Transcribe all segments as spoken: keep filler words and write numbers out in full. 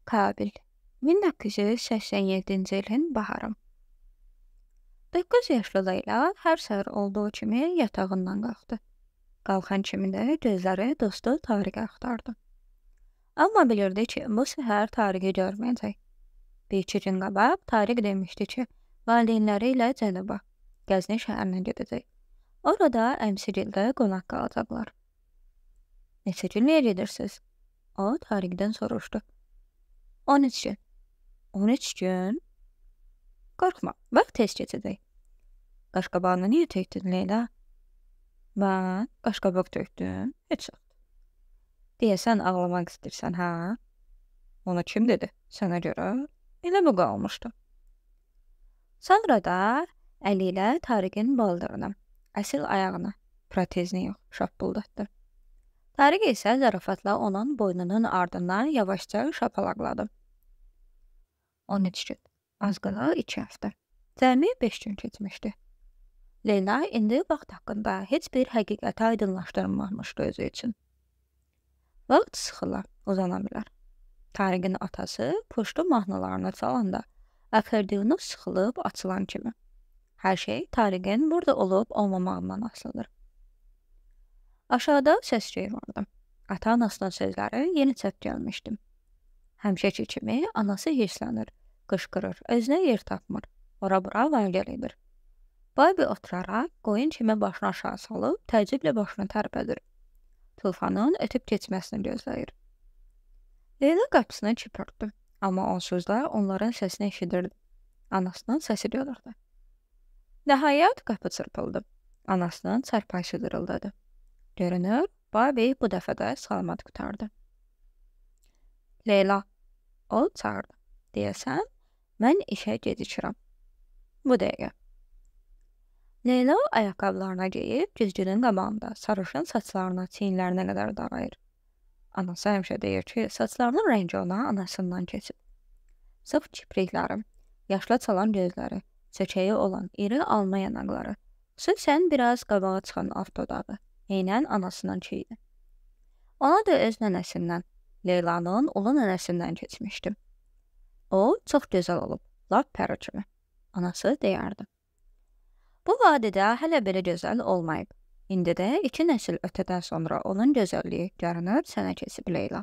Kabil min doqquz yüz səksən yeddinci ilin baharı. doqquz yaşlı Leyla hər səhər olduğu kimi yatağından qalxdı. Qalxan kimi də gözləri dostu Tariqi axtardı. Amma bilirdi ki, bu səhər Tariqi görməyəcək. Bir-iki gün qabaq Tariq demişdi ki, valideynləri ilə Cənuba, Qəzni şəhərinə gedəcək. Orada əmsigildə qonaq qalacaqlar. Neçə gün niyə gedirsiniz? O Tariqdən soruşdu. on üç gün. on üç gün? Qorxma, vaxt tez keçəcək. Qaşqabağını niyə tökdün, Leyla? Mən qaşqabaq tökdüm, heç vaxt. Deyəsən ağlamaq istəyirsən, hə? Ona kim dedi? Sənə görə? Elə bu qalmışdı. Sonra da əli ilə Tariqin baldırını, əsil ayağını, protezini yox, şappıldatdı. Tariq isə zarafatla onun boynunun ardından yavaşca şapalaqladı. on üç gün, az qala iki həftə. Cəmi beş gün keçmişdi. Leyla indi vaxt haqqında heç bir həqiqəti aydınlaşdırmamışdı özü üçün. Vaxt sıxıla, uzana bilər. Tariqin atası poçtu mahnılarını çalanda akordiyonu sıxılıb açılan kimi. Hər şey Tariqin burada olub olmamağından asılıdır. Aşağıda səs-küy vardı. Ata-anasının sözləri yeni çəp gəlmişdi. Həmişəki kimi anası hirslənir, qışqırır, özünə yer tapmır, ora-bura var-gəl edir. Babi oturaraq qoyun kimi başını aşağı salıb təəccüblə başını tərpədir. Tufanın ötüb keçməsini gözləyir. Leyla qapısını çipirtdi, amma onsuz da onların səsini eşidirdi. Anasının səsi gəlirdi. Nəhayət qapı çırpıldı. Anasının çarpayısı qırıldadı. Görünür, Babi bu dəfə də salamat qutardı. Leyla, o çağırdı. Deyəsən, mən işə gecikirəm. Bu dəqiqə. Leyla ayaqqabılarına geyib, güzgünün qabağında sarışın saçlarını çiyinlərinə qədər darayır. Anası həmişə deyir ki, saçlarının rəngi ona anasından keçib. Sıf kiprikləri, yaşla çalan gözləri, çökəyi olan iri alma yanaqları, xüsusən biraz qabağa çıxan alt dodağı, eynən anasından çiydi. Ona da öz nənəsindən, Leylanın ulu nənəsindən keçmişdi. O, çox gözəl olub, lap pəri kimi. Anası deyərdi. Bu vadidə hələ belə gözəl olmayıb. İndi də iki nəsil ötədən sonra onun gözəlliyi görünür sənə keçib Leyla.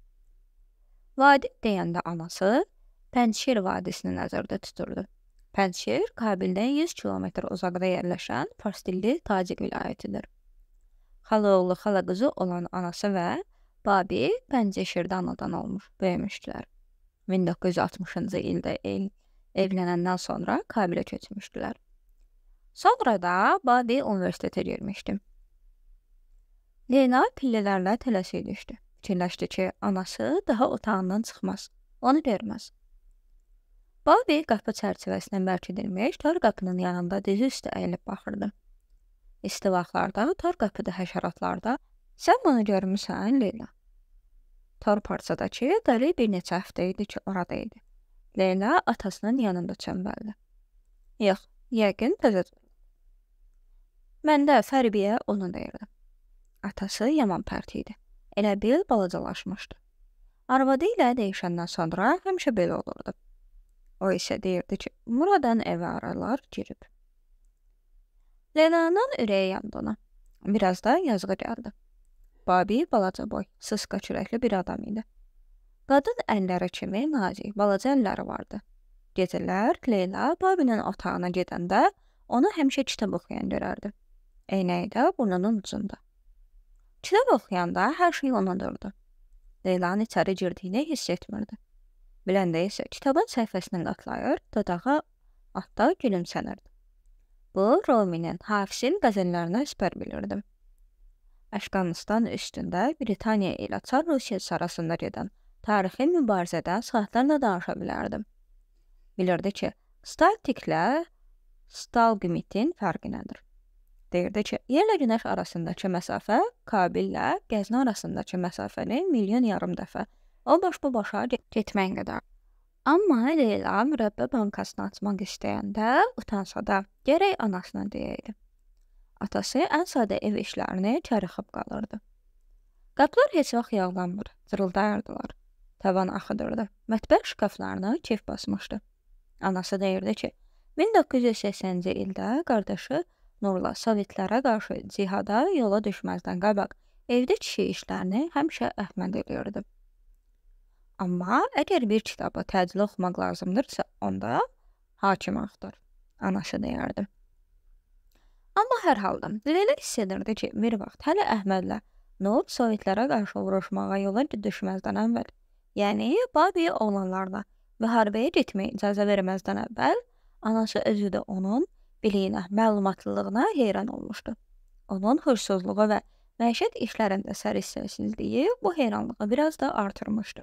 Vadi deyəndə anası Pənşir vadisini nəzərdə tuturdu. Pənşir, Kabildən yüz kilometr uzaqda yerləşən Farsdilli Tacik vilayətidir. Xalaoğlu xala qızı olan anası və Babi Pənşirdə anadan olmuş, böyümüşdülər. min doqquz yüz altmışıncı ildə el, evlənəndən sonra Kabilə köçmüşdülər. Sonra da Babi universitetə girmişdi. Leyla pillələrlə tələsik düşdü. Fikirləşdi ki, anası daha otağından çıxmaz, onu görməz. Babi qapı çərçivəsinə bərkidilmiş tar qapının yanında dizi üstə əyilib baxırdı. İsti vaxtlarda tar qapıda həşəratlarda sən bunu görmüsən, Leyla? Tar parçadakı dəli bir neçə həftə idi ki, orada idi. Leyla atasının yanında çəmbəldi. Yox, yəqin təzəcə. Mən də Fərbiyə onu deyirdim. Atası yaman pərt idi. Elə bil balacalaşmışdı. Arvadı ilə deyişəndən sonra həmişə belə olurdu. O isə deyirdi ki, buradan evə aralar girib. Leyla'nın ürəyi yandı ona. Biraz da yazığı gəldi. Babi balaca boy, sıska çürəkli bir adam idi. Qadın əlləri kimi nazik, balaca əlləri vardı. Gecələr Leyla Babinin otağına gedəndə onu həmişə kitab oxuyan görərdi. Eynəyi də burnunun ucunda. Kitab oxuyanda hər şey unudurdu. Leyla'nın içəri girdiyini hiss etmirdi. Biləndə isə kitabın səhifəsini qatlayır, dodağı atda gülümsənirdi. Bu, Ruminin, Hafizin qəzəllərinə əsbər bilirdim. Əfqanistan üstündə Britaniya ilə Çar Rusiyası arasında gedən tarixi mübarizədən saatlarla danışa bilərdim. Bilirdi ki, staltiklə stalqmitin fərqi nədir? Deyirdi ki, yerlə günəş arasındakı məsafə Kabillə Qəzni arasındakı məsafəni milyon yarım dəfə o baş bu başa getmək qədər. Amma Leyla mürəbbə bankasını açmaq istəyəndə utansa da gərək anasına deyəydi. Atası ən sadə ev işlərini karıxıb qalırdı. Qapılar heç vaxt yağlanmır, cırıldayırdılar. tavan axıdırdı. Mətbəx şkaflarını kef basmışdı. Anası deyirdi ki, min doqquz yüz səksəninci ildə qardaşı Nurla Sovetlərə qarşı cihada yola düşməzdən qabaq evdə kişi işlərini həmişə Əhməd eləyirdi. Amma əgər bir kitabı təcili oxumaq lazımdırsa, onda hakim axtar, anası deyərdi. Amma hər halda Leyla hiss edirdi ki, bir vaxt hələ Əhmədlə Nur Sovetlərə qarşı vuruşmağa yola düşməzdən əvvəl, yəni Babi oğlanlarla müharibəyə getməyə icazə verməzdən əvvəl, anası özü də onun biliyinə, məlumatlılığına heyran olmuşdu. Onun hırsızlığı və məişət işlərində sərissəsizliyi bu heyranlığı biraz da artırmışdı.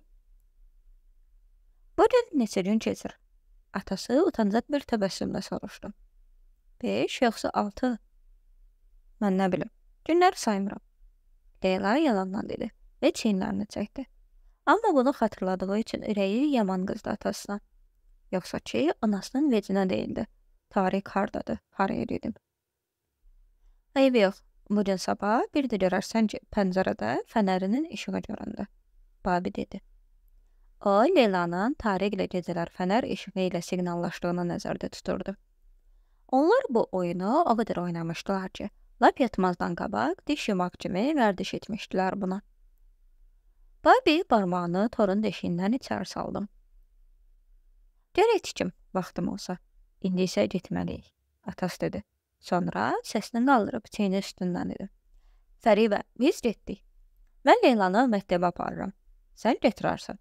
Bu gün neçə gün keçir? Atası utancaq bir təbəssümlə soruşdu. Beş, yoxsa altı? Mən nə bilim, günləri saymıram. Leyla yalandan dedi və çiyinlərini çəkdi. Amma bunu xatırladığı üçün ürəyi yaman qızdı atasına. Yoxsa ki, anasının vecinə deyildi. Tarix hardadır, haraya gedim. Eybi yox, bu gün sabah bir də görərsən ki, pəncərədə fənərinin işığı göründü. Babi dedi. O, Leylanın Tariqlə gecələr fənər işığı ilə siqnallaşdığını nəzərdə tuturdu. Onlar bu oyunu o qədər oynamışdılar ki, lap yatmazdan qabaq diş yumaq kimi vərdiş etmişdilər buna. Babi barmağını torun deşiyindən içəri saldı. Gərək tikim, vaxtım olsa. İndi isə getməliyik, atası dedi. Sonra səsini qaldırıb çiyini üstündən dedi. Fəribə, biz getdik. Mən Leylanı məktəbə aparıram. Sən getirərsən.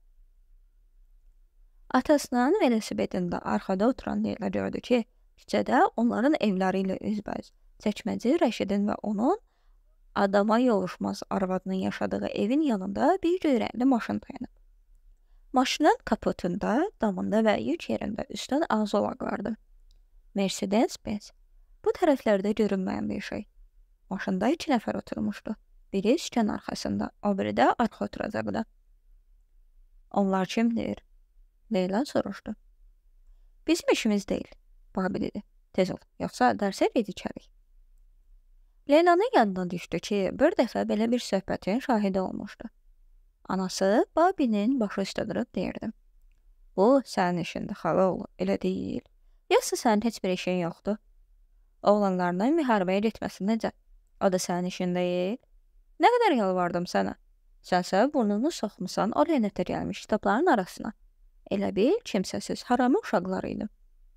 Atasının velosipedində arxada oturan Leyla gördü ki, küçədə onların evləri ilə üzbəüz çəkməci Rəşidin və onun adama yoluşmaz arvadının yaşadığı evin yanında bir göyrəkli maşın dayanıb. Maşının kapotunda, damında və yük yerində üstün ağzı olaqlardı. Mercedes-Benz. Bu tərəflərdə görünməyən bir şey. Maşında iki nəfər oturmuşdu. Biri sükan arxasında, o biri də arxa oturacaqda. Onlar kimdir? Leyla soruşdu. Bizim işimiz deyil, Babi dedi. Tez ol, yoxsa dərsə gedəcəyik. Leylanın yanına düşdü ki, bir dəfə belə bir söhbətin şahidi olmuşdu. Anası Babinin başı üstə durub deyirdi. Bu, sənin işindir, xala oğlu, elə deyil. Yoxsa sənin heç bir işin yoxdur. Oğlanlarla müharibəyə getməsin necə? O da sənin işin deyil. Nə qədər yalvardım sənə? Sənsə burnunu soxmusan o lənətə gəlmiş kitabların arasına. Elə bil kimsəsiz haramı uşaqları idi.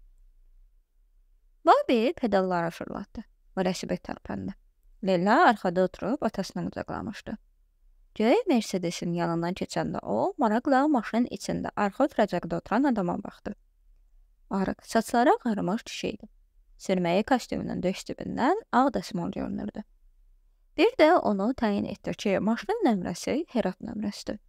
Babi pedalları fırlatdı. Velosiped tərpəndi. Leyla arxada oturub atasını qucaqlamışdı. Göy Mercedesin yanından keçəndə o, maraqla maşının içində arxa oturacaqda oturan adama baxdı. Arıq, saçları ağarmış kişi idi. Sürməyi kostyumunun döşdübündən ağ dəsmal görünürdü. Bir də onu təyin etdi ki, maşının nömrəsi Herat nömrəsidir.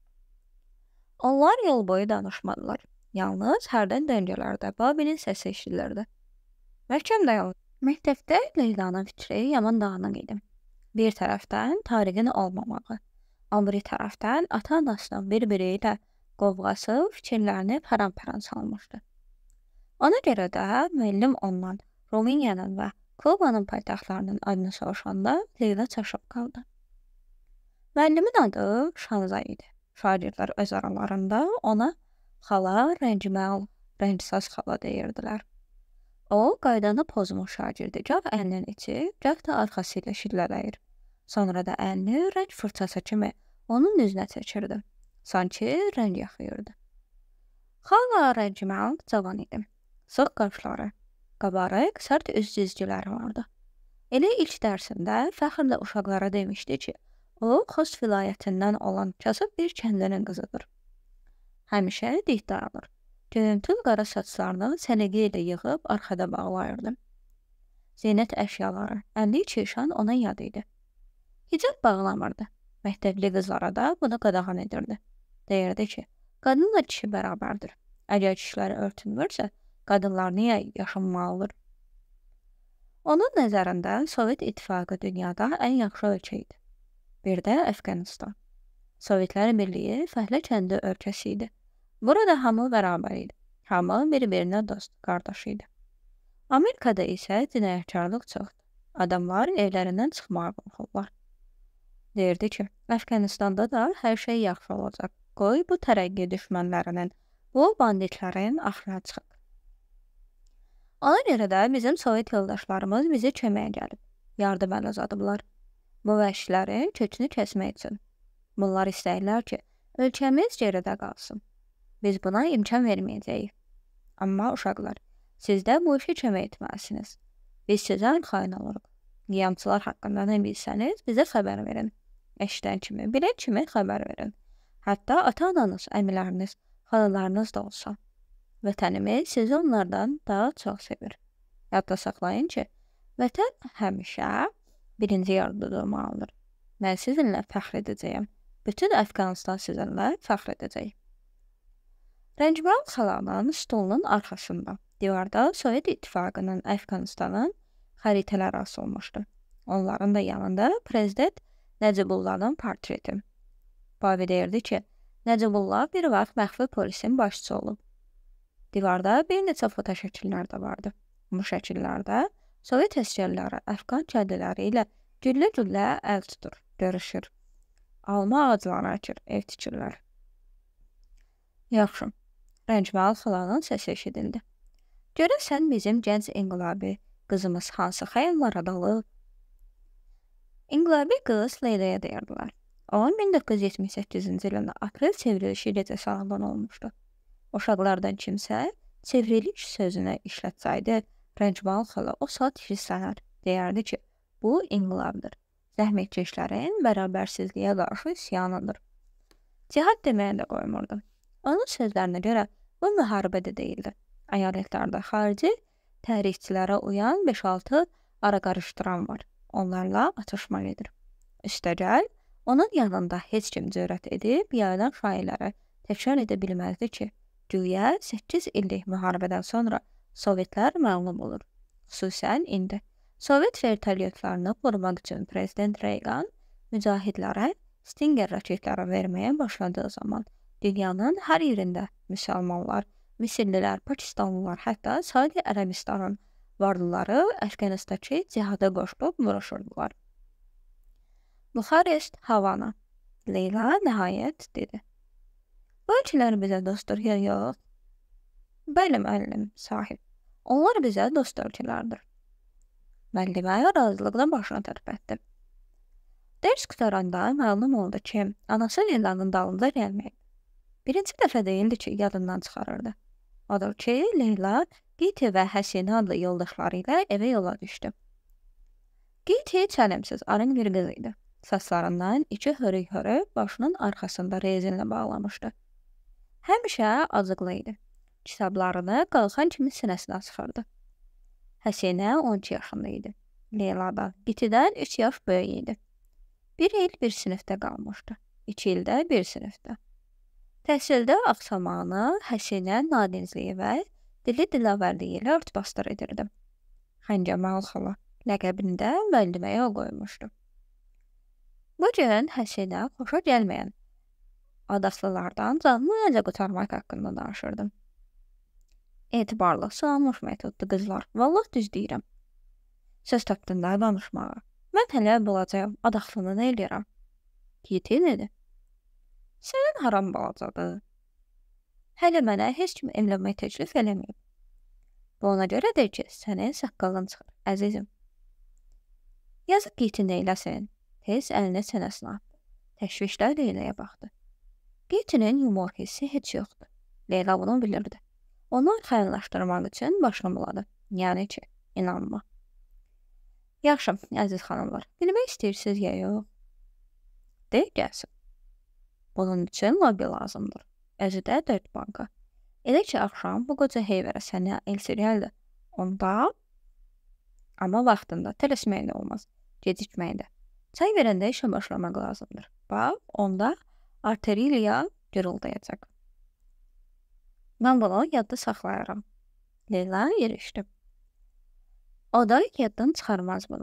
Onlar yol boyu danışmadılar. Yalnız hərdən döngələrdə Babinin səsi eşidilirdi. Məhkəm dayandı. Məktəbdə Leylanın fikri yaman dağınıq idi. Bir tərəfdən Tariqin olmamağı, o biri tərəfdən ata-anasının bir-biri ilə qovğası fikirlərini param-param salmışdı. Ona görə də müəllim ondan Rumıniyanın və Kubanın paytaxtlarının adını soruşanda Leyla çaşıb qaldı. Müəllimin adı Şanza idi. Şagirdlər öz aralarında ona xala, rənciməl, rəngsaz xala deyirdilər. O, qaydanı pozmuş şagirdi, gah əlinin içi, gah da arxası ilə şillələyir. Sonra da əlini rəng fırçası kimi onun üzünə çəkirdi. Sanki rəng yaxıyırdı. Xala rənciməl cavan idi. Sıx qaşları, qabarıq, sərt üz cizgiləri vardı. Elə ilk dərsində fəxrlə uşaqlara demişdi ki, o, Xost vilayətindən olan kasıb bir kəndlinin qızıdır. Həmişə dikdə alır. Göyümtül qara saçlarını sənəqi ilə yığıb arxada bağlayırdı. Zeynət əşyaları, əlli çeşan ona yad idi. Hicab bağlamırdı. Məktəbli qızlara da bunu qadağan edirdi. Deyirdi ki, qadınla kişi bərabərdir. Əgər kişiləri örtünmürsə, qadınlar niyə yaşanmalıdır? Onun nəzərində Sovet İttifaqı dünyada ən yaxşı ölkə idi. Bir də Əfqanistan. Sovetlər Birliyi fəhlə kəndi ölkəsi idi. Burada hamı bərabər idi. Hamı bir-birinə dost, qardaş idi. Amerikada isə cinayətkarlıq çoxdur. Adamlar evlərindən çıxmağa qorxurlar. Deyirdi ki, Əfqanistanda da hər şey yaxşı olacaq. Qoy bu tərəqqi düşmənlərinin, bu banditlərin axırına çıxıb. Ona görə də bizim Sovet yoldaşlarımız bizi köməyə gəlib, yardım əl uzadıblar. Bu vəhşilərin kökünü kəsmək üçün. Bunlar istəyirlər ki, ölkəmiz geridə qalsın. Biz buna imkan verməyəcəyik. Amma uşaqlar, siz də bu işi kömək etməlisiniz. Biz sizə arxayın oluruq. Qiyamçılar haqqında nə bilsəniz, bizə xəbər verin. Eşidən kimi, bilən kimi xəbər verin. Hətta ata-ananız, əmiləriniz, xalalarınız da olsa. Vətənimiz sizi onlardan daha çox sevir. Yadda saxlayın ki, vətən həmişə birinci yerdə durmalıdır. Mən sizinlə fəxr edəcəyəm. Bütün Əfqanistan sizinlə fəxr edəcək. Rəncbal xalanın stolunun arxasında, divarda Sovet İttifaqının Əfqanistanın xəritələri asılmışdı. Onların da yanında prezident Nəcəbullahın portreti. Bavi deyirdi ki, Nəcəbullah bir vaxt məxfi polisin başçısı olub. Divarda bir neçə foto şəkillər də vardı. Bu şəkillərdə Sovet əsgərləri Əfqan kədələri ilə güllə-güllə əl tutur, görüşür. Alma ağacları əkir, ev tikirlər. Yaxşı, Rəncbal xalanın səsi eşidildi. Görəsən bizim gənc inqilabi qızımız hansı xəyallara dalıb? İnqilabi qız Leylaya deyirdilər. O, min doqquz yüz yetmiş səkkizinci ilin aprel çevrilişi gecəsi anadan olmuşdu. Uşaqlardan kimsə çevriliş sözünü işlətsəydi, Rəncbal xala o saat hirslənər, deyərdi ki, bu inqilabdır. Zəhmətkeşlərin bərabərsizliyə qarşı isyanıdır. Cihad deməyə də qoymurdu. Onun sözlərinə görə bu müharibə də deyildi. Əyalətlərdə xarici tərixçilərə uyan beş altı ara qarışdıran var. Onlarla atışma gedir. Üstəgəl, onun yanında heç kim cürət edib yayılan şairləri təkrar edə bilməzdi ki, güya səkkiz illik müharibədən sonra Sovetlər məğlub olur. Xüsusən indi. Sovet vertolyotlarını qorumaq üçün prezident Reagan mücahidlərə Stinger raketləri verməyə başladığı zaman dünyanın hər yerində müsəlmanlar, Misirlilər, Pakistanlılar, hətta Saudi Ərəbistanın varlıları Əfqanistandakı cihada qoşulub vuruşurdular. Buxarest, Havana. Leyla nəhayət dedi. Bu ölkələr bizə dostdur ya yox? Bəli, müəllim, sahib. Onlar bizə dost ölkələrdir. Müəllimə razılıqla başına tərpətdi. Dərs qutaranda məlum oldu ki, anası Leyla'nın dalında gəlməyib. Birinci dəfə deyildi ki, yadından çıxarırdı. Odur ki, Leyla Giti və Həsinə adlı yoldaşları ilə evə yola düşdü. Giti çəlimsiz, arın bir qız idi. Saçlarından iki hörük-hörük başının arxasında rezinlə bağlamışdı. Həmişə acıqlı idi. Kitablarını qalxan kimi sinəsinə sıxırdı. Həsinə on iki yaşında idi. Leyla'dan, Gitidən üç yaş böyük idi. Bir il bir sinifdə qalmışdı. İki ildə bir sinifdə. Təhsildə axsamağını Həsinə nadinzliyi və dili dilavərliyi ilə ört-basdır edirdi. Xəncəmal xala ləqəbini də müəlliməyə o qoymuşdu. Bu gün Həsinə xoşa gəlməyən adaqlılardan canlı necə qutarmaq haqqında danışırdım. Etibarlı, sığanmış metoddur qızlar. Vallah düz deyirəm. Söz tapdında danışmağa. Mən hələ balacayam, adaqlını nə eləyirəm? Giti dedi. Sənin haram balacadır. Hələ mənə heç kim evlənmək təklif eləməyib. Bu ona görədir ki, sənin saqqalın çıxır, əzizim. Yazıq Giti neyləsin? Tez əlini çənəsinə atdı. Təşvişlə Leyla'ya baxdı. Gitinin yumor hissi heç yoxdur. Leyla bunu bilirdi. Onu xəyallaşdırmaq üçün başını buladı. Yəni ki, inanma. Yaxşı, əziz xanımlar, bilmək istəyirsiniz ya yox? Deyək gəlsin. Bunun üçün lobby lazımdır. Özü də dörd banka. Elə ki, axşam bu qoca heyvərə sənə el sürəyəldi. Onda, amma vaxtında tələsmək də olmaz, gecikmək də. Çay verəndə işə başlamaq lazımdır. Bax, onda arteriyaya gürüldəyəcək. Mən bunu yadda saxlayaram. Leyla yerişdi. O da yaddan çıxarmaz bunu.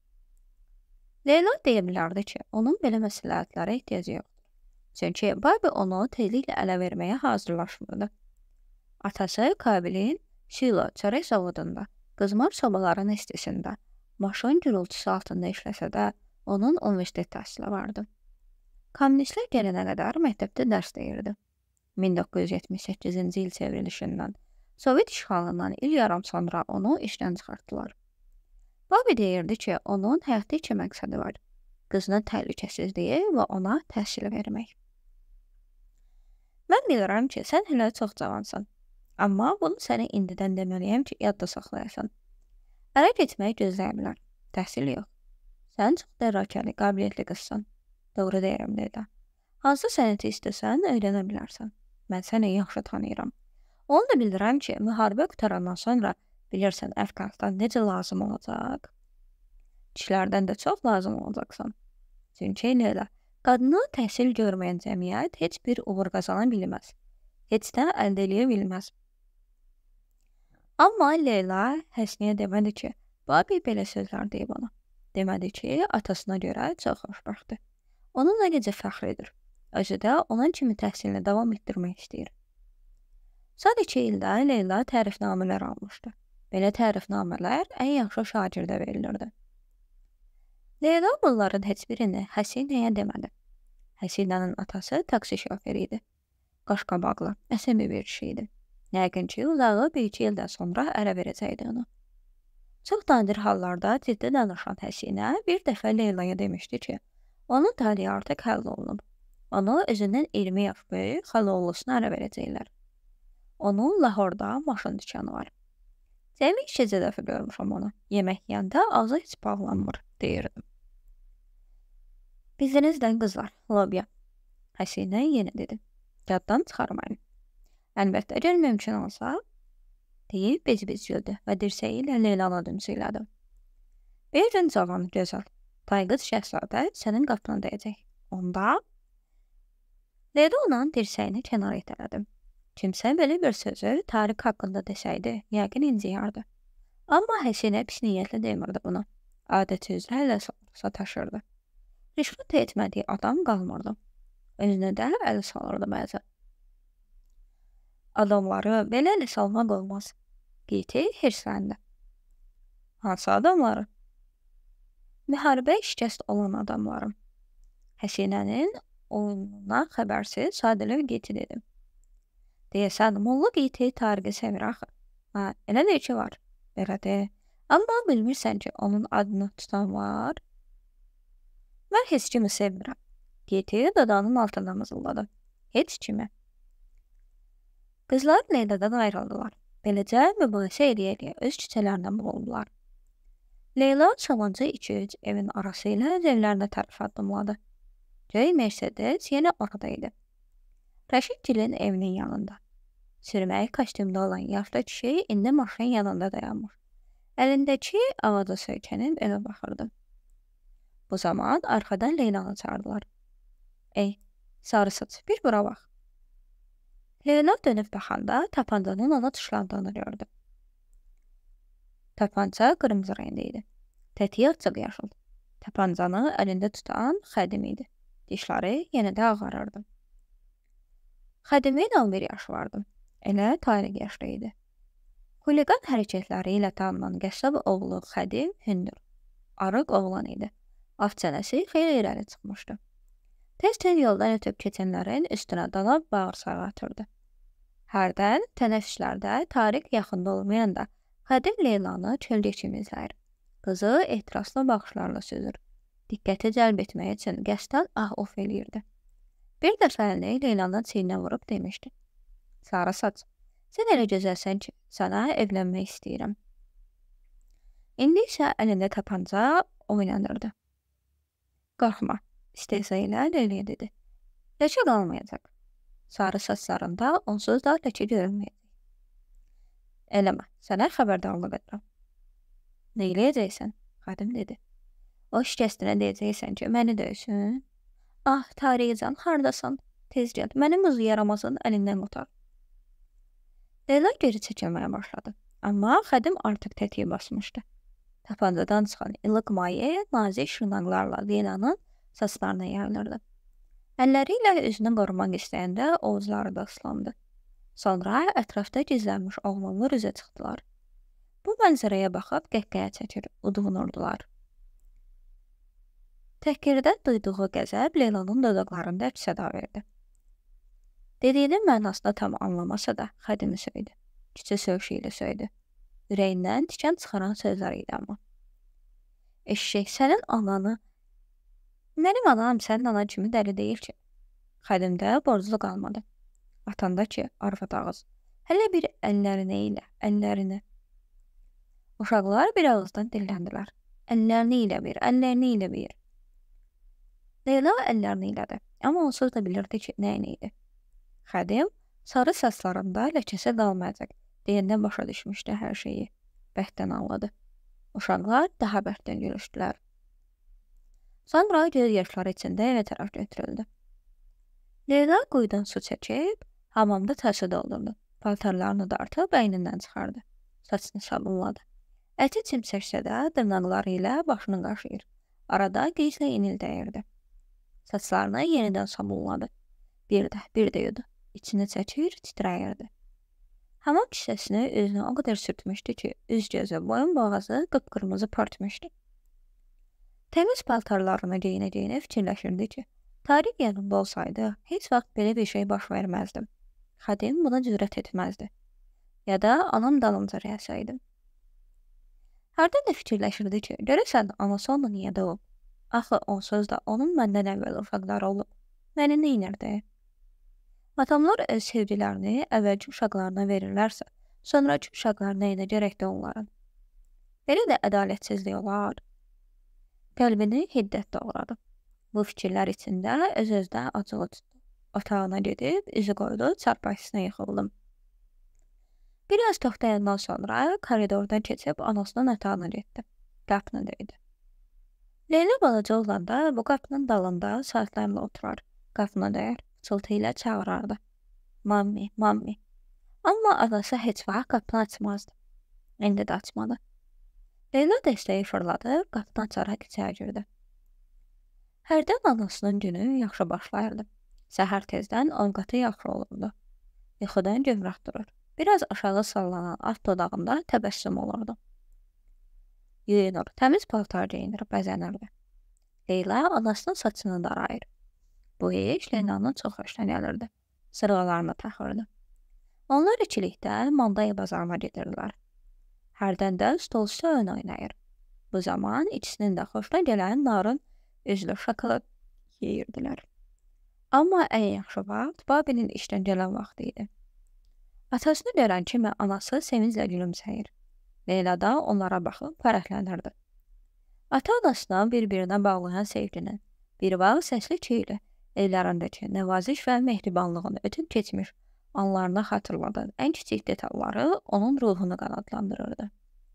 Leyla deyə bilərdi ki, onun belə məsləhətlərə ehtiyacı yoxdur. Çünki Babi onu tezliklə ələ verməyə hazırlaşmırdı. Atası Kabilin Şilo çörək zavodunda, qızmar sobaların istisində, maşın gürültüsü altında işləsə də, onun universitet təhsili vardı. Kommunistlər gələnə qədər məktəbdə dərs deyirdi. min doqquz yüz yetmiş səkkizinci il çevrilişindən, Sovet işğalından il yarım sonra onu işdən çıxartdılar. Bobby deyirdi ki, onun həyatda iki məqsədi var. Qızının təhlükəsizliyi və ona təhsil vermək. Mən bilirəm ki, sən hələ çox cavansan. Amma bunu sənə indidən deməliyəm ki, yadda saxlayasan. Ərə getməyi gözləyə bilər. Təhsil yox. Sən çox dərrakəli, qabiliyyətli qızsan. Doğru deyirəm, Leyla. Hansı sənəti istəsən, öyrənə bilərsən. Mən səni yaxşı tanıyıram. Onu da bilirəm ki, müharibə qutarandan sonra bilirsən Əfqanistan necə lazım olacaq. Kişilərdən də çox lazım olacaqsan. Çünki Leyla, qadını təhsil görməyən cəmiyyət heç bir uğur qazana bilməz. Heç də əldə eləyə bilməz. Amma Leyla Həsniyə demədi ki, Bobby belə sözlər deyib ona. Demədi ki, atasına görə çox xoşbəxtdir. Onun nə necə fəxr edir. Özü də onun kimi təhsilini davam etdirmək istəyir. Son iki ildə Leyla tərifnamələr almışdı. Belə tərifnamələr ən yaxşı şagirdə verilirdi. Leyla bunların heç birini Həsinəyə demədi. Həsinənin atası taksi şoförü idi. Qaşqabaqlı, əsəbi bir kişi idi. Yəqin ki, uzağı bir-iki ildən sonra ərə verəcəkdi onu. Çox nadir hallarda ciddi danışan Həsinə bir dəfə Leylaya demişdi ki, onun talihi artıq həll olunub. Onu özündən iyirmi yaş böyük xalaoğlusuna ərə verəcəklər. Onun Lahorda maşın dükanı var. Cəmi ikicə dəfə görmüşəm onu. Yemək yeyəndə ağzı heç bağlanmır, deyirdim. Bizinizdən qızlar, lobiya. Həsinə yenə dedi. Yaddan çıxarmayın. Əlbəttə, gəl mümkün olsa, deyib bez-bez güldü və dirsəyi ilə Leylanı dümsüklədi. Bir gün cavan, gözəl, Taygız şəhzadə sənin qapına dəyəcək. Onda Leyla onun dirsəyini kənar itələdi. Kimsə belə bir sözü tarix haqqında desəydi, yəqin inciyardı. Amma Həsinə pis niyyətlə demirdi bunu. Adəti üzrə ələ sataşırdı. Rişvət etmədiyi adam qalmırdı. Özünə də ələ salırdı bəzən. Adamları belə ələ salmaq olmaz. Qiti hirsləndi. Hansı adamları? Müharibə şikəst olan adamlarım. Həsinənin oyununa xəbərsiz sadəlövh Qiti dedi. Deyəsən, Molla Qiti Tariqi sevir axı. Hə, elə də ki var. Belə de. Amma bilmirsən ki, onun adını tutan var. Mən heç kimi sevmirəm. Qiti dadanın altından mızıldadı. Heç kimi. Qızlar Leyladan ayrıldılar. Beləcə mübahisə eləyə-eləyə öz küçələrindən oldular. Leyla çalıncı iki-üç evin arası ilə evlərinə tərəf addımladı. Göy Mercedes yenə orada idi. Rəşid Gilin evinin yanında. Sürməyi kostyumda olan yaşlı kişi indi maşının yanında dayanmış. Əlindəki ağaca söykənib evə baxırdı. Bu zaman arxadan Leylanı çağırdılar. Ey, sarı saç, bir bura bax. Leyla dönüb baxanda tapancanın ona tuşlandığını gördü. Tapanca qırmızı rəngdə idi. Tətiyi açıq yaşıl. Tapancanı əlində tutan xədim idi. Dişləri yenə də ağarırdı. Xədimin on bir yaşı vardı. Elə Tariq yaşlı idi. Xuliqan hərəkətləri ilə tanınan qəssab oğlu Xədim hündür. Arıq oğlan idi. Af çənəsi xeyli irəli çıxmışdı. Tez-tez yoldan ötüb keçənlərin üstünə dalab bağırsağı atırdı. Hərdən tənəffüslərdə Tariq yaxında olmayanda Xədim Leylanı çöldə kimi izləyir. Qızı ehtiraslı baxışlarla süzür. Diqqəti cəlb etmək üçün qəsdən ah-of eləyirdi. Bir dəfə əlini Leylanın çiyninə vurub demişdi. Sarı saç, sən elə gözəlsən ki, sənə evlənmək istəyirəm. İndi isə əlində tapanca oynanırdı. Qorxma, istehza ilə Leylaya dedi. Ləkə qalmayacaq. Sarı saçlarında onsuz da ləkə görünməyəcək. Eləmə, sənə xəbərdarlıq edirəm. Nə eləyəcəksən? Xədim dedi. O şikəstinə deyəcəksən ki, məni döysün. Ah, Tariqcan, hardasan? Tez gəl, mənim uzun yaramazın əlindən qotar. Leyla geri çəkilməyə başladı. Amma Xədim artıq tətiyi basmışdı. Tapancadan çıxan ilıq maye nazik şırnaqlarla Leylanın saçlarına yayılırdı. Əlləri ilə üzünü qorumaq istəyəndə oğuzları da ıslandı. Sonra ətrafda gizlənmiş oğlanlar üzə çıxdılar. Bu mənzərəyə baxıb qəhqəhə çəkir, udğunurdular. Təhqirdən duyduğu qəzəb Leylanın dodaqlarında əks-səda verdi. Dediyinin mənasını tam anlamasa da xədimi söydü. Kiçik sövşü ilə söydü. Ürəyindən tikan çıxaran sözlər idi amma. Eşşək, sənin ananı... Mənim anam sənin anan kimi dəli deyil ki. Xədimdə borclu qalmadı. Atanda ki, arvad ağız. Hələ bir əllərini ilə, əllərini. Uşaqlar bir ağızdan dilləndilər. Əllərini ilə bir, əllərini ilə bir. Leyla əllərini ilədi, amma onsuz da bilirdi ki, nəyin idi. Xədim sarı saçlarında ləkəsə qalmayacaq, deyəndən başa düşmüşdü hər şeyi. Bəhdən anladı. Uşaqlar daha bəhdən gülüşdülər. Sonra göz yaşları içində evə tərəf götürüldü. Leyla quyudan su çəkib, hamamda taşı doldurdu. Paltarlarını dartıb əynindən çıxardı. Saçını sabunladı. Əti çimsəksə də dırnaqları ilə başını qaşıyır. Arada gizlə inil dəyirdi. Saçlarını yenidən sabunladı. Bir də, bir də yudu. İçini çəkir, titrəyirdi. Hamam kisəsini üzünə o qədər sürtmüşdü ki, üz gözü, boyun boğazı qıpqırmızı pörtmüşdü. Təmiz paltarlarını geyinə-geyinə fikirləşirdi ki, tarix yanımda olsaydı, heç vaxt belə bir şey baş verməzdim. Xədim buna cürət etməzdi. Ya da anam dalınca rəyəsəydim. Hərdən də fikirləşirdi ki, görəsən anası onu niyə doğub? Axı onsuz da onun məndən əvvəl uşaqları olub. Məni neynirdi? Atamlar öz sevgilərini əvvəlki uşaqlarına verirlərsə, sonraki uşaqlarına nə gərəkdir onların? Belə də ədalətsizlik olar. Qəlbini hiddət doğradı. Bu fikirlər içində öz-özdən acığı tutdu. Otağına gedib, üzü qoydu, çarpayısına yıxıldım. Biraz toxtayandan sonra koridordan keçib anasının otağına getdi. Qapını döydü. Leyla balaca olanda bu qapının dalında saatlərlə oturar, qapını döyər, fısıltı ilə çağırardı. Mammi, mammi. Amma anası heç vaxt qapını açmazdı. İndi də açmadı. Leyla dəstəyi fırladı, qapını açaraq içəri girdi. Hərdən anasının günü yaxşı başlayırdı. Səhər tezdən ovqatı yaxşı olurdu. Yuxudan gövraq durur. Biraz aşağı sallanan alt dodağında təbəssüm olurdu. Yuyunur, təmiz paltar geyinir, bəzənirdi. Leyla anasının saçını darayır. Bu iş Leylanın çox xoşuna gəlirdi. Sırğalarını taxırdı. Onlar ikilikdə Mandaya bazarına gedirdilər. Hərdən də stol üstü oyun oynayır. Bu zaman ikisinin də xoşuna gələn narın üzlü şokolad yeyirdilər. Amma ən yaxşı vaxt Babinin işdən gələn vaxtı idi. Atasını görən kimi anası sevinclə gülümsəyir. Leyla da onlara baxıb fərəhlənirdi. Ata anasına bir-birinə bağlayan sevginin, bir vaxt səsli çiğli, evlərindəki nəvaziş və mehribanlığını ötüb keçmiş, anlarına xatırladan ən kiçik detalları onun ruhunu qanadlandırırdı.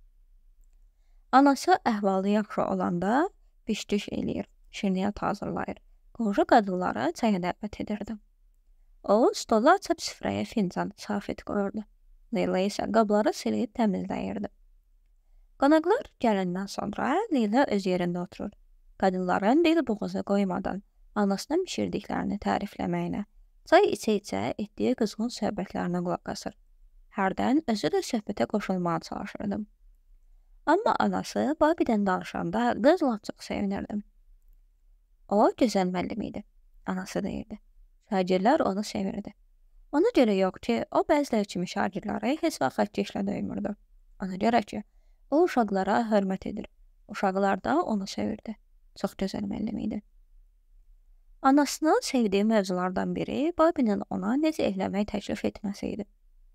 Anası əhvalı yaxşı olanda biş-düş eləyir, şirniyyat hazırlayır. Qonşu qadınlara çaya dəvət edirdi. O, stolu açıb süfrəyə fincan, safit qoyurdu. Leyla isə qabları silib təmizləyirdi. Qonaqlar gələndən sonra Leyla öz yerində oturur. Qadınların dil boğazı qoymadan anasının bişirdiklərini tərifləməyinə, çay içə-içə etdiyi qızğın söhbətlərinə qulaq asır. Hərdən özü də söhbətə qoşulmağa çalışırdı. Amma anası Babidən danışanda qız lap çox sevinirdi. O, gözəl müəllim idi, anası deyirdi. Şagirlər onu sevirdi. Ona görə yox ki, o bəziləri kimi şagirləri heç vaxt xətkeşlə döymürdü. Ona görə ki, o uşaqlara hörmət edir. Uşaqlar da onu sevirdi. Çox gözəl müəllim idi. Anasının sevdiyi mövzulardan biri Babinin ona necə evlənmək təklif etməsi idi.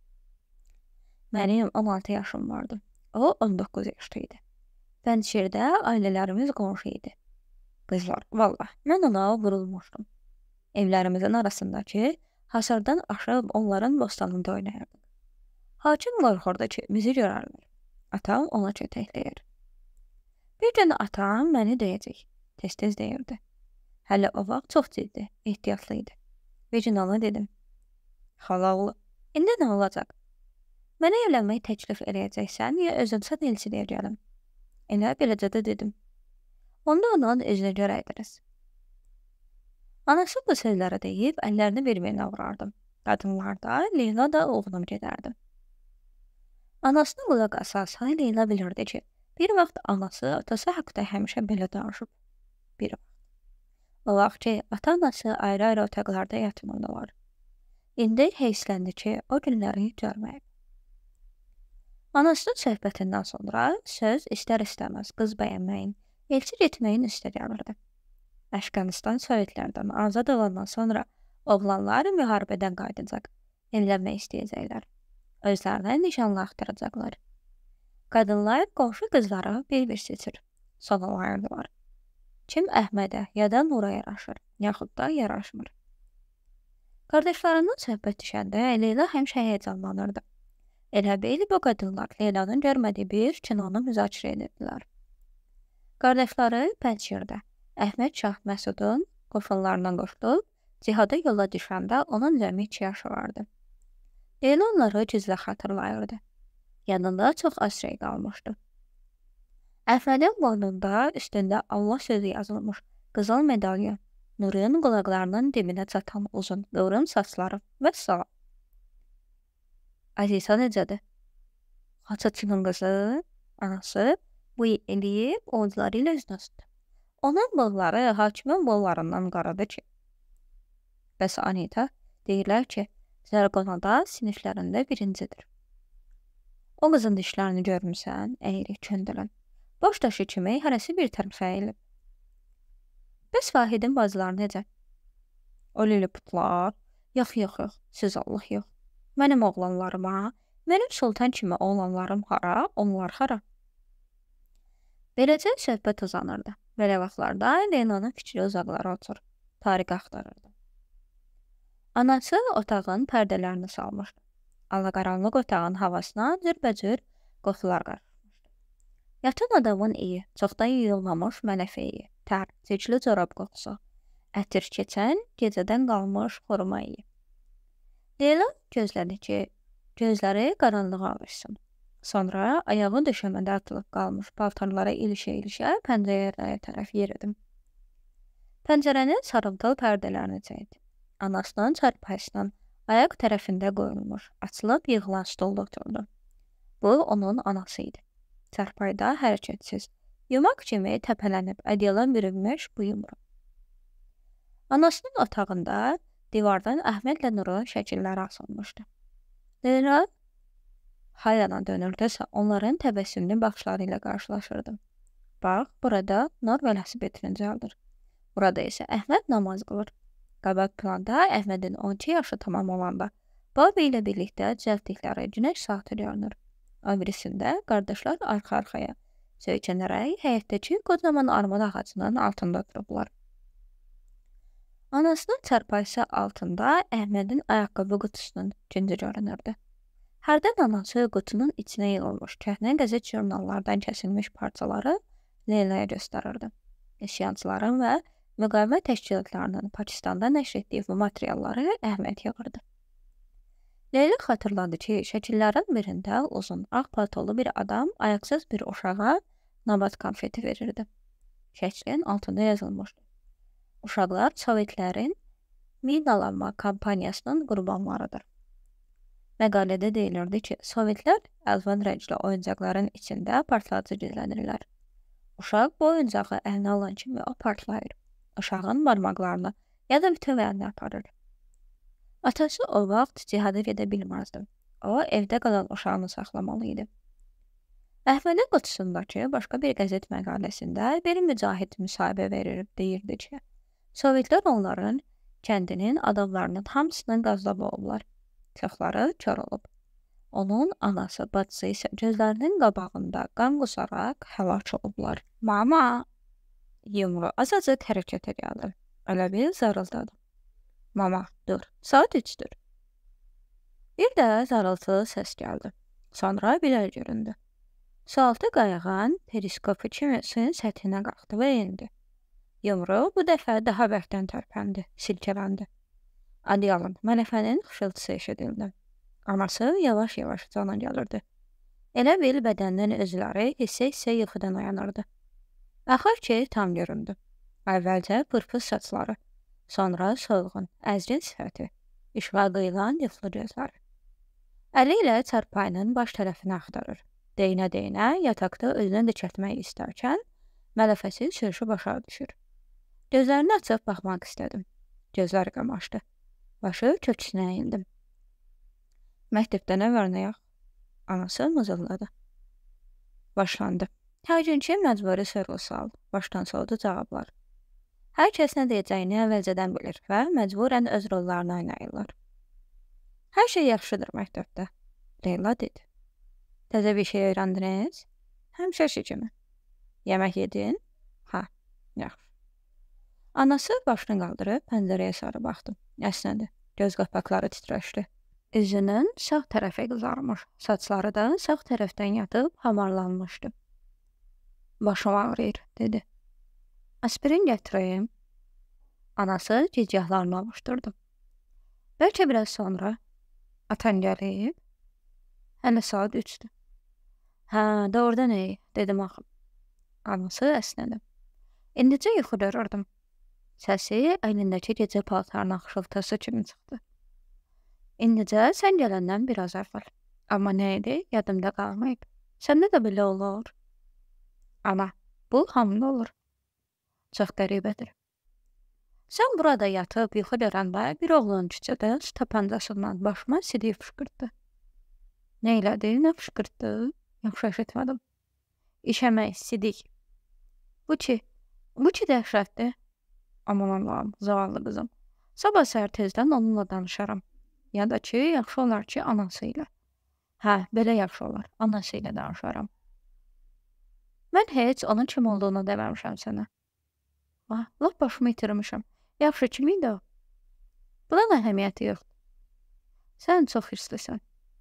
Mənim on altı yaşım vardı. O, on doqquz yaşlı idi. Fənşirdə ailələrimiz qonşu idi. Qızlar, vallah, mən ona vurulmuşdum. Evlərimizin arasındakı hasardan aşıb onların bostanında oynayırdıq. Hakim qorxurdu ki, bizi görərlər. Atam ona kötəkləyir. Bir gün atam məni deyəcək. Tez-tez deyirdi. Hələ o vaxt çox ciddi, ehtiyatlı idi. Bir gün ona dedim. Xalaoğlu, indi nə olacaq? Mənə evlənmək təklif eləyəcəksən, ya özünsə elçiliyə gəlim. Elə beləcə də dedim. Onda onun özünə görəydiniz. Anası bu sözləri deyib, əllərini bir-birinə vurardım. Qadınlar da, Leyla da oğlum gedərdi. Anasına qulaq asarsa, Leyla bilirdi ki, bir vaxt anası atası haqda həmişə belə danışıb. Bir vaxt. O vaxt ki, ata-anası ayrı-ayrı otaqlarda yatmalılar. İndi heyfsləndi ki, o günləri görməyib. Anasının söhbətindən sonra söz istər-istəməz qız bəyənməyin, elçi getməyin üstə gəlirdi. Əfqanistan Sovetlərdən azad olandan sonra oğlanlar müharibədən qayıdacaq, evlənmək istəyəcəklər. Özlərinə nişanlı axtaracaqlar. Qadınlar qonşu qızları bir-bir seçir, sonalayırdılar. Kim Əhmədə ya da Nura yaraşır, yaxud da yaraşmır. Qardaşlarından söhbət düşəndə Leyla həmişə həyəcanlanırdı. Elə bil bu qadınlar Leylanın görmədiyi bir kinonu müzakirə edirdilər. Qardaşları Pənşirdə Əhməd Şah Məsudun qoşunlarından qoşulub, cihada yola düşəndə onun cəmi iki yaşı vardı. Leyla onları güclə xatırlayırdı. Yanında çox az şey qalmışdı. Əhmədin boynunda üstündə Allah sözü yazılmış qızıl medalyon, Nurun qulaqlarının dibinə çatan uzun qıvrım saçları və salam. Əzizə necədir? Xaçaçının qızı, anası bu eləyib oğuzları ilə üzünə tutdu. Onun bığları hakimin bollarından qaradı ki. Bəs Anita deyirlər ki, Zərqonada siniflərində birincidir. O qızın dişlərini görmüsən, əyri, köndələn. Boş daşı kimi hərəsi bir tərəfə əyilib. Bəs Vahidin bacıları necə? O liliputlar, yox, yox, yox, siz Allah yox. Mənim oğlanlarıma, mənim sultan kimi oğlanlarım hara, onlar hara. Beləcə söhbət uzanırdı. Belə vaxtlarda Leynanın fikri uzaqlara otur, Tariq axtarırdı. Anası otağın pərdələrini salmışdı. Alaqaranlıq otağın havasına cürbəcür qoxular qarışmışdı. Yatan adamın iyi, çoxdan yuyulmamış mələfeyi, tər, seçili corab qoxusu, ətir keçən, gecədən qalmış xurma iyi. Leyla gözlədi ki, gözləri qaranlığa alışsın. Sonra ayağı döşəmədə atılıb qalmış paltarlara ilişə-ilişə pəncərəyə tərəf yeridim. Pəncərənin sarımtıl pərdələrini çəkdi. Anasının çarpayısının ayaq tərəfində qoyulmuş, açılıb yığılan stolda oturdu. Bu, onun anası idi. Çarpayda hərəkətsiz, yumaq kimi təpələnib ədyala bürünmüş bu yumru. Anasının otağında divardan Əhmədlə Nurun şəkilləri asılmışdı. Leyla hayana dönürdəsə onların təbəssümlü baxışları ilə qarşılaşırdı. Bax, burada Nur velosipedini alır. Burada isə Əhməd namaz qılır. Qabaq planda Əhmədin on iki yaşı tamam olanda Bobby ilə birlikdə düzəltdikləri günəş saatı görünür. O birisində qardaşlar arxa-arxaya söykənərək həyətdəki qocaman armud ağacının altında oturublar. Anasının çarpayısı altında Əhmədin ayaqqabı qutusunun güncü görünürdü. Hərdən anası qutunun içinə yığılmış köhnə qəzet jurnallardan kəsilmiş parçaları Leylaya göstərirdi. Üsyançıların və müqavimət təşkilatlarının Pakistanda nəşr etdiyi bu materialları Əhməd yığırdı. Leyla xatırladı ki, şəkillərin birində uzun, ağ paltolu bir adam ayaqsız bir uşağa nabat konfeti verirdi. Şəklin altında yazılmışdı. Uşaqlar Sovetlərin minalanma kampaniyasının qurbanlarıdır. Məqalədə deyilirdi ki, Sovetlər əlvan rəngli oyuncaqların içində partlayıcı gizlənirlər. Uşaq bu oyuncağı əlinə alan kimi o partlayır. Uşağın barmaqlarını ya da bütün əlini aparır. Atası o vaxt cihada gedə bilməzdi. O, evdə qalan uşağını saxlamalı idi. Əhmədin qutusundakı başqa bir qəzet məqaləsində bir mücahid müsahibə verir, deyirdi ki, Sovetlər onların kəndinin adamlarının hamısını qazlab olublar. Çoxları kör olub. Onun anası, bacısı isə gözlərinin qabağında qan qusaraq həlak olublar. Mama! Yumru azacıq hərəkətə gəldi. Elə bil zarıldadı. Mama, dur, saat üçdür. Bir də zarıltılı səs gəldi. Sonra bir əl göründü. Sualtı qayığın periskopu kimi suyun səthinə qalxdı və indi. Yumru bu dəfə daha bərkdən tərpəndi, silkələndi. Adyalın, mələfənin xışıltısı eşidildi. Anası yavaş-yavaş cana gəlirdi. Elə bil bədəndən özləri hissə-hissə yuxudan oyanırdı. Axır ki, tam göründü. Əvvəlcə pırpız saçları, sonra solğun, əzrin sifəti, işığa qıyılan yuxulu gözləri. Əli ilə çarpayının baş tərəfini axtarır. Deyinə-deyinə yataqda özünü dikəltmək istərkən, mələfəsi sürüşü başa düşür. Gözlərini açıb baxmaq istədim. Gözləri qamaşdı. Başı köksünə əyildim. Məktəbdə nə var nə yox? Anası mızıldadı. Başlandı. Təqinçi məcburi soru-sual, başdan sona cavablar. Hər kəs nə deyəcəyini əvvəlcədən bilir və məcburən öz rollarını oynayırlar. Hər şey yaxşıdır məktəbdə, Leyla dedi. Təzə bir şey öyrəndiniz? Həmişəki kimi. Yemək yedin? Hə, yaxşı. Anası başını qaldırıb pəncərəyə sarı baxdı. Əsnədi. Göz qapaqları titrəşdi. Üzünün sağ tərəfi qızarmış, saçları da sağ tərəfdən yatıb hamarlanmışdı. Başım ağrıyır, dedi. Aspirin gətireyim. Anası gicgahlarını ovuşdurdu. Bəlkə biraz sonra. Atan gəlib. Hələ saat üçdür. Hə, doğrudan ey, dedim axı. Anası əsnədi. İndicə yuxu görürdüm. Səsi əynindəki gecə paltarının xışıltısı kimi çıxdı. İndicə sən gələndən biraz əvvəl. Amma nə idi, yadımda qalmayıb. Səndə də belə olur. Ana, bu hamıda olur. Çox qəribədir. Sən burada yatıb yuxu görəndə bir oğlan küçədə tapancasından başıma sidik fışqırtdı. Nə elədi, nə fışqırtdı? Yaxşı eşitmədim. İşəmək, sidik. Bu ki, bu ki dəhşətdir. Aman Allahım, zavallı qızım. Sabah səhər tezdən onunla danışaram. Ya da ki, yaxşı olar ki, anası ilə. Hə, belə yaxşı olar, anası ilə danışaram. Mən heç onun kim olduğunu deməmişəm sənə. Ah, lap başımı itirmişəm. Yaxşı, kim idi o? Buna əhəmiyyəti yoxdur. Sən çox hirslisən.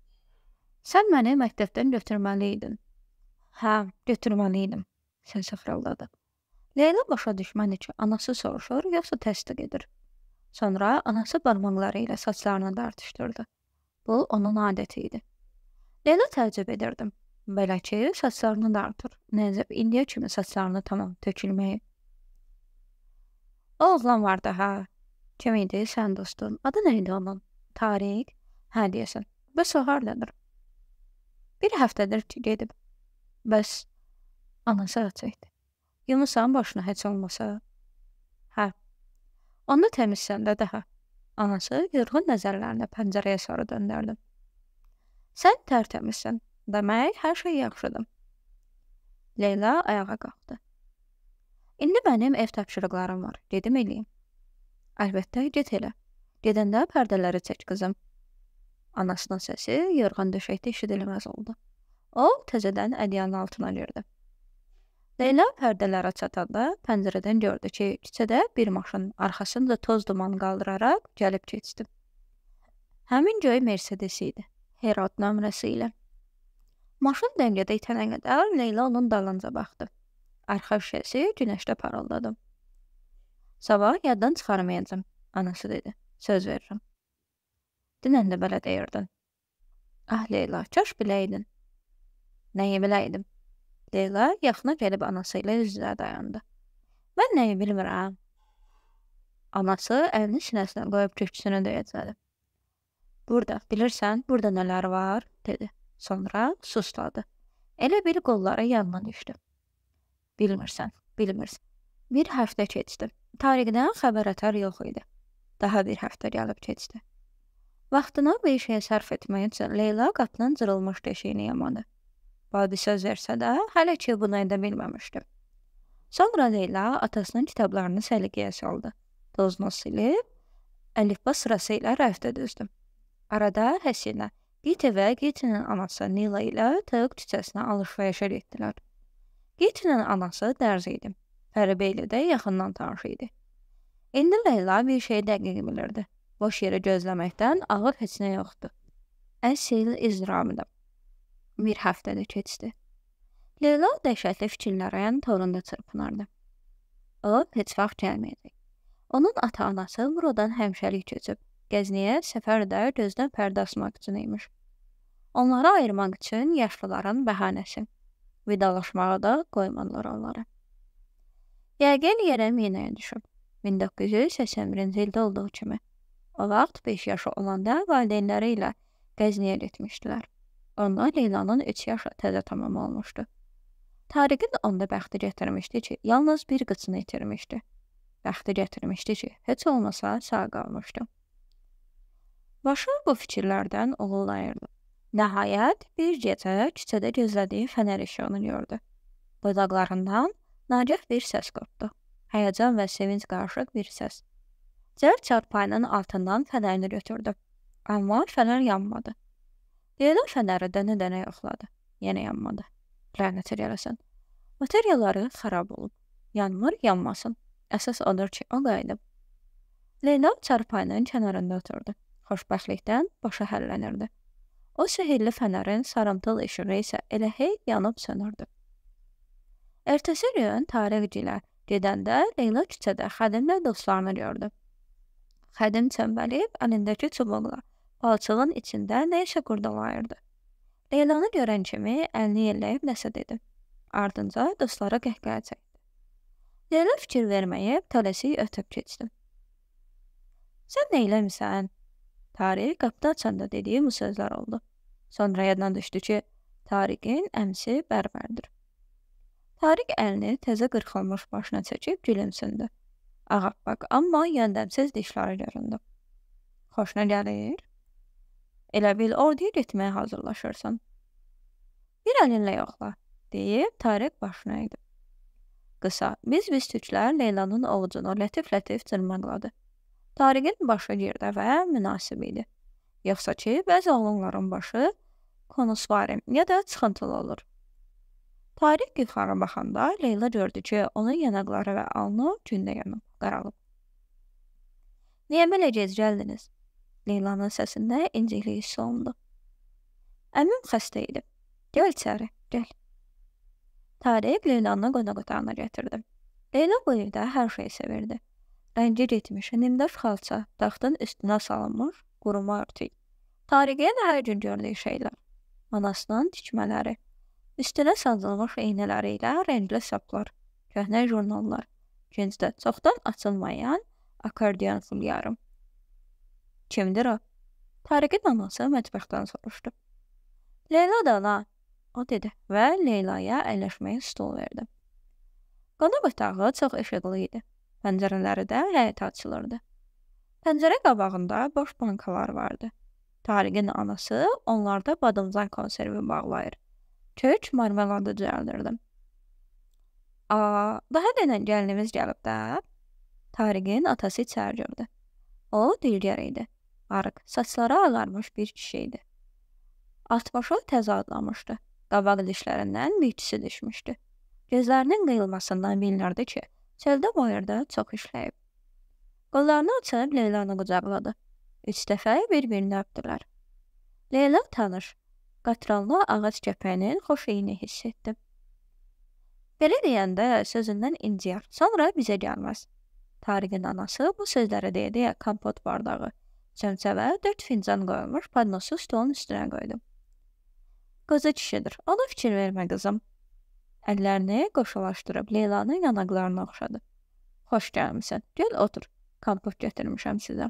Sən məni məktəbdən götürməliydin. Hə, götürməliydim. Səsi xırıldadı. Leyla başa düşmədi ki, anası soruşur, yoxsa təsdiq edir. Sonra anası barmaqları ilə saçlarını dartışdırdı. Bu, onun adəti idi. Leyla təəccüb edirdim. Belə ki, saçlarını dartır. Nəzəb indiyə kimi saçlarını tamam tökülməyi. O oğlan vardı, hə. Kim idi, sən dostun? Adı nə idi onun? Tariq? Hə, deyəsən. Bəs o hardadır? Bir həftədir ki, gedib. Bəs anası açıqdı. Yumusan başına heç olmasa? Hə. Onda təmizsən də daha. Anası yorğun nəzərlərini pəncərəyə sarı döndərdü. Sən tərtəmizsən. Demək, hər şey yaxşıdır. Leyla ayağa qalxdı. İndi mənim ev tapşırıqlarım var. Gedim eləyim. Əlbəttə, get elə. Gedəndə pərdələri çək, qızım. Anasının səsi yorğun döşəkdə eşidilməz oldu. O, təzədən ədyanın altına girdi. Leyla pərdələrə çatanda pəncərədən gördü ki, küçədə bir maşın arxasında toz duman qaldıraraq gəlib keçdi. Həmin göy Mercedes idi, Herod nömrəsi ilə. Maşın dəngədə itənə qədər Leyla onun dalınca baxdı. Arxa şüşəsi günəşdə parıldadı. Sabah yaddan çıxarmayacam, anası dedi. Söz verirəm. Dünən də belə deyirdin. Ah Leyla, kaş biləydin. Nəyi biləydim? Leyla yaxına gəlib anası ilə üz-üzə dayandı. Mən nəyi bilmirəm? Anası əlini sinəsinə qoyub köksünü döyəclədi. Burada, bilirsən, burada nələr var, dedi. Sonra susladı. Elə bir qolları yanına düşdü. Bilmirsən, bilmirsən. Bir həftə keçdi. Tariqdən xəbər ətar yox idi. Daha bir həftə gəlib keçdi. Vaxtını bir şeyə sərf etmək üçün Leyla qapının cırılmış deşiyini yamadı. Babi söz versə də, hələ ki bunu edə bilməmişdi. Sonra Leyla atasının kitablarını səliqəyə saldı. Tozunu silib, əlifba sırası ilə rəfdə düzdü. Arada Həsinə, Giti və Gitinin anası Nila ilə Tığ küçəsinə alışverişə getdilər. Gitinin anası dərz idi. Fəribə ilə də yaxından tanış idi. İndi Leyla bir şey dəqiq bilirdi. Boş yeri gözləməkdən ağır heç nə yoxdur. Əsil izdiramıdır. Bir həftədə keçdi. Leyla dəhşətli fikirlərən torunda çırpınardı. O, heç vaxt gəlməyəcək. Onun ata-anası buradan həmşəlik köçüb. Gəzniyə səfərdə gözdən pərdə asmaq üçün imiş. Onları ayırmaq üçün yaşlıların bəhanəsi. Vidalaşmağa da qoymadılar onları. Yəqin yerə minəyə düşüb. min doqquz yüz səksən birinci ildə olduğu kimi. O vaxt beş yaşı olanda valideynləri ilə Gəzniyə getmişdilər. Onda Leylanın üç yaşı təzə tamam olmuşdu. Tariqin onda bəxti gətirmişdi ki, yalnız bir qıçını itirmişdi. Bəxti gətirmişdi ki, heç olmasa sağ qalmışdı. Başı bu fikirlərdən oğullayırdı. Nəhayət, bir gecə küçədə gözlədiyi fənər işığını gördü. Budaqlarından nagah bir səs qopdu. Həyəcan və sevinç qarışıq bir səs. Cəld çarpayının altından fənərini götürdü. Amma fənər yanmadı. Leyla fənəri dənə-dənə yoxladı. Yenə yanmadı. Lənətə gələsən. Materialları xarab olub. Yanmır, yanmasın. Əsas odur ki, o qayıdıb. Leyla çarpayının kənarında oturdu. Xoşbəxtlikdən başı həllənirdi. O sehirli fənərin sarımtıl işığı isə elə hey yanıb sönürdü. Ertəsi gün tarixcilə gedəndə Leyla küçədə xədimlə dostlarını gördü. Xədim çəmbəliyib əlindəki çubuqla palçığın içində nə işə qurdalayırdı. Leylanı görən kimi əlini yelləyib nəsə dedi. Ardınca dostlara qəhqəhə çəkdi. Leyla fikir verməyib tələsik ötüb keçdi. Sən nə eləmisən? Tarix qapıda açanda dediyi bu sözlər oldu. Sonra yadına düşdü ki, Tariqin əmsi bərbərdir. Tariq əlini təzə qırxılmış başına çəkib gülümsündü. Ağappaq, amma yöndəmsiz dişləri göründü. Xoşuna gəlir? Elə bil orduya getməyə hazırlaşırsan. Bir əlinlə yoxla, deyib Tariq başına idi. Qısa, biz-biz tüklər Leylanın ovucunu lətif-lətif cırmaqladı. Tariqin başı yerdə və münasib idi. Yoxsa ki, bəzi oğlanların başı konusvarim ya da çıxıntılı olur. Tariq yuxarı baxanda Leyla gördü ki, onun yanaqları və alnı gündə yanıb, qaralıb. Niyə belə gec gəldiniz? Leylanın səsində inciklik hiss olundu. Əmim xəstə idi. Gəl içəri, gəl. Tariq Leylanı qonaq otağına gətirdi. Leyla bu evdə hər şeyi sevirdi. Rəngi getmiş, nimdaş xalça, taxtın üstünə salınmış, quruma örtük. Tariqin hər gün gördüyü şeylər. Anasının tikmələri, üstünə sazılmış eynələri ilə rəngli saplar, köhnə jurnallar, küncdə çoxdan açılmayan akordeon fulyarım. Kimdir o? Tariqin anası mətbəxdən soruşdu. Leyla da ana, o dedi və Leylaya əyləşməyə stol verdi. Qonaq otağı çox işıqlı idi. Pəncərələri də həyətə açılırdı. Pəncərə qabağında boş bankalar vardı. Tariqin anası onlarda badımcan konservi bağlayır. Kök marmeladı düzəldirdi. Aa, daha denən gəlinimiz gəlib də. Tariqin atası içəri gördü. O dilgər idi. Arıq, saçları ağarmış bir kişi idi. Altbaşı təzə adlamışdı. Qabaq dişlərindən bir ikisi düşmüşdü. Gözlərinin qıyılmasından bilinirdi ki, çöldə bayırda çox işləyib. Qollarını açıb Leylanı qucaqladı. Üç dəfə bir-birini öpdülər. Leyla tanış, qatranlı ağac kəpəyinin xoş iyini hiss etdi. Belə deyəndə sözündən inciyər, sonra bizə gəlməz. Tariqin anası bu sözləri deyə-deyə kompot bardağı, çömçə və dörd fincan qoyulmuş padnosu stolun üstünə qoydu. Qoca kişidir, ona fikir vermə qızım. Əllərini qoşulaşdırıb Leylanın yanaqlarını oxşadı. Xoş gəlmisən, gəl otur, kompot gətirmişəm sizə.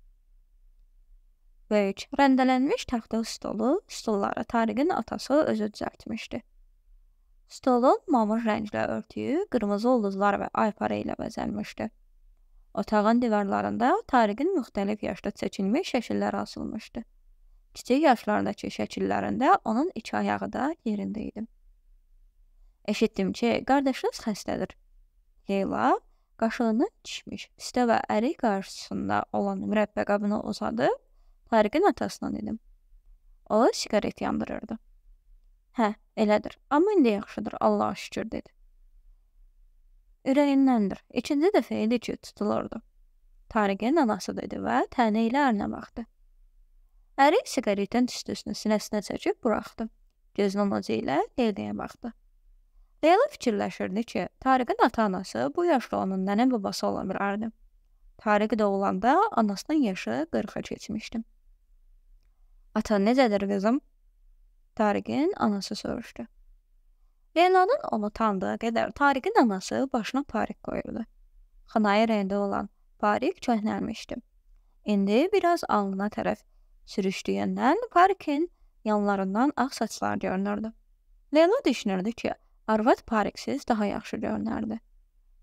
Böyük, rəndələnmiş taxta stolu, stolları Tariqin atası özü düzəltmişdi. Stolun mamır rənglə örtüyü, qırmızı ulduzlar və ayparı ilə bəzənmişdi. Otağın divarlarında Tariqin müxtəlif yaşda çəkilmiş şəkillər asılmışdı. Kiçik yaşlardakı şəkillərində onun iki ayağı da yerində idi. Eşitdim ki, qardaşınız xəstədir. Leyla qaşığını dişmiş, istə və ərik qarşısında olan mürəbbə qabını uzadıb, Tariqin atasına dedim. O, sigaret yandırırdı. Hə, elədir, amma indi yaxşıdır, Allaha şükür, dedi. Ürəyindəndir, ikinci dəfə idi ki, tutulurdu. Tariqin anası dedi və tənə ilə əlinə baxdı. Ərik sigaretin tüstüsünü sinəsinə çəkib buraxdı. Gözünün ucu ilə Leylaya baxdı. Leyla fikirləşirdi ki, Tariqin ata-anası bu yaşda onun nənə babası ola bilərdi. Tariq doğulanda anasının yaşı qırxa keçmişdi. Atan necədir qızım? Tariqin anası soruşdu. Leylanın onu tanıdığı qədər Tariqin anası başına parik qoyurdu. Xınayı rəngdə olan parik köhnəlmişdi. İndi biraz alnına tərəf sürüşdüyündən parikin yanlarından ağ saçlar görünürdü. Leyla düşünürdü ki, arvad pariksiz daha yaxşı görünərdi.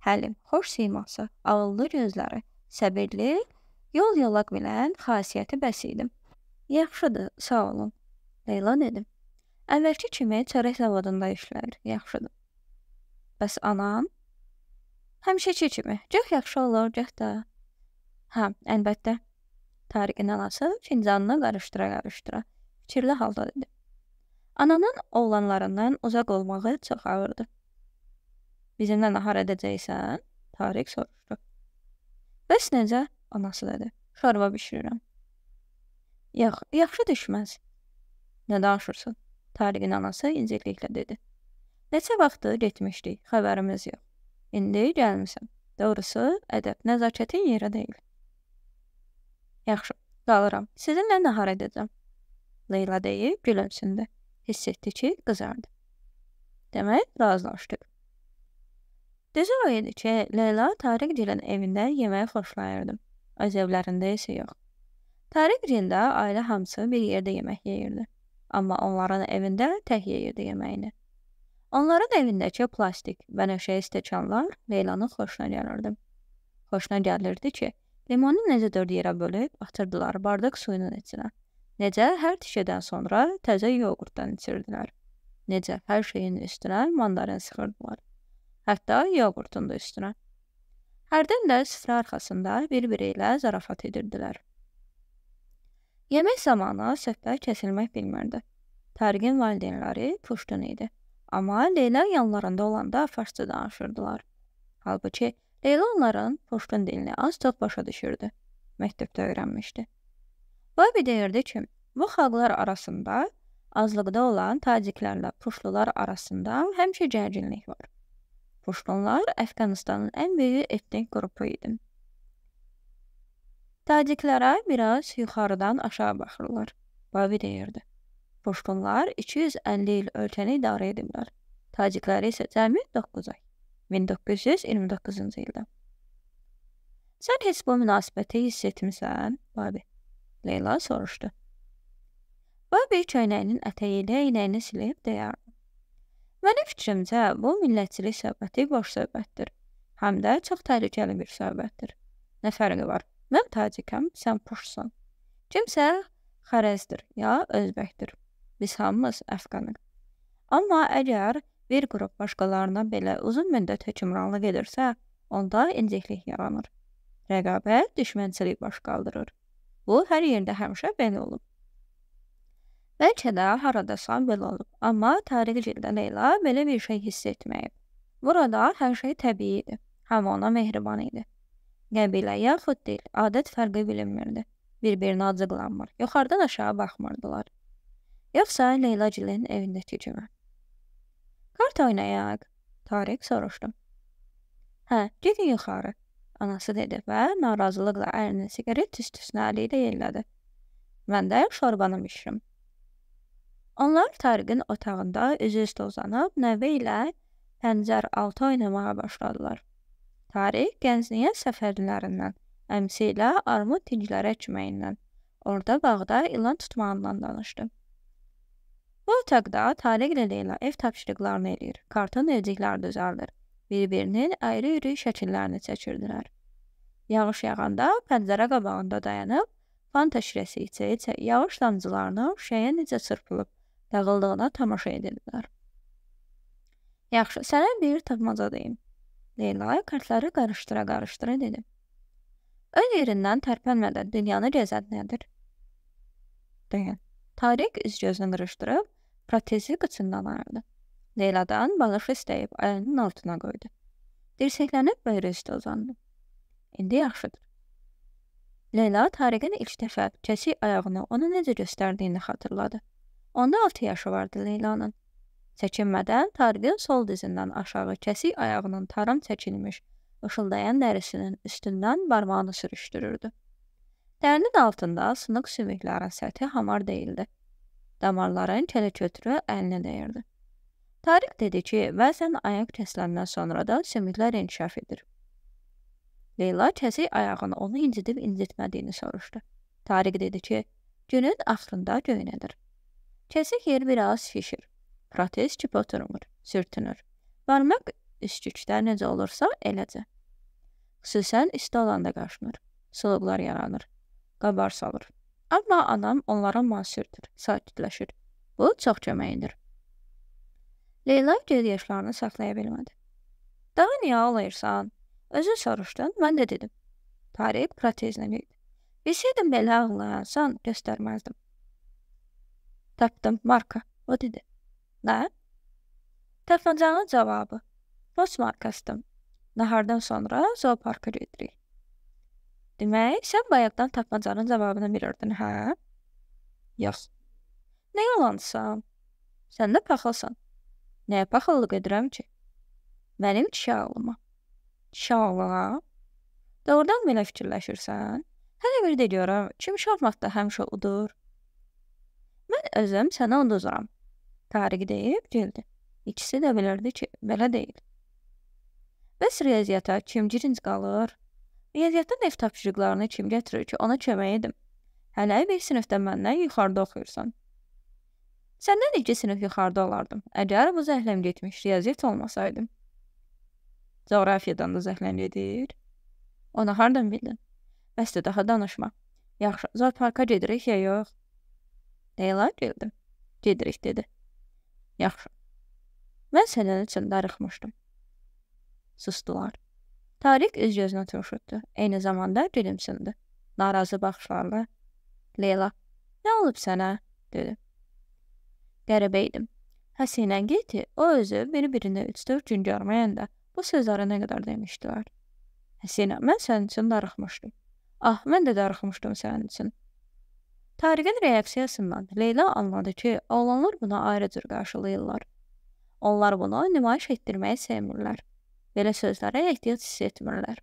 Həlim, xoş siması, ağıllı gözləri, səbirli, yol yola bilən xasiyyəti bəs idi. Yaxşıdır, sağ olun, Leyla dedi. Əvvəlki kimi çörək zavodunda işlər, yaxşıdır. Bəs anan? Həmişəki kimi, gah yaxşı olur, gah da. Hə, əlbəttə. Tariqin anası fincanını qarışdıra-qarışdıra, fikirli halda dedi. Ananın oğlanlarından uzaq olmağı çox ağırdı. Bizimlə nahar edəcəksən? Tariq soruşdu. Bəs necə? Anası dedi. Şorba bişirirəm. Yox, yaxşı düşməz. Nə danışırsan? Tariqin anası incikliklə dedi. Neçə vaxtı getmişdik, xəbərimiz yox. İndi gəlmisən. Doğrusu, ədəb, nəzakətin yeri deyil. Yaxşı, qalıram. Sizinlə nahar edəcəm. Leyla deyib gülümsündü. Hiss etdi ki, qızardı. Demək, razılaşdıq. Düzü o idi ki, Leyla Tariqgilin evində yeməyi xoşlayırdı. Öz evlərində isə yox. Tariqgildə ailə hamısı bir yerdə yemək yeyirdi. Amma onların evində tək yeyirdi yeməyini. Onların evindəki plastik, bənövşəyi stəkanlar Leylanın xoşuna gəlirdi. Xoşuna gəlirdi ki, limonu necə dörd yerə bölüb atırdılar bardaq suyunun içinə. Necə hər tişədən sonra təzə yoğurtdan içirdilər. Necə hər şeyin üstünə mandarin sıxırdılar. Hətta yoğurtun da üstünə. Hərdən də süfrə arxasında bir-biri ilə zarafat edirdilər. Yemək zamanı söhbət kəsilmək bilmirdi. Tariqin valideynləri puştun idi. Amma Leyla yanlarında olanda farsça danışırdılar. Halbuki Leyla onların puştun dilini az çox başa düşürdü. Məktəbdə öyrənmişdi. Babi deyirdi ki, bu xalqlar arasında, azlıqda olan taciklərlə puşlular arasında həmişə gərginlik var. Puştunlar Əfqanistanın ən böyük etnik qrupu idi. Taciklərə biraz yuxarıdan aşağı baxırlar. Babi deyirdi. Puştunlar iki yüz əlli il ölkəni idarə ediblər. Tacikləri isə cəmi doqquz ay. min doqquz yüz iyirmi doqquzuncu ildə. Sən heç bu münasibəti hiss etmisən, Babi? Leyla soruşdu. Babi köynəyinin ətəyi ilə inəyini silib deyərdi. Mənim fikrimcə, bu millətçilik söhbəti boş söhbətdir. Həm də çox təhlükəli bir söhbətdir. Nə fərqi var? Mən tacikəm, sən puşsan. Kimsə xərəzdir, ya özbəkdir. Biz hamımız Əfqanıq. Amma əgər bir qrup başqalarına belə uzun müddət hökmranlıq edirsə, onda inciklik yaranır. Rəqabət düşmənçilik baş qaldırır. Bu, hər yerdə həmişə belə olub. Bəlkə də haradasan belə olub, amma Tariqgildə Leyla belə bir şey hiss etməyib. Burada hər şey təbii idi, həm ona mehriban idi. Qəbilə yaxud dil, adət fərqi bilinmirdi. Bir-birinə acıqlanmır, yuxarıdan aşağı baxmırdılar. Yoxsa Leylagilin evindəki kimi. Kart oynayaq, Tariq soruşdu. Hə, gedin yuxarı, anası dedi və narazılıqla əlini siqaret tüstüsünə əli ilə yellədi. Mən də şorbanı bişirim. Onlar Tariqin otağında üzü üstə uzanıb nəvə ilə pəncər altı oynamağa başladılar. Tariq gəncliyə səfərlərindən, əmsi ilə armud tincləri əkməyindən, orada bağda ilan tutmağından danışdı. Bu otaqda Tariq ilə Leyla ev tapşırıqlarını eləyir, karton evciklər düzəldir, bir-birinin ayrı-ayrı şəkillərini çəkirdilər. Yağış yağanda pəncərə qabağında dayanıb, fanta şirəsi içə-içə yağış damcılarını şəyə necə çırpılıb, dağıldığına tamaşa edirdilər. Yaxşı, sənə bir tapmaca deyim. Leyla kartları qarışdıra-qarışdıra dedi. Öz yerindən tərpənmədən dünyanı gəzən nədir? Deyən. Tariq üz gözünü qırışdırıb, protezi qıçından ayırdı. Leyladan balıq istəyib ayağının altına qoydu. Dirsəklənib böyrü üstə uzandı. İndi yaxşıdır. Leyla Tariqin ilk dəfə kəsik ayağını ona necə göstərdiyini xatırladı. Onda altı yaşı vardı Leylanın. Çəkinmədən Tariqin sol dizindən aşağı kəsik ayağının tarım çəkilmiş, ışıldayan dərisinin üstündən barmağını sürüşdürürdü. Dərinin altında sınıq sümüklərin səthi hamar deyildi. Damarların kələ-kötürü əlinə dəyirdi. Tariq dedi ki, bəzən ayaq kəsiləndən sonra da sümüklər inkişaf edir. Leyla kəsik ayağını onu incidib incitmədiyini soruşdu. Tariq dedi ki, günün axırında göynədir. Kəsik yer biraz şişir. Protez çip oturmur, sürtünür. Barmaq üst-üçdə necə olursa eləcə. Xüsusən isti olanda qaşınır, suluqlar yaranır, qabar salır. Amma anam onlara müasirdir, sakitləşir. Bu çox kömək edir. Leyla göz yaşlarını saxlaya bilmədi. Daha niyə ağlayırsan? Özün soruşdun, mən də dedim. Tarık protezlə deyildi. Bilsəydim belə ağlayansan, göstərməzdim. Tapdım, marka, o dedi. Nə? Tapmacanın cavabı. Post markasıdım. Nahardan sonra zooparka gedirik. Demək, sən bayaqdan tapmacanın cavabını bilirdin, hə? Yox. Nə yalansan? Sən də paxılsan. Nəyə paxıllıq edirəm ki? Mənim kişi ağlıma. Kişi ağlığa? Doğrudan belə fikirləşirsən? Hələ bir də görəm, kim şahmatda həmişə udur? Mən özüm sənə uduzuram. Tarık deyib gəldi. İkisi də bilirdi ki, belə deyil. Bəs riyaziyyata kim girinc qalır? Riyaziyyatın ev tapşırıqlarını kim gətirir ki, ona kömək edim? Hələ bir sinifdə məndən yuxarıda oxuyursan. Səndən iki sinif yuxarıda olardım, əgər bu zəhləm getmiş riyaziyyat olmasaydım. Coğrafiyadan da zəhləm gedir. Onu hardan bildin? Bəs də daha danışma. Yaxşı, zooparka gedirik ya yox? Leyla gəldim. Gedirik, dedi. Yaxşı. Mən sənin üçün darıxmışdım. Sustular. Tarık üz gözünü turşutdu. Eyni zamanda gülümsündü. Narazı baxışlarla. Leyla, nə olub sənə? Dedi. Qəribə idim. Həsinə geti, o özü bir-birini üç-dörd gün görməyəndə bu sözləri nə qədər demişdilər. Həsinə, mən sənin üçün darıxmışdım. Ah, mən də darıxmışdım sənin üçün. Tarık'ın reaksiyasından Leyla anladı ki, oğlanlar buna ayrı cür qarşılayırlar. Onlar bunu nümayiş etdirməyi sevmirlər. Belə sözlərə ehtiyac hiss etmirlər.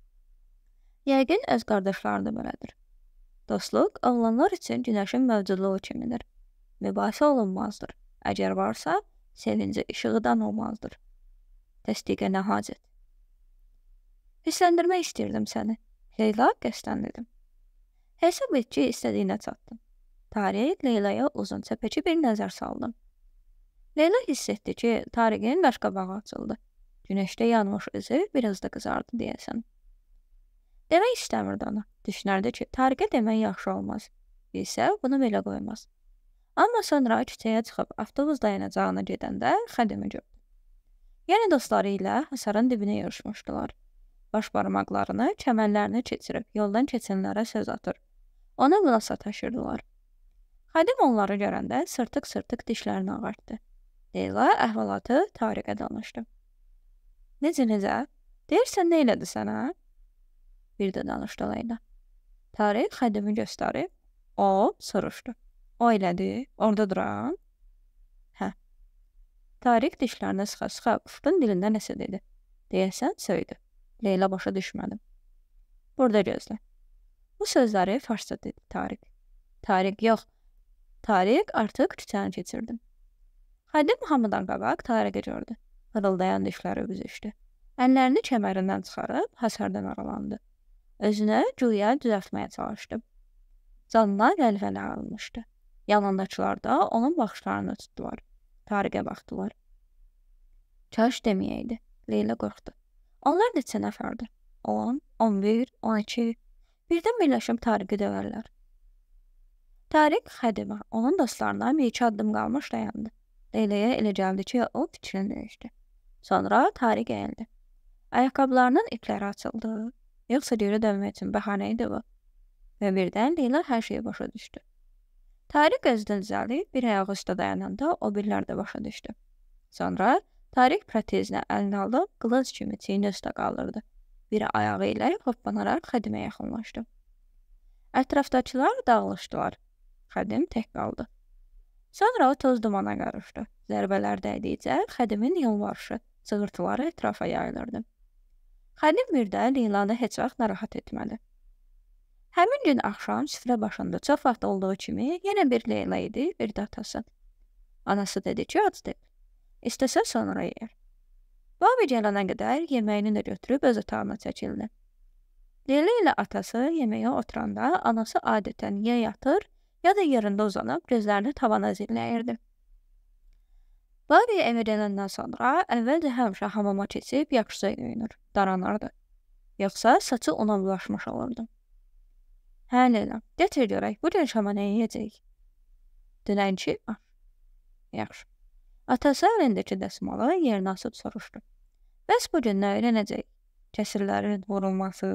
Yəqin öz qardaşları da belədir. Dostluq oğlanlar üçün günəşin mövcudluğu kimidir. Mübahisə olunmazdır. Əgər varsa, sevinci işığıdan olmazdır. Təsdiqə nə hacət? Hissləndirmək istirdim səni. Leyla qəsdən dedim. Hesab et ki, istədiyinə çatdın. Tarık Leyla'ya uzun səpəki bir nəzər saldı. Leyla hiss etdi ki, Tarık'ın qaşqabağı açıldı. Günəşdə yanmış üzü biraz da qızardı deyəsən. Demək istəmirdi ona. Düşünərdi ki, Tarık'a demək yaxşı olmaz. Bilsə, bunu belə qoymaz. Amma sonra küçəyə çıxıb avtobus dayanacağına gedəndə xədimi gördü. Yəni dostları ilə hasarın dibinə yarışmışdılar. Baş barmaqlarını, kəmənlərini keçirib yoldan keçənlərə söz atır. Ona buna sataşırdılar. Xədim onları görəndə sırtıq-sırtıq dişlərini ağartdı. Leyla əhvalatı Tarık'a danışdı. Necə-necə? Deyirsən, nə elədi sənə? Bir də danışdı Leyla. Tarık xədimi göstərib, o soruşdu. O elədi, orada duran? Hə. Tarık dişlərini sıxa-sıxa ufqun dilində nəsə dedi. Deyəsən, söydü. Leyla başa düşmədim. Burada gözlə. Bu sözləri farsça dedi Tarık. Tarık yox. Tarık artıq küçəni keçirdi. Xədim hamıdan qabaq Tarık'ı gördü. Hırıldayan dişləri büzüşdü. Əllərini kəmərindən çıxarıb hasardan aralandı. Özünü güya düzəltməyə çalışdı. Canına qəlvələ alınmışdı. Yanındakılar da onun baxışlarını tutdular. Tarık'a baxdılar. Kaş deməyəydi. Leyla qorxdu. Onlar neçə nəfərdir? on, on bir, on iki. Birdən birləşib Tarık'ı dövərlər. Tarık xədimə, onun dostlarına bir iki addım qalmış dayandı. Leyla'ya elə gəldi ki, o fikrini dəyişdi. Sonra Tarık əyildi. Ayaqqabılarının ipləri açıldı. Yoxsa geri dönmək üçün bəhanə idi bu. Və birdən Leyla hər şeyi başa düşdü. Tarık özdən düzəlib bir ayağı üstə dayananda o birlər də başa düşdü. Sonra Tarık protezinə əlini alıb qılınc kimi çiyini üstə qaldırdı. Bir ayağı ilə hoppanaraq xədimə yaxınlaşdı. Ətrafdakılar dağılışdılar. Xədim tək qaldı. Sonra o toz dumana qarışdı. Zərbələr dəydikcə xədimin yalvarışı, çığırtıları ətrafa yayılırdı. Xədim bir də Leylanı heç vaxt narahat etmədi. Həmin gün axşam süfrə başında çox vaxt olduğu kimi yenə bir Leyla idi, bir də atası. Anası dedi ki, ac deyil. İstəsə sonra yer. Babi gələnə qədər yeməyini də götürüb öz otağına çəkildi. Leyla ilə atası yeməyə oturanda anası adətən ya yatır, ya da yerində uzanıb gözlərini tavana zilləyirdi. Bobby evə gələndən sonra əvvəlcə həmişə hamama keçib yaxşıca yuyunur, daranırdı. Yoxsa saçı ona bulaşmış olurdu. Hə, Leyla, gətir görək, bu gün şama nə yeyəcəyik? Dünənki var. Yaxşı. Atası əlindəki dəsmalı yerinə asıb soruşdu. Bəs bu gün nə öyrənəcək? Kəsirlərin vurulması?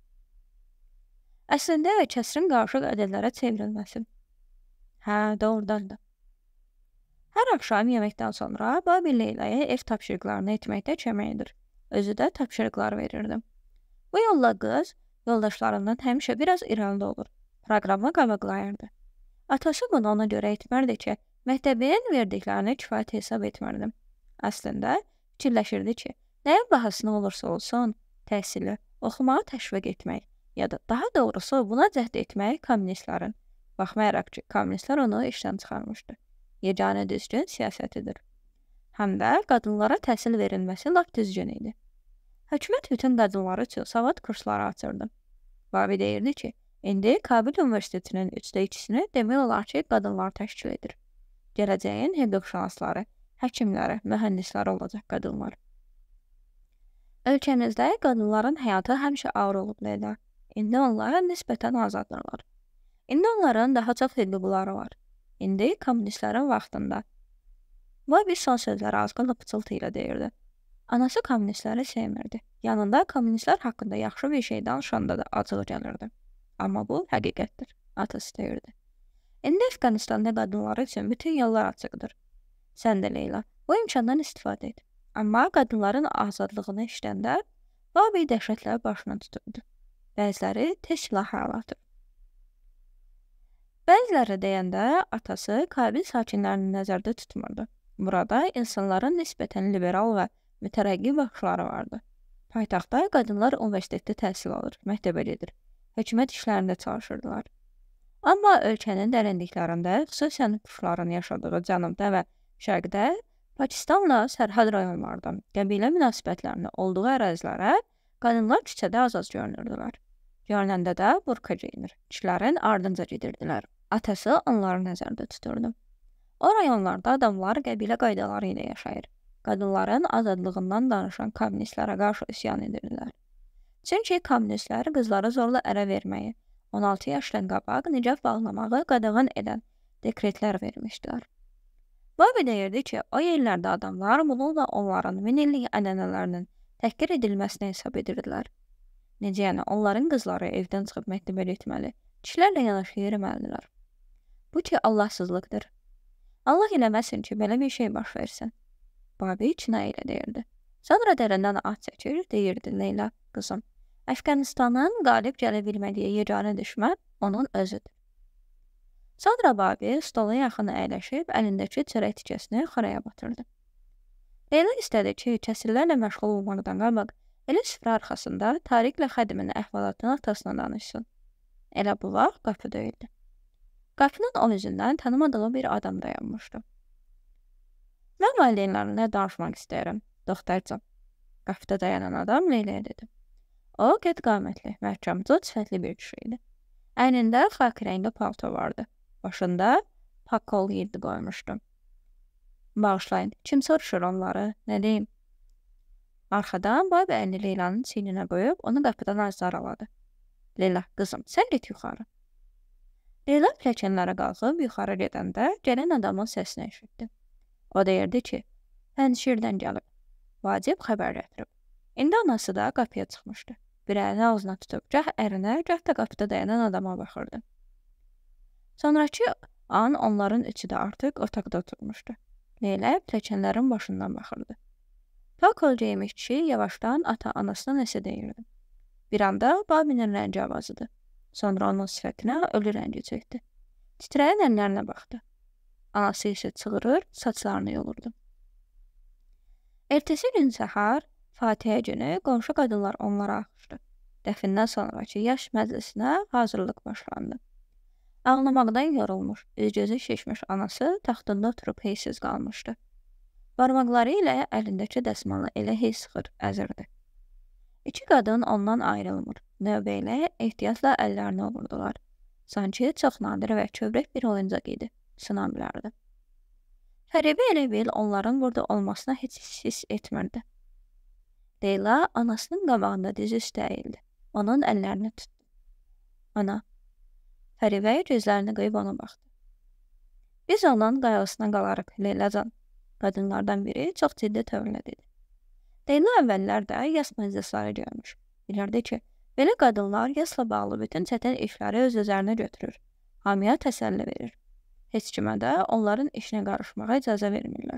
Əslində kəsirin qarışıq ədədlərə çevrilməsi. Hə, doğrudan da. Hər axşam yeməkdən sonra Bobby Leyla'ya ev tapşırıqlarını etməkdə kömək edir. Özü də tapşırıqlar verirdi. Bu yolla qız yoldaşlarından həmişə biraz irəlidə olur. Proqramı qabaqlayırdı. Atası bunu ona görə etmərdi ki, məktəbin verdiklərini kifayət hesab etmərdi. Əslində, fikirləşirdi ki, nəyin bahasına olursa olsun, təhsili, oxumağı təşviq etmək, ya da daha doğrusu buna cəhd etmək kommunistlərin, baxmayaraq ki, kommunistlər onu işdən çıxarmışdı. Yeganə düzgün siyasətidir. Həm də qadınlara təhsil verilməsi lap düzgün idi. Hökumət bütün qadınlar üçün savad kursları açırdı. Bobby deyirdi ki, indi Kabil Universitetinin üçdə ikisini demək olar ki, qadınlar təşkil edir. Gələcəyin hüquqşünasları, həkimləri, mühəndisləri olacaq qadınlar. Ölkəmizdə qadınların həyatı həmişə ağır olub, Leyla. İndi onlar nisbətən azaddırlar. İndi onların daha çox hüquqları var. İndi kommunistlərin vaxtında. Bobby son sözləri az qala pıçıltı ilə deyirdi. Anası kommunistləri sevmirdi. Yanında kommunistlər haqqında yaxşı bir şey danışanda da acığı gəlirdi. Amma bu həqiqətdir, atası deyirdi. İndi Əfqanistanda qadınlar üçün bütün yollar açıqdır. Sən də, Leyla, bu imkandan istifadə et. Amma qadınların azadlığını eşidəndə Bobby dəhşətlə başına tuturdu. Bəziləri tez silah atır. Bəziləri deyəndə atası Kabil sakinlərini nəzərdə tutmurdu. Burada insanların nisbətən liberal və mütərəqqi baxışları vardı. Paytaxtda qadınlar universitetdə təhsil alır, məktəbə gedir, hökumət işlərində çalışırdılar. Amma ölkənin dərinliklərində, xüsusən Kuşların yaşadığı cənubda və şərqdə, Pakistanla sərhəd rayonlarda qəbilə münasibətlərinin olduğu ərazilərə qadınlar küçədə az-az görünürdülər. Görünəndə də burka geyinir, kişilərin ardınca gedirdilər. Atası onları nəzərdə tuturdu. O rayonlarda adamlar qəbilə qaydaları ilə yaşayır. Qadınların azadlığından danışan kommunistlərə qarşı üsyan edirdilər. Çünki kommunistlər qızları zorla ərə verməyi, on altı yaşdan qabaq nicab bağlamağı qadağan edən dekretlər vermişdilər. Bobby deyirdi ki, o yerlərdə adamlar bununla onların min illik ənənələrinin təhqir edilməsini hesab edirdilər. Necə yəni, onların qızları evdən çıxıb məktəbə getməli, kişilərlə yanaşı yeriməlidirlər. Bu ki, Allahsızlıqdır. Allah eləməsin ki, belə bir şey baş versin. Bobby kinayə ilə deyirdi. Sonra dərindən ah çəkir, deyirdi Leyla, qızım. Əfqanistanın qalib gələ bilmədiyi yeganə düşmən onun özüdür. Sonra Bobby stola yaxın əyləşib əlindəki çörək tikəsini xörəyə batırdı. Leyla istədi ki, kəsirlərlə məşğul olmaqdan qabaq elə süfrə arxasında Tariqlə Xədimin əhvalatını atasına danışsın. Elə bu vaxt qapı döyüldü. Qapının o üzündən tanımadığı bir adam dayanmışdı. Mən valideynlərinə danışmaq istəyirəm, doktorcum. Qapıda dayanan adam Leyla'ya dedi. O, qət qamətli, məhkəmcə sifətli bir kişi idi. Əynində xaki rəngli palto vardı. Başında pakol yedi qoymuşdu. Bağışlayın, kim soruşur onları, nə deyim? Arxadan Bobby əlini Leyla'nın çiyninə qoyub, onu qapıdan az araladı. Leyla, qızım, sən get yuxarı. Leyla pilləkənlərə qalxıb yuxarı gedəndə gələn adamın səsini eşitdi. O deyirdi ki, Pənşirdən gəlib, vacib xəbər gətirib. İndi anası da qapıya çıxmışdı. Bir əlini ağzına tutub, gah ərinə, gah da qapıda dayanan adama baxırdı. Sonrakı an onların üçü də artıq otaqda oturmuşdu. Leyla pilləkənlərin başından baxırdı. Pakol geymiş kişi yavaşdan ata-anasına nəsə deyirdi. Bir anda Bobby'nin rəngi avazıdı. Sonra onun sifətinə ölü rəngi çəkdi. Titrəyən əllərinə baxdı. Anası isə çığırır, saçlarını yolurdu. Ertəsi gün səhər, Fatihə günü qonşu qadınlar onlara axışdı. Dəfindən sonraki yaş məclisinə hazırlıq başlandı. Ağlamaqdan yorulmuş, üz-gözü şişmiş anası taxtında oturub heysiz qalmışdı. Barmaqları ilə əlindəki dəsmalı elə hey sıxır, əzirdi. İki qadın ondan ayrılmır. Növbə ilə ehtiyatla əllərini ovurdular. Sanki çox nadir və kövrək bir oyuncaq idi. Sınan bilərdi. Qəribə elə bil onların burada olmasına heç hiss etmirdi. Leyla anasının qabağında dizi üstə əyildi. Onun əllərini tutdu. Ana, Fəribə gözlərini qıyıb ona baxdı. Biz onun qayğısına qalarıq, Leylacan. Qadınlardan biri çox ciddi təvrlə dedi. Leyla əvvəllər də yas məclisləri görmüş. Bilirdi ki, belə qadınlar yasla bağlı bütün çətin işləri öz üzərinə götürür. Hamıya təsəlli verir. Heç kimə də onların işinə qarışmağa icazə vermirlər.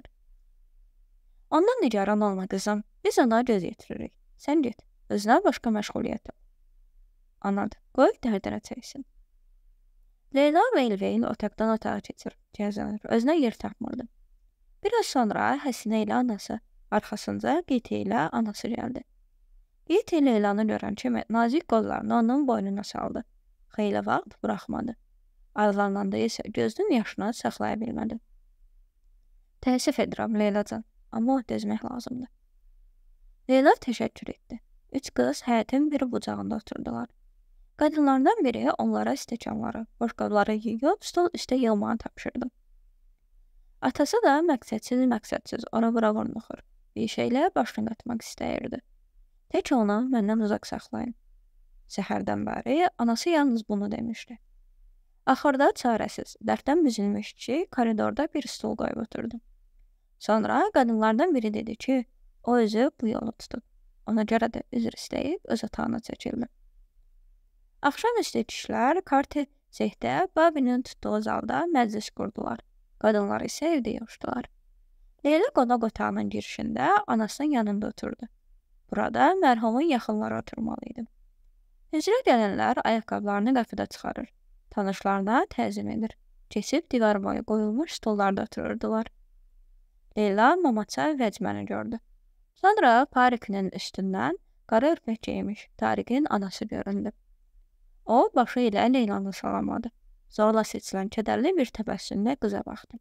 Ondan nigaran olma qızım, biz ona göz yetiririk. Sən get, özünə başqa məşğuliyyət ol. Anadır, qoy dərdinə çəksin. Leyla veyl-veyl otaqdan otağa keçir, gəzənir, özünə yer tapmırdı. Biraz sonra Həsinə ilə anası, arxasınca Qiti ilə anası gəldi. Qiti Leylanı görən kimi nazik qollarını onun boynuna saldı. Xeyli vaxt buraxmadı. Arzulananda isə gözünün yaşını saxlaya bilmədi. Təəssüf edirəm, Leylacan, amma o dözmək lazımdır. Leyla təşəkkür etdi. Üç qız həyətin bir bucağında oturdular. Qadınlardan biri onlara stəkanları, boşqabları yuyub stol üstə yığmağı tapşırdı. Atası da məqsədsiz-məqsədsiz ora-bura vurnuxur, bir şeylə başını qatmaq istəyirdi. Tək onu məndən uzaq saxlayın. Səhərdən bəri anası yalnız bunu demişdi. Axırda çarəsiz, dərddən büzülmüş ki, koridorda bir stol qoyub oturdu. Sonra qadınlardan biri dedi ki, o özü bu yolu tutub. Ona görə də üzr istəyib öz otağına çəkildi. Axşamüstü kişilər Karti Sehdə Babinin tutduğu zalda məclis qurdular. Qadınlar isə evdə yoxdular. Leyla qonaq otağının girişində anasının yanında oturdu. Burada mərhumun yaxınları oturmalıydı. Hücrə gələnlər ayaqqabılarını qapıda çıxarır. Tanışlarına təzim edir. Keçib divar boyu qoyulmuş stollarda otururdular. Leyla mamaça vəcməni gördü. Sonra parikinin üstündən qara örpək geymiş Tariqin anası göründü. O, başı ilə Leylanı salamadı. Zorla seçilən kədərli bir təbəssümlə qıza baxdı.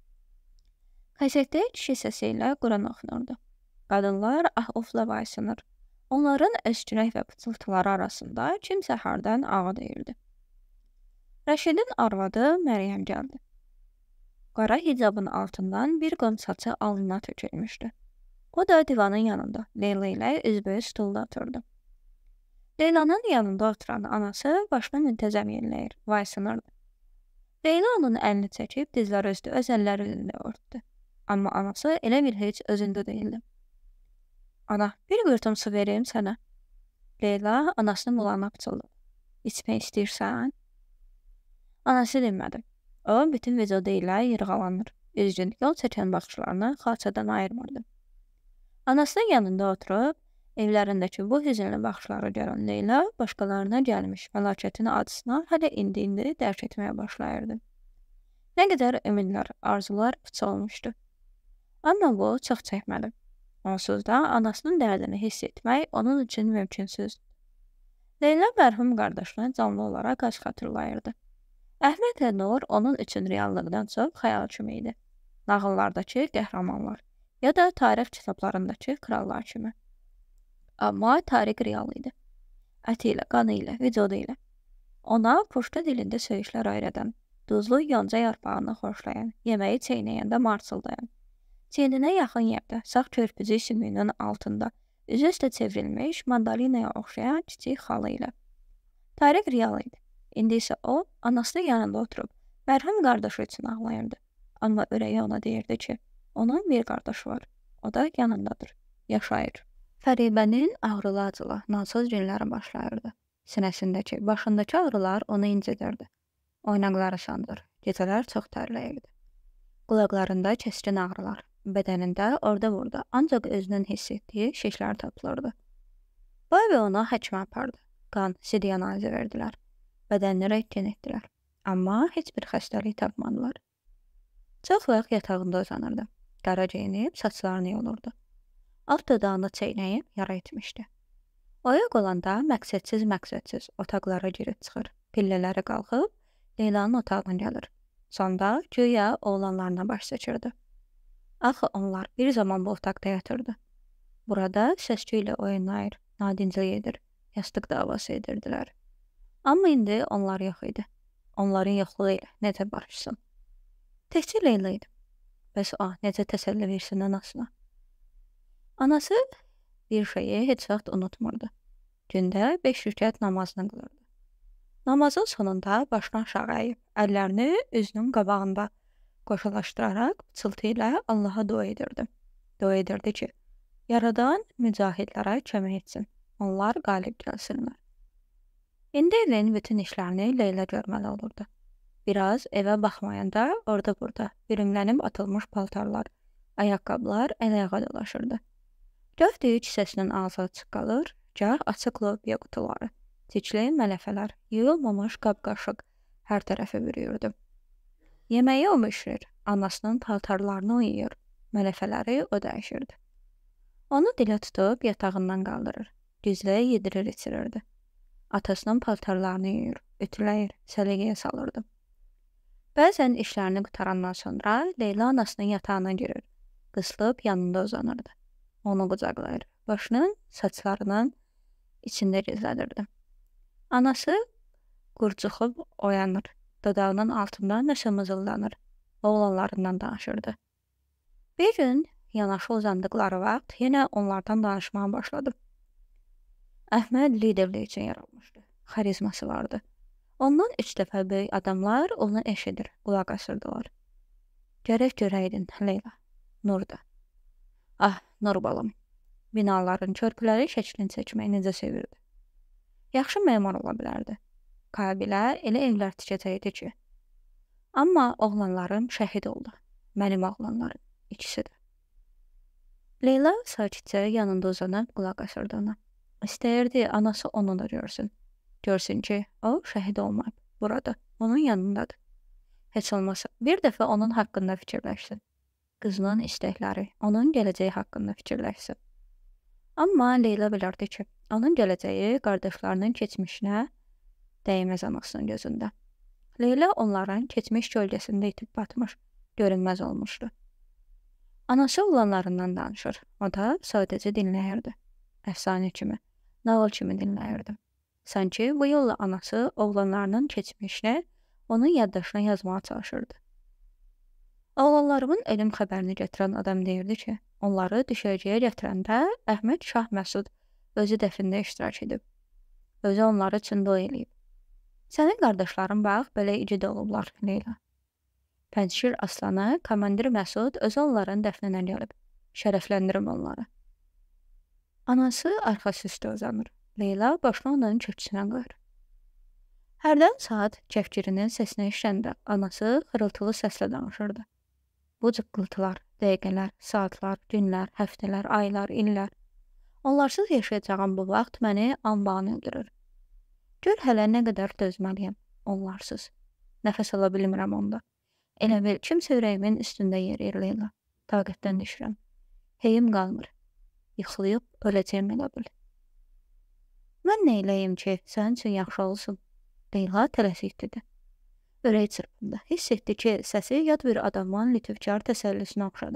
Qəzetdə kişi səsi ilə Quran oxunurdu. Qadınlar ah-ufla vaysınır. Onların öskürək və pıçıltıları arasında kimsə hardan ağa deyirdi. Rəşidin arvadı Məryəm gəldi. Qara hicabın altından bir qom saçı alnına tökülmüşdü. O da divanın yanında Leyla ilə üzbəüz stulda oturdu. Leylanın yanında oturan anası başını müntəzəm yerləyir, vaysınırdı. Leyla onun əlini çəkib dizləri üstü öz əlləri üzündə örtdü. Amma anası elə bir heç özündə deyildi. Ana, bir qırtım su vereyim sənə. Leyla anasını mulana pıçıldı. İçmək istəyirsən? Anası dinmədi. O, bütün vücudu ilə yırğalanır. Üzgün yol çəkən baxışlarını xalçadan ayırmırdı. Anasının yanında oturub, evlərindəki bu hüzünlü baxışları görən Leyla başqalarına gəlmiş fəlakətin acısına hələ indi-indi dərk etməyə başlayırdı. Nə qədər ümidlər, arzular puç olmuşdu. Amma bu çox çəkmədi. Onsuz da anasının dərdini hiss etmək onun üçün mümkünsüzdür. Leyla mərhum qardaşını canlı olaraq az xatırlayırdı. Əhməd və Nur onun üçün reallıqdan çox xəyal kimi idi. Nağıllardakı qəhrəmanlar ya da tarix kitablarındakı krallar kimi. Amma Tariq real idi. Əti ilə, qanı ilə, vücudu ilə. Ona poçta dilində söyüşlər öyrədən, duzlu yonca yarpağını xoşlayan, yeməyi çeynəyəndə marsıldayan, çiyninə yaxın yerdə, sağ körpücü sümüyünün altında, üzü üstə çevrilmiş mandalinaya oxşayan kiçik xalı ilə. Tariq real idi. İndi isə o, anasının yanında oturub, mərhum qardaşı üçün ağlayırdı. Amma ürəyi ona deyirdi ki, onun bir qardaşı var. O da yanındadır, yaşayır. Fəribənin ağrılı-acılı, nansız günləri başlayırdı. Sinəsindəki, başındakı ağrılar onu incidirdi. Oynaqları sandır, gecələr çox tərləyirdi. Qulaqlarında kəskin ağrılar, bədənində orada-burada ancaq özünün hiss etdiyi şişlər tapılırdı. Bu evi ona həkimə apardı. Qan, sidiy analizi verdilər. Bədənini rəntgen etdilər. Amma heç bir xəstəlik tapmadılar. Çox vaxt yatağında uzanırdı. Qara geyinib, saçlarını yolurdu. Alt dodağını çeynəyib yara etmişdi. Oyaq olanda məqsədsiz-məqsədsiz otaqlara girib çıxır. Pillələri qalxıb, Leylanın otağına gəlir. Sonda güya oğlanlarına baş çəkirdi. Axı onlar bir zaman bu otaqda yatırdı. Burada səsküy ilə oynayır, nadincə yedir, yastıq davası edirdilər. Amma indi onlar yox idi. Onların yoxluğu ilə necə barışsın? Təkcə Leyla idi. Bəs o necə təsəlli versin anasına? Anası bir şeyi heç vaxt unutmurdu. Gündə beş rükət namazını qılırdı. Namazın sonunda başını aşağı əyib, əllərini üzünün qabağında qoşulaşdıraraq pıçıltı ilə Allaha dua edirdi. Dua edirdi ki, Yaradan mücahidlərə kömək etsin, onlar qalib gəlsinlər. İndi evin bütün işlərini Leyla görməli olurdu. Biraz evə baxmayanda orada-burada bürümlənib atılmış paltarlar, ayaqqabılar əl-ayağa dolaşırdı. Gah düyü kisəsinin ağzı açıq qalır, gah açıq lobiya qutuları, tikli mələfələr, yuyulmamış qab-qaşıq hər tərəfə bürüyürdü. Yeməyi o bişirir, anasının paltarlarını o yeyir, mələfələri o dəyişirdi. Onu dilə tutub yatağından qaldırır, güzlə yedirir içirirdi. Atasının paltarlarını yuyur, ütüləyir, səliqəyə salırdı. Bəzən işlərini qutarandan sonra Leyla anasının yatağına girir, qısılıb yanında uzanırdı. Onu qucaqlayır, başının saçlarının içində gizlədirdi. Anası qurcuxub oyanır, dodağının altından nəsə mızıldanır, oğlanlarından danışırdı. Bir gün yanaşı uzandıqları vaxt yenə onlardan danışmağa başladı. Əhməd liderlik üçün yaranmışdı, xarizması vardı. Ondan üç dəfə böyük adamlar onu eşidir, qulaq asırdılar. Gərək görəydin, Leyla, Nurda. Ah, Nur balam, binaların körpüləri şəklini çəkməyi necə sevirdi. Yaxşı memar ola bilərdi. Kabilə elə evlər tikəcəkdi ki. Amma oğlanlarım şəhid oldu. Mənim oğlanlarım, ikisi də. Leyla sakitcə yanında uzanıb qulaq asırdı ona. İstəyirdi anası onu da görsün. Görsün ki, o şəhid olmayıb, burada, onun yanındadır. Heç olmasa bir dəfə onun haqqında fikirləşsin. Qızının istəkləri, onun gələcəyi haqqında fikirləşsin. Amma Leyla bilirdi ki, onun gələcəyi qardaşlarının keçmişinə dəyməz anasının gözündə. Leyla onların keçmiş gölgəsində itib batmış, görünməz olmuşdu. Anası oğlanlarından danışır, o da sadəcə dinləyirdi. Əfsanə kimi, nağıl kimi dinləyirdi. Sanki bu yolla anası oğlanlarının keçmişini onun yaddaşına yazmağa çalışırdı. Oğlanlarımın ölüm xəbərini gətirən adam deyirdi ki, onları düşərgəyə gətirəndə Əhməd Şah Məsud özü dəfində iştirak edib. Özü onları üçün dua eləyib. Sənin qardaşların bax, belə igid olublar, Leyla. Pənçir Aslanı, komandir Məsud özü onların dəfninə gəlib. Şərəfləndirim onları. Anası arxası üstə uzanır. Leyla başını onun köksünə qoyur. Hərdən saat kəfkirinin səsini eşidəndə anası xırıltılı səslə danışırdı. Bu cıqqıltılar, dəqiqələr, saatlar, günlər, həftələr, aylar, illər. Onlarsız yaşayacağım bu vaxt məni anbağın öldürür. Gör hələ nə qədər dözməliyəm, onlarsız. Nəfəs ala bilmirəm onda. Elə bil kimsə ürəyimin üstündə yeriyir Leyla. Taqətdən düşürəm. Heyim qalmır. Yıxılayıb öləcəyim elə bil. Mən nə eləyim ki, sənin üçün yaxşı olsun? Leyla tələsik dedi. Ürək çırpındı. Hiss etdi ki, səsi yad bir adamın lütufkar təsəllisinə oxşadı.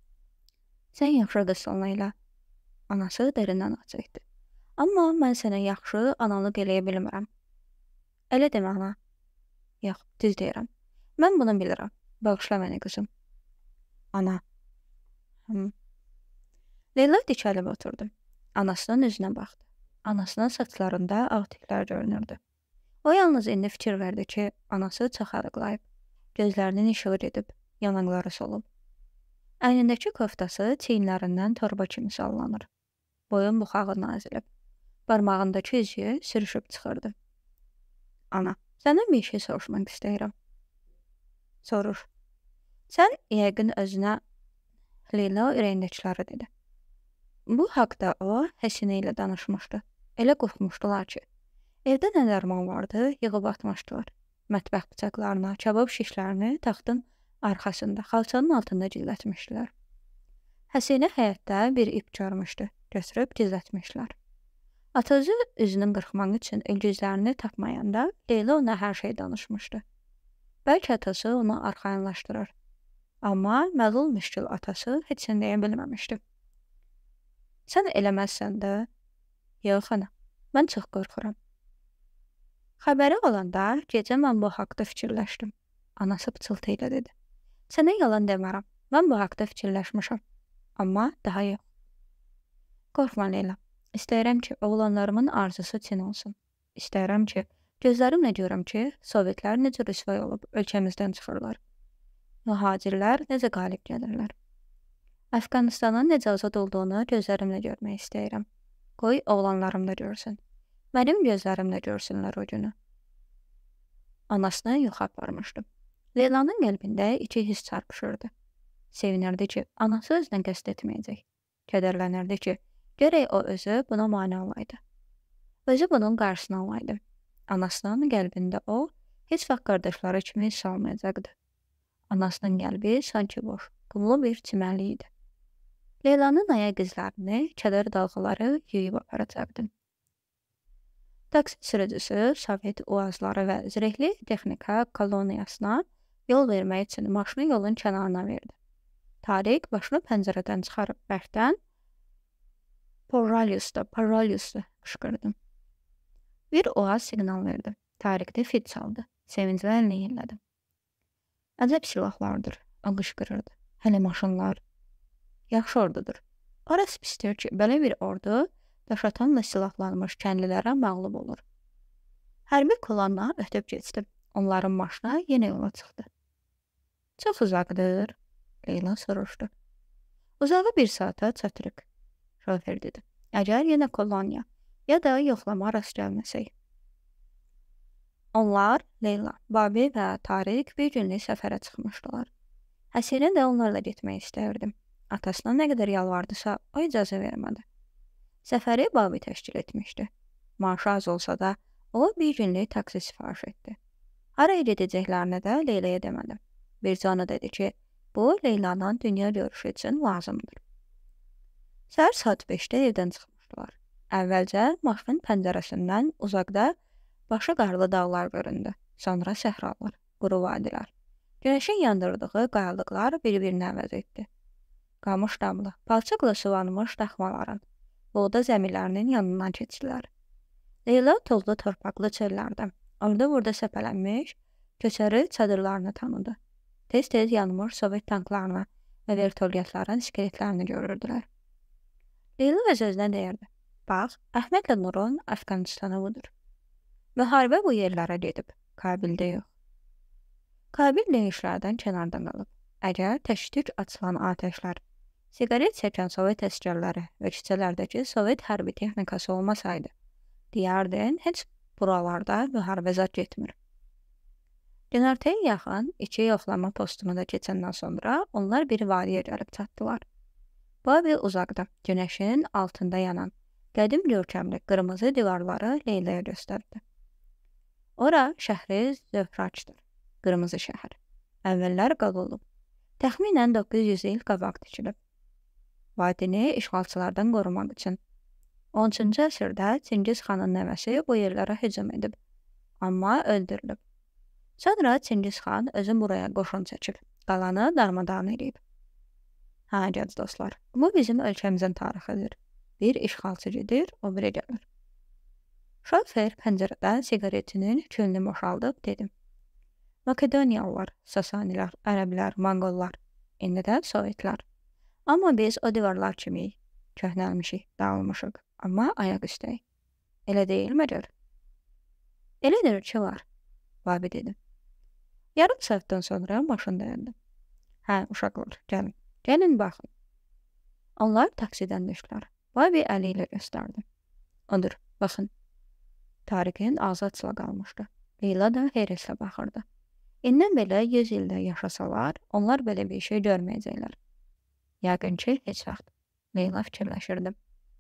Sən yaxşı qızsan, Leyla. Anası dərindən ah çəkdi. Amma mən sənə yaxşı analıq eləyə bilmirəm. Elə demə, ana. Yox, düz deyirəm. Mən bunu bilirəm. Bağışla məni, qızım. Ana. Hım. Leyla dikəlib oturdu. Anasının üzünə baxdı. Anasının saçlarında ağ tüklər görünürdü. O yalnız indi fikir verdi ki, anası çox arıqlayıb. Gözlərinin işığı gedib, yanaqları solub. Əynindəki koftası çiyinlərindən torba kimi sallanır. Boyun buxağı nazilib. Barmağındakı üzüyü sürüşüb çıxırdı. Ana, səndən bir şey soruşmaq istəyirəm. Soruş. Sən yəqin özünə Leyla ürəyindəkiləri dedi. Bu haqda o Həsinə ilə danışmışdı. Elə qorxmuşdular ki, evdə nə dərman vardı, yığıb atmışdılar. Mətbəx bıçaqlarına, kabab şişlərini taxtın arxasında, xalçanın altında gizlətmişdilər. Həsinə həyətdə bir ip görmüşdü, götürüb gizlətmişlər. Atası üzünün qırxmaq üçün ülgüzlərini tapmayanda Leyla ona hər şey danışmışdı. Bəlkə atası onu arxayınlaşdırır. Amma məzul müşkül atası heç sən deyə bilməmişdi. Sən eləməzsən də? Yox, ana, mən çox qorxuram. Xəbəri olanda gecə mən bu haqda fikirləşdim. Anası pıçıltı ilə dedi. Sənə yalan demərəm. Mən bu haqda fikirləşmişəm, amma daha yox. Qorxma Leyla. İstəyirəm ki, oğlanlarımın arzusu çin olsun. İstəyirəm ki, gözlərimlə görüm ki, Sovetlər necə rüsvay olub ölkəmizdən çıxırlar. Mühacirlər necə qalib gəlirlər. Əfqanistanın necə azad olduğunu gözlərimlə görmək istəyirəm. Qoy oğlanlarım da görsün. Mənim gözlərimlə görsünlər o günü. Anasına yuxu aparmışdı. Leylanın qəlbində iki his çarpışırdı. Sevinirdi ki, anası özünə qəsd etməyəcək. Kədərlənirdi ki, gərək o özü buna mane olaydı. Özü bunun qarşısını alaydı. Anasının qəlbində o, heç vaxt qardaşları kimi hiss almayacaqdı. Anasının qəlbi sanki boş, qumlu bir çimərlik idi. Leylanın ayaq izlərini, kədər dalğaları yuyub aparacaqdı. Taksi sürücüsü Sovet uazları və zirehli texnika koloniyasına yol vermək üçün maşını yolun kənarına verdi. Tarık başını pəncərədən çıxarıb bərkdən "Porralyusda, Porralyusda" qışqırdı. Bir oaz siqnal verdi. Tarık da fit çaldı. Sevinclə əlini yellədi. Əcəb silahlardır, o qışqırırdı. Hələ maşınlar. Yaxşı ordudur. Orası pisdir ki, belə bir ordu daşatanla silahlanmış kəndlilərə məğlub olur. Hərbi kolonlar ötüb keçdi. Onların maşına yenə yola çıxdı. Çox uzaqdır, Leyla soruşdu. Uzağı bir saata çatırıq, şofer dedi. Əgər yenə koloniya ya da yoxlama rast gəlməsək. Onlar, Leyla, Babi və Tarık bir günlük səfərə çıxmışdılar. Həsinə də onlarla getmək istəyirdim. Atasına nə qədər yalvardısa, o icazə vermədi. Səfəri Babi təşkil etmişdi. Maaşı az olsa da, o bir günlük taksi sifariş etdi. Haraya gedəcəklərini də Leylaya demədi. Bircə ona dedi ki, bu Leylanın dünya görüşü üçün lazımdır. Səhər saat beşdə evdən çıxmışdılar. Əvvəlcə maşının pəncərəsindən uzaqda başı qarlı dağlar göründü. Sonra səhralar, quru vadilər. Günəşin yandırdığı qayalıqlar bir-birini əvəz etdi. Qamış damlı, palçıqla suvanmış daxmaların, buğda zəmilərinin yanından keçdilər. Leyla tozlu torpaqlı çöllərdə, orada-burada səpələnmiş köçəri çadırlarını tanıdı. Tez-tez yanmış Sovet tanklarını və vertolyatların skeletlərini görürdülər. Leyla öz-özünə deyirdi. Bax, Əhmədlə Nurun Əfqanistanı budur. Müharibə bu yerlərə gedib, Kabildə yox. Kabil döyüşlərdən kənarda qalıb. Əgər təşdid açılan atəşlər, siqaret çəkən Sovet əsgərləri və küçələrdəki Sovet hərbi texnikası olmasaydı, deyərdin, heç buralarda müharibə zad getmir. Günortaya yaxın iki yoxlama postunu da keçəndən sonra onlar bir vadiyə gəlib çatdılar. Babi uzaqda, günəşin altında yanan, qədim görkəmli qırmızı divarları Leylaya göstərdi. Ora şəhri Zöfraçdır, qırmızı şəhər. Əvvəllər qadılıb. Təxminən doqquz yüz il qabaq tikilib. Vadini işğalçılardan qorumaq üçün. on üçüncü əsrdə Çingiz xanın nəvəsi bu yerlərə hücum edib, amma öldürülüb. Sonra Çingiz xan özü buraya qoşun çəkib, qalanı darmadağın edib. Hə, gəz dostlar, bu bizim ölkəmizin tarixidir. Bir işğalçı gedir, o biri gəlir. Şofer pəncərədən siqaretinin külünü boşaldıb dedim. Makedoniyalılar, Sasanilər, Ərəblər, Monqollar, indi də Sovetlər. Amma biz o divarlar kimiyik, köhnəlmişik, dağılmışıq, amma ayaq üstəyik. Elə deyilmi gör? Elədir ki var, Babi dedi. Yarım saatdan sonra maşın dayandı. Hə, uşaqlar, gəlin, gəlin baxın. Onlar taksidən düşdülər. Babi əli ilə göstərdi. Odur, baxın. Tarikin ağzı açıla qalmışdı. Leyla da heyrətlə baxırdı. İndən belə yüz ildə yaşasalar, onlar belə bir şey görməyəcəklər. Yəqin ki, heç vaxt. Leyla fikirləşirdi.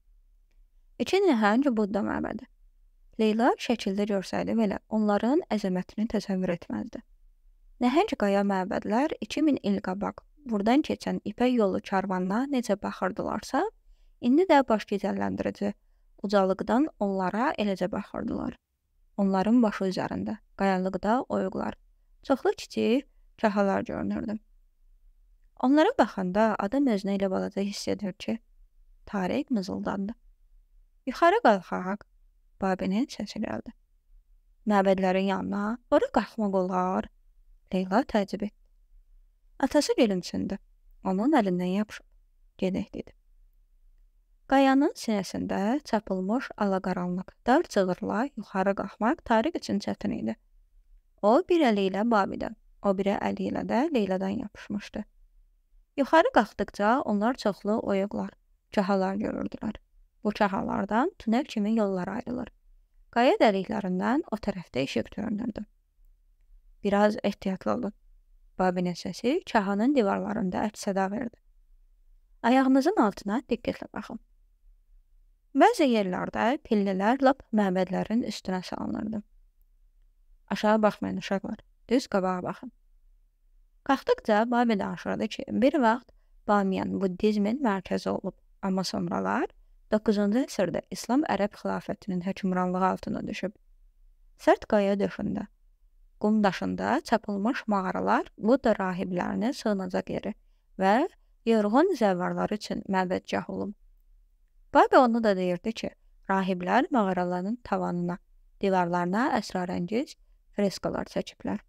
İki nəhəng Budda məbədi. Leyla şəkildə görsəydi belə, onların əzəmətini təsəvvür etməzdi. Nəhəng qaya məbədlər iki min il qabaq buradan keçən ipək yolu karvanına necə baxırdılarsa, indi də baş gecəlləndirici ucalıqdan onlara eləcə baxırdılar. Onların başı üzərində, qayalıqda oyuqlar, çoxlu kiçik kahalar görünürdü. Onlara baxanda adam özünə elə balaca hiss edir ki, Tarık mızıldandı. Yuxarı qalxaq, Babinin səsi gəldi. Məbədlərin yanına, ora qalxmaq olar. Leyla təəccüb etdi. Atası gülümsündü. Onun əlindən yapışıb. Gedək dedi. Qayanın sinəsində çapılmış alaqaranlıq dar cığırla yuxarı qalxmaq Tariq üçün çətin idi. O bir əli ilə Babidən, o biri əli ilə də Leyladan yapışmışdı. Yuxarı qalxdıqca onlar çoxlu oyuqlar, çahalar görürdülər. Bu çahalardan tünel kimi yollar ayrılır. Qaya dəliklərindən o tərəfdə işıq görünürdü. Biraz ehtiyatlı olun. Babinin səsi çahanın divarlarında əks-səda verdi. Ayağınızın altına diqqətlə baxın. Bəzi yerlərdə pillilər lap məbədlərin üstünə salınırdı. Aşağı baxmayın uşaqlar, düz qabağa baxın. Qalxdıqca Babi danışırdı ki, bir vaxt Bamiyan buddizmin mərkəzi olub, amma sonralar doqquzuncu əsrdə İslam Ərəb xilafətinin hökmranlığı altına düşüb. Sərt qaya döşündə, qum daşında çapılmış mağaralar Budda rahiblərinin sığınacaq yeri və yorğun zəvvarlar üçün məbədgah olub. Babi onu da deyirdi ki, rahiblər mağaraların tavanına, divarlarına əsrarəngiz freskalar çəkiblər.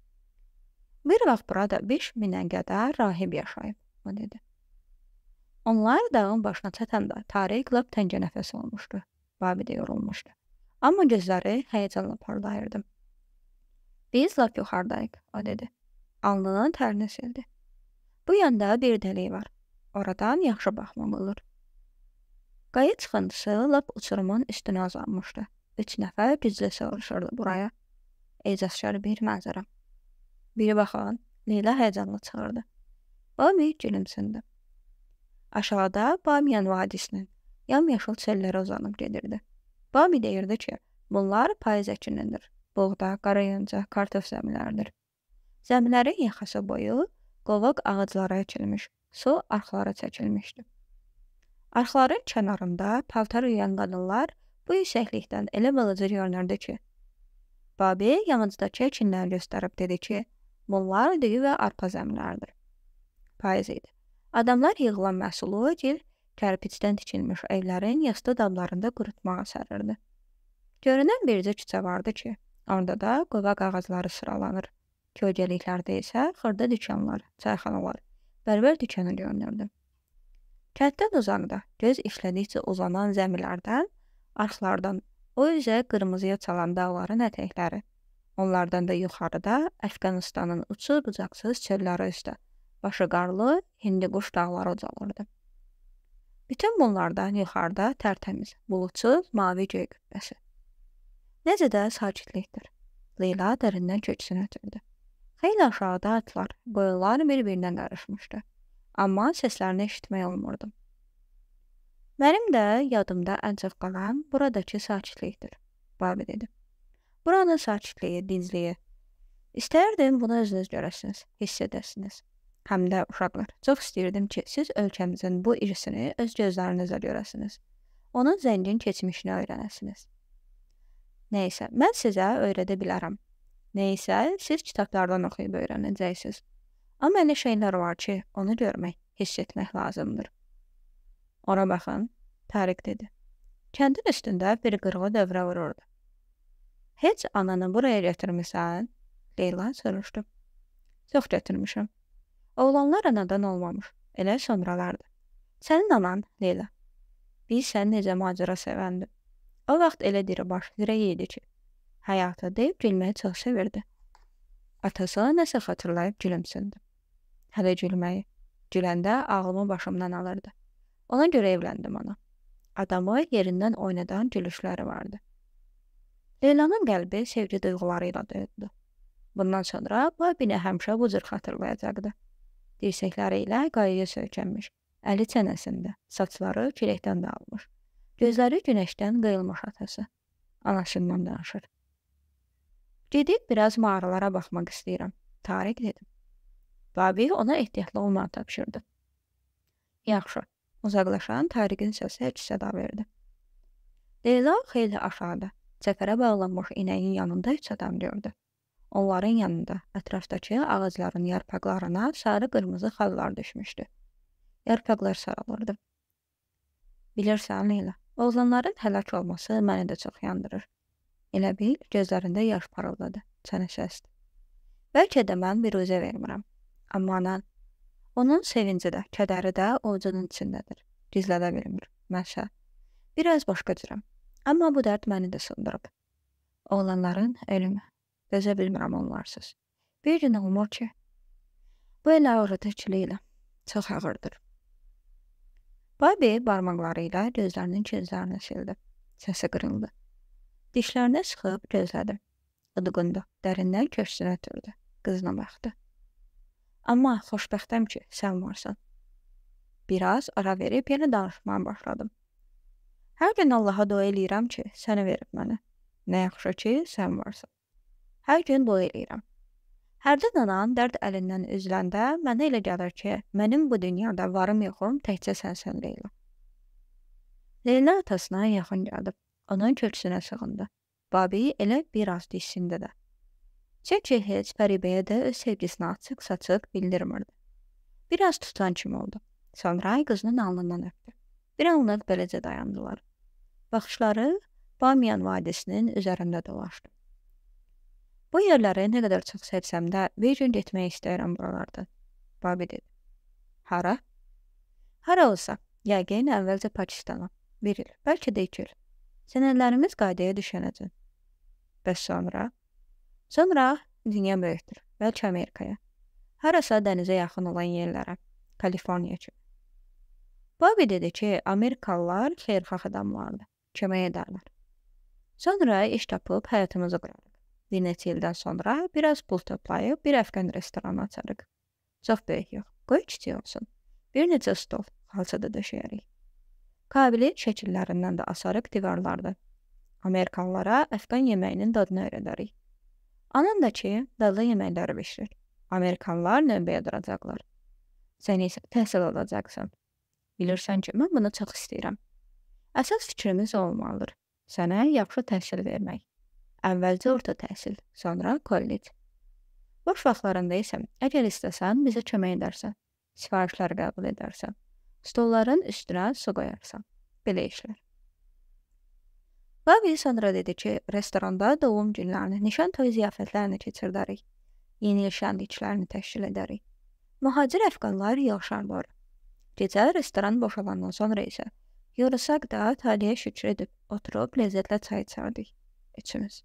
Bir vaxt burada beş minə qədər rahib yaşayıb, o dedi. Onlar dağın başına çatanda Tariq lap təngə nəfəs olmuşdu. Babi də yorulmuşdu. Amma gözləri həyəcanla parlayırdı. Biz lap yuxarıdayıq, o dedi. Alnının tərini sildi. Bu yanda bir dəlik var. Oradan yaxşı baxmaq olur. Qaya çıxıntısı lap uçurumun üstünə uzanmışdı. Üç nəfər güclə sığırışırdı buraya. Ecazkar bir mənzərə. Biri baxan, Leyla həyəcanla çığırdı. Babi gülümsündü. Aşağıda Bamiyan vadisinin yamyaşıl çölləri uzanıb gedirdi. Babi deyirdi ki, bunlar payız əkinindir. Buğda, qarayonca, kartof zəmiləridir. Zəmilərin yaxası boyu qovaq ağaclara əkilmiş, su arxlara çəkilmişdi. Arxların kənarında paltar yuyan qadınlar bu yüksəklikdən elə balaca görünürdü ki, Babi yanıcdakı əkinləri göstərib dedi ki, bunlar düyü və arpa zəmiləridir. Payız idi. Adamlar yığılan məhsulu gil kərpicdən tikilmiş evlərin yastı damlarında qurutmağa sərirdi. Görünən bircə küçə vardı ki, orada da qovaq ağacları sıralanır. Kölgəliklərdə isə xırda dükanlar, çayxanalar, bərbər dükanı görünürdü. Kənddən uzaqda, göz işlədikcə uzanan zəmilərdən, arxlardan o üzə qırmızıya çalan dağların ətəkləri, onlardan da yuxarıda Əfqanistanın uçsuz-bucaqsız çölləri üstə, başı qarlı, Hindiquş dağları ucalırdı. Bütün bunlardan yuxarıda tərtəmiz, bulutsuz, mavi göy qübbəsi. Necə də sakitlikdir. Leyla dərindən köksünü ötürdü. Xeyli aşağıda atlar, qoyunlar bir-birinə qarışmışdı. Amma səslərini eşitmək olmurdu. Mənim də yadımda ən çox qalan buradakı sakitlikdir, Babi dedi. Buranın sakitliyi, dizliyi. İstərdim bunu özünüz görəsiniz, hiss edəsiniz. Həm də uşaqlar, çox istəyirdim ki, siz ölkəmizin bu irisini öz gözlərinizlə görəsiniz. Onun zəngin keçmişini öyrənəsiniz. Nəysə, mən sizə öyrədə bilərəm. Nəysə, siz kitablardan oxuyub öyrənəcəksiniz. Amma elə şeylər var ki, onu görmək, hiss etmək lazımdır. Ora baxın, Tariq dedi. Kəndin üstündə bir qırğı dövrə vururdu. Heç ananı buraya gətirmisən? Leyla soruşdu. Çox gətirmişəm. Oğlanlar anadan olmamış, elə sonralardır. Sənin anan, Leyla. Biz sən necə macəra sevəndi. O vaxt elə diribaş, zirək idi ki, həyatı deyib gülməyi çox sevirdi. Atası nəsə xatırlayıb gülümsündü. Hələ gülməyi, güləndə ağlımı başımdan alırdı. Ona görə evləndim ona. Adamı yerindən oynadan gülüşləri vardı. Leylanın qəlbi sevgi duyğuları ilə döyüldü. Bundan sonra Babini həmişə bu cür xatırlayacaqdı. Dirsəkləri ilə qayaya söykənmiş, əli çənəsində, saçları küləkdən dağılmış, gözləri günəşdən qıyılmış atası. Anasından danışır. Gedib biraz mağaralara baxmaq istəyirəm, Tariq dedim. Babi ona ehtiyatlı olmağı tapşırdı. Yaxşı, uzaqlaşan Tariqin səsi əks-səda verdi. Leyla xeyli aşağıda, çəpərə bağlanmış inəyin yanında üç adam gördü. Onların yanında ətrafdakı ağacların yarpaqlarına sarı-qırmızı xallar düşmüşdü. Yarpaqlar saralırdı. Bilirsən, Leyla, oğlanların həlak olması məni də çox yandırır. Elə bil, gözlərində yaş parıldadı, çənə səsdi. Bəlkə də mən bir üzə vermirəm. Amma anan, Onun sevinci də, kədəri də ovucunun içindədir. Gizlədə bilmir. Mənsə biraz başqa cürəm. Amma bu dərd məni də sındırıb. Oğlanların ölümü. Dözə bilmirəm onlarsız. Bir gün olmur ki, bu elə ağrıdıcılığıyla çox ağırdır. Bobby barmaqları ilə gözlərinin kizlərini sildi. Səsi qırıldı. Dişlərini sıxıb gözlədi. Udqundu. Dərindən köksünə ötürdü. Qızına baxdı. Amma xoşbəxtəm ki, sən varsan. Biraz ara verib yenə danışmaya başladım. Hər gün Allaha dua eləyirəm ki, səni verib mənə. Nə yaxşı ki, sən varsan. Hər gün dua eləyirəm. Hərdən anan dərd əlindən üzüləndə mənə elə gəlir ki, mənim bu dünyada varım yoxum təkcə sənsən Leyla. Leyla atasına yaxın gəldi. Onun köksünə sığındı. Bobby elə biraz dişsində də. Çünki heç Fəribəyə də öz sevgisini açıq-saçıq bildirmirdi. Biraz tutan kimi oldu. Sonra qızının alnından öpdü. Bir anlıq beləcə dayandılar. Baxışları Bamiyan vadisinin üzərində dolaşdı. Bu yerləri nə qədər çox sevsəm də bir gün getmək istəyirəm buralardan. Bobby dedi. Hara? Hara olsa, yəqin əvvəlcə Pakistana. Bir il, bəlkə də iki il. Sənədlərimiz qaydaya düşənəcək. Bəs sonra? Sonra dünya böyükdür. Bəlkə Amerikaya. Harasa dənizə yaxın olan yerlərə. Kaliforniya kimi. Bobby dedi ki, Amerikalılar xeyirxah adamlardır. Kömək edərlər. Sonra iş tapıb həyatımızı qurarıq. Bir neçə ildən sonra biraz pul toplayıb bir əfqan restoranı açarıq. Çox böyük yox. Qoy kiçik olsun. Bir neçə stol, xalçada döşəyərik. Kabili şəkillərindən də asarıq divarlarda. Amerikalılara əfqan yeməyinin dadını öyrədərik. Anam da ki, dadlı yeməkləri bişirir. Amerikalılar növbəyə duracaqlar. Sən isə təhsil alacaqsan. Bilirsən ki, mən bunu çox istəyirəm. Əsas fikrimiz olmalıdır. Sənə yaxşı təhsil vermək. Əvvəlcə orta təhsil, sonra kollec. Boş vaxtlarında isə, əgər istəsən, bizə kömək edərsən. Sifarişləri qəbul edərsən. Stolların üstünə su qoyarsan. Belə işlər. Bobby sonra dedi ki, restoranda doğum günlərini, nişan toy ziyafətlərini keçirdərik. Yeni il şənliklərini təşkil edərik. Mühacir əfqanlar yığışarlar. Gecə restoran boşalandan sonra isə yorusaq da taliyə şükür edib oturub ləzzətlə çay içərdik. İçimiz.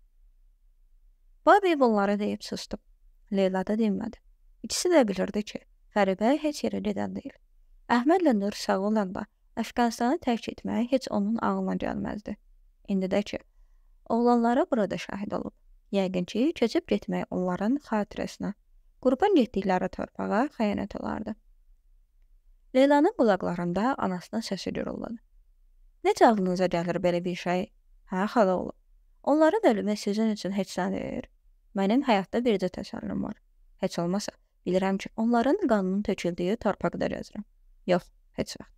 Bobby bunları deyib susdu. Leyla da dinmədi. İkisi də bilirdi ki, Fəribə heç yerə gedən deyil. Əhmədlə Nur sağ olanda Əfqanistanı tərk etmək heç onun ağlına gəlməzdi. İndi də ki, oğlanları burada şahid olub. Yəqin ki, keçib getmək onların xatirəsinə, qurban getdikləri torpağa xəyanət olardı. Leylanın qulaqlarında anasının səsi gürüldü. Necə ağlınıza gəlir belə bir şey? Hə, xala olub. Onların ölümü sizin üçün heç nə deyir. Mənim həyatda bircə təsəllim var. Heç olmasa, bilirəm ki, onların qanının töküldüyü torpaqda gəzirəm. Yox, heç vaxt.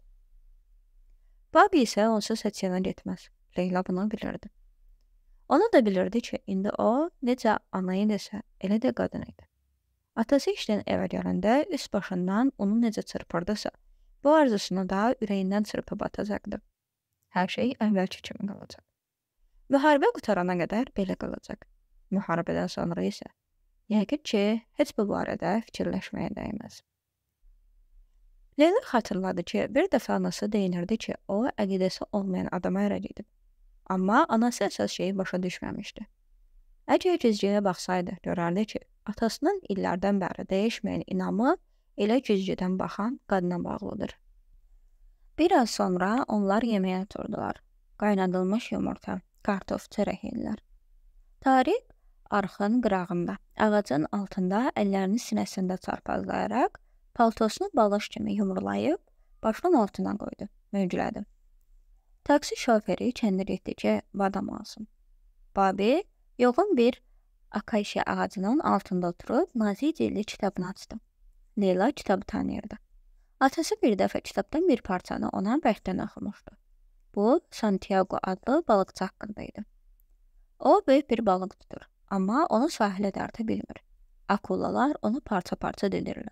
Bobby isə onsuz heç yana getməz. Leyla bunu bilirdi. Onu da bilirdi ki, indi o, necə ana idisə, elə də qadın idi. Atası işdən evə gələndə üst başından onu necə çırpırdısa, bu arzusunu da ürəyindən çırpıb atacaqdı. Hər şey əvvəlki kimi qalacaq. Müharibə qutarana qədər belə qalacaq. Müharibədən sonra isə yəqin ki, heç bu barədə fikirləşməyə dəyməz. Leyla xatırladı ki, bir dəfə anası deyinirdi ki, o, əqidəsi olmayan adama ərə gedib. Amma anası əsas şeyi başa düşməmişdi. Əgər güzgüyə baxsaydı, görərdi ki, atasının illərdən bəri dəyişməyən inamı elə güzgüdən baxan qadına bağlıdır. Biraz sonra onlar yeməyə oturdular. Qaynadılmış yumurta, kartof, çörək yedilər. Tariq arxın qırağında, ağacın altında əllərini sinəsində çarpazlayaraq, paltosunu balış kimi yumrulayıb, başının altına qoydu, mövcülədi. Taksi şoförü kəndə getdi ki, badam alsın. Bobby yoğun bir akasiya ağacının altında oturub nazik cilli kitabını açdı. Leyla kitabı tanıyırdı. Atası bir dəfə kitabdan bir parçanı ona bərkdən oxumuşdu. Bu, Santiago adlı balıqçı haqqında idi. O, böyük bir balıq tutur, amma onu sahilə darta bilmir. Akulalar onu parça-parça didirlər.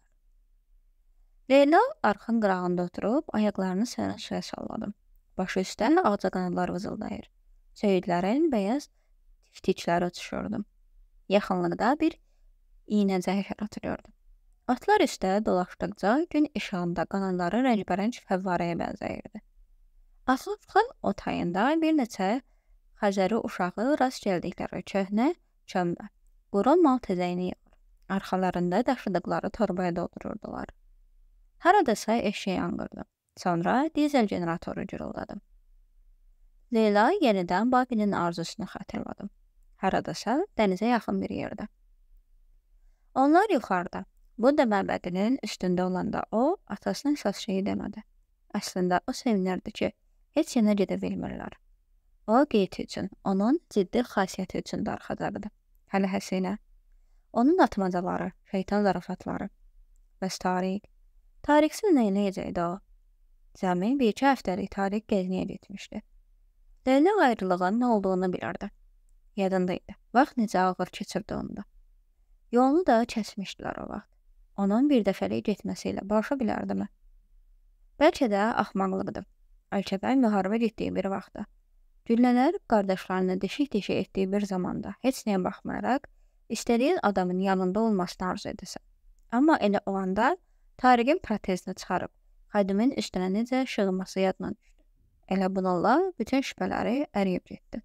Leyla arxın qırağında oturub, ayaqlarını sərin suya salladı. Başı üstə ağcaqanadlar vızıldayır. Söyüdlərin bəyaz tiftikləri uçuşurdu. Yaxınlıqda bir iynəcək atılıyordu. Atlar üstə dolaşdıqca gün işığında qanadları rəngbərəng fəvvarəyə bənzəyirdi. Asılsın o tayında bir neçə Xəzəri uşağı rast gəldikləri köhnə çömbə, quru mal təzəyini yığır. Arxalarında daşıdıqları torbaya doldururdular. Haradasa eşeği yanqırdı. Sonra dizel generatoru gürüldadı. Leyla yenidən Babinin arzusunu xatırladı. Haradasa dənizə yaxın bir yerdə. Onlar yuxarıda, Budda məbədinin üstündə olanda o, atasına əsas şeyi demədi. Əslində o sevinirdi ki, heç yana gedə bilmirlər. O qeyti üçün, onun ciddi xasiyyəti üçün darxadardı. Hələ Həsinə, onun atmacaları, şeytan zarafatları bəs Tariq. Tariqsiz nə eləyəcəkdi o? Cəmi bir-iki həftəlik Tariq gəzniyə getmişdi. Leyla ayrılığın nə olduğunu bilirdi. Yadında idi. Vaxt necə ağır keçirdi onda. Yolunu da kəsmişdilər o vaxt. Onun bir dəfəlik getməsi ilə barışa bilərdimi? Bəlkə də axmaqlıqdır. Ölkədə müharibə getdiyi bir vaxtda. Güllələr qardaşlarını deşik-deşik etdiyi bir zamanda heç nəyə baxmayaraq, istədiyin adamın yanında olmasını arzu edirsən. Amma elə o anda Tariqin protezini çıxarıb, xadimin üstünə necə şığması yadına düşdü. Elə bununla bütün şübhələri əriyib getdi.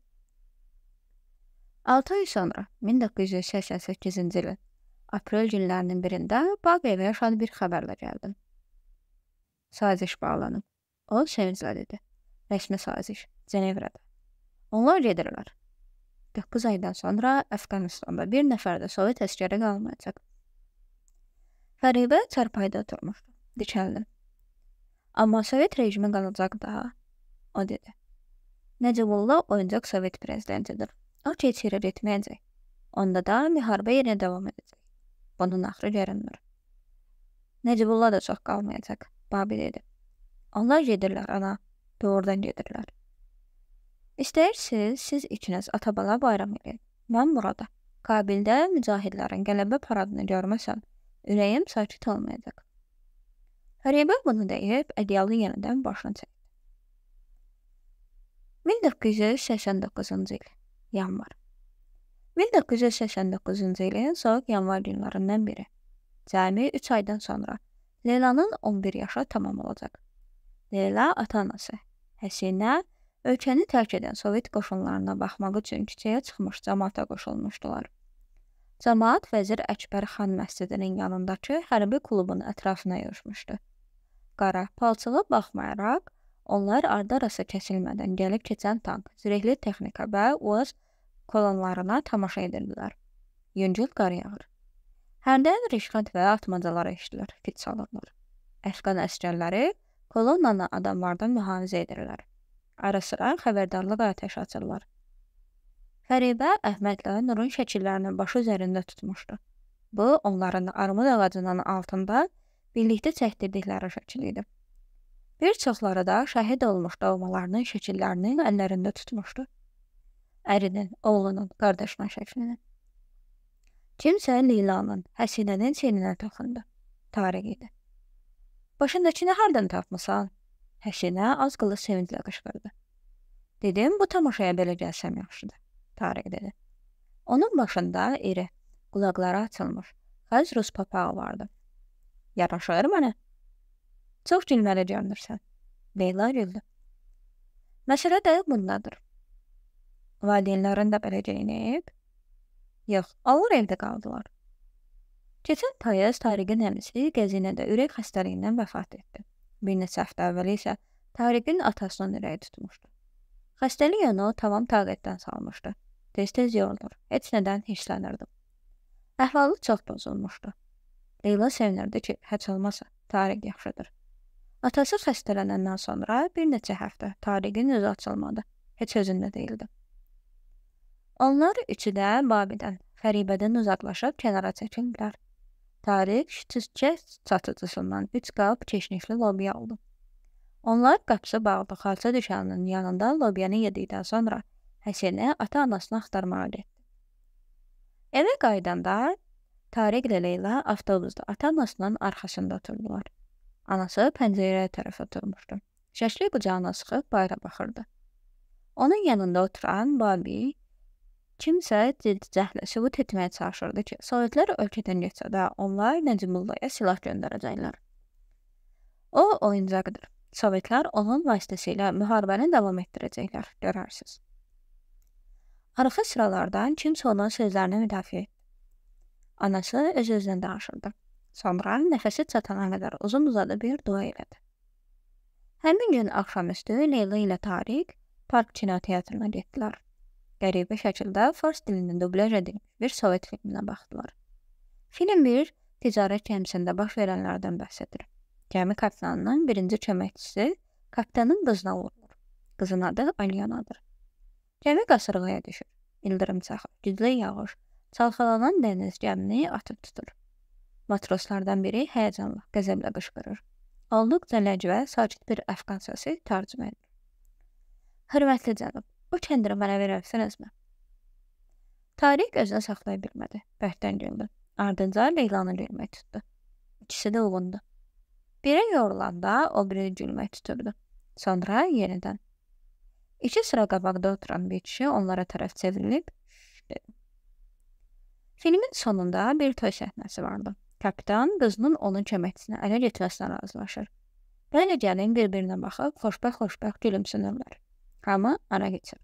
altı ay sonra, min doqquz yüz səksən səkkizinci ilin aprel günlərinin birində Bağevə şad bir xəbərlə gəldim. Saziş bağlanıb. O sevinclə dedi. Rəsmi saziş, Cenevrədə. Onlar gedirlər. doqquz aydan sonra Əfqanistanda bir nəfər də Sovet əskəri qalmayacaq. Fəribə çarpayda oturmuşdu. Dikəldim. Amma Sovet rejimi qalacaq daha, o dedi. Nəcəbullah oyuncaq Sovet prezidentidir. O keçirə getməyəcək. Onda da müharibə yenə davam edəcək. Bunun axırı görünmür. Nəcəbullah da çox qalmayacaq, Babi dedi. Onlar gedirlər, ana. Doğrudan gedirlər. İstəyirsiniz, siz ikiniz ata-bala bayram edin. Mən burada. Kabildə mücahidlərin qələbə paradını görməsəm, ürəyim sakit olmayacaq. Fəribə bunu deyib, ədyalı yenidən başına çəkdi. min doqquz yüz səksən doqquzuncu il. Yanvar. min doqquz yüz səksən doqquzuncu ilin soğuk yanvar günlərindən biri. Cəmi üç aydan sonra Leylanın on bir yaşı tamam olacaq. Leyla ata-anası, Həsinə, ölkəni tərk edən Sovet qoşunlarına baxmaq üçün küçəyə çıxmış cəmaata qoşulmuşdular. Cəmaat Vəzir Əkbər xan məscidinin yanındakı hərbi klubun ətrafına yığışmışdı. Qara palçığa baxmayaraq, onlar arda-arası kəsilmədən gəlib keçən tank, zirehli texnika və UAZ kolonlarına tamaşa edirdilər. Yüngül qar yağır. Hərdən rişqət və atmacalar eşidilir, fit salırlar. Əfqan əskərləri kolonnanı adamlardan mühafizə edirlər. Ara sıra xəbərdarlıq atəşi açırlar. Fəribə Əhmədlə Nurun şəkillərini başı üzərində tutmuşdu. Bu, onların armud ağacının altında birlikdə çəkdirdikləri şəkil idi. Bir çoxları da şəhid olmuş doğmalarının şəkillərini əllərində tutmuşdu. Ərinin, oğlunun, qardaşının şəklini. Kimsə Leylanın, Həsinənin çiyninə toxundu. Tariq idi. Başındakını hardan tapmısan? Həsinə az qılı sevinclə qışqırdı. Dedim, bu tamaşaya belə gəlsəm yaxşıdır. Tariq dedi. Onun başında iri, qulaqları açılmış, xəz rus papağı vardı. Yaraşır mənə? Çox gülməli görünürsən. Leyla güldü. Məsələ də bundadır. Valideynlərin də belə geyinib? Yox, alır evdə qaldılar. Keçən payız Tariqin əmisi Qəzinədə ürək xəstəliyindən vəfat etdi. Bir neçə həftə əvvəli isə Tariqin atasının ürəyi tutmuşdu. Xəstəlik onu tamam taqətdən salmışdı. Tez-tez yorulur, heç nədən hirslənirdi. Əhvalı çox pozulmuşdu. Leyla sevinirdi ki, heç olmasa Tariq yaxşıdır. Atası xəstələnəndən sonra bir neçə həftə Tariqin özü açılmadı, heç özündə deyildi. Onlar üçü də Babidən, Fəribədən uzaqlaşıb kənara çəkildilər. Tariq şütüzkə satıcısından üç qab keşnişli lobiya aldı. Onlar qapısı bağlı xalça düşəninin yanında lobiyanı yedikdən sonra Həsinə ata-anasını axtarmağa getdi. Evə qaydanda Tariq ilə Leyla avtobusda ata-anasının arxasında oturdular. Anası pəncərəyə tərəf oturmuşdu. Şəkli qucağına sıxıb bayra baxırdı. Onun yanında oturan Babi Kimsə ciddi cəhdlə sübut etməyə çalışırdı ki, Sovetlər ölkədən getsə də onlar Nəcmullaya silah göndərəcəklər. O oyuncaqdır. Sovetlər onun vasitəsilə müharibəni davam etdirəcəklər, görərsiniz. Arxa sıralardan kimsə onun sözlərini müdafiə etdi. Anası öz-özünə danışırdı. Sonra nəfəsi çatana qədər uzun-uzadı bir dua elədi. Həmin gün axşamüstü Leyla ilə Tariq Park kinoteatrına getdilər. Qəribə şəkildə fars dilində dubləj edilmiş bir Sovet filminə baxdılar. Film bir ticarət gəmisində baş verənlərdən bəhs edir. Gəmi kapitanının birinci köməkçisi kapitanın qızına vurulur. Qızın adı Alyanadır. Gəmi qasırğaya düşür. İldırım çaxır, güclü yağış, çalxalanan dəniz gəmini atıb tutur. Matroslardan biri həyəcanla, qəzəblə qışqırır. Olduqca ləcvə, sakit bir əfqan səsi tərcümə edir. Hörmətli cənab, o kəndiri mənə verərsinizmi? Tariq özünü saxlaya bilmədi. Bərkdən güldü. Ardınca Leylanı gülmək tutdu. İkisi də uğundu. Biri yorulanda o biri gülmək tuturdu. Sonra yenidən. İki sıra qabaqda oturan bir kişi onlara tərəf çevrilib dedi. Filmin sonunda bir toy səhnəsi vardı. Kapitan qızının onun köməkçisini ələ getməsinə razılaşır. Belə gəlin bir-birinə baxıb xoşbəxt-xoşbəxt gülümsünürlər. Hamı ara geçir.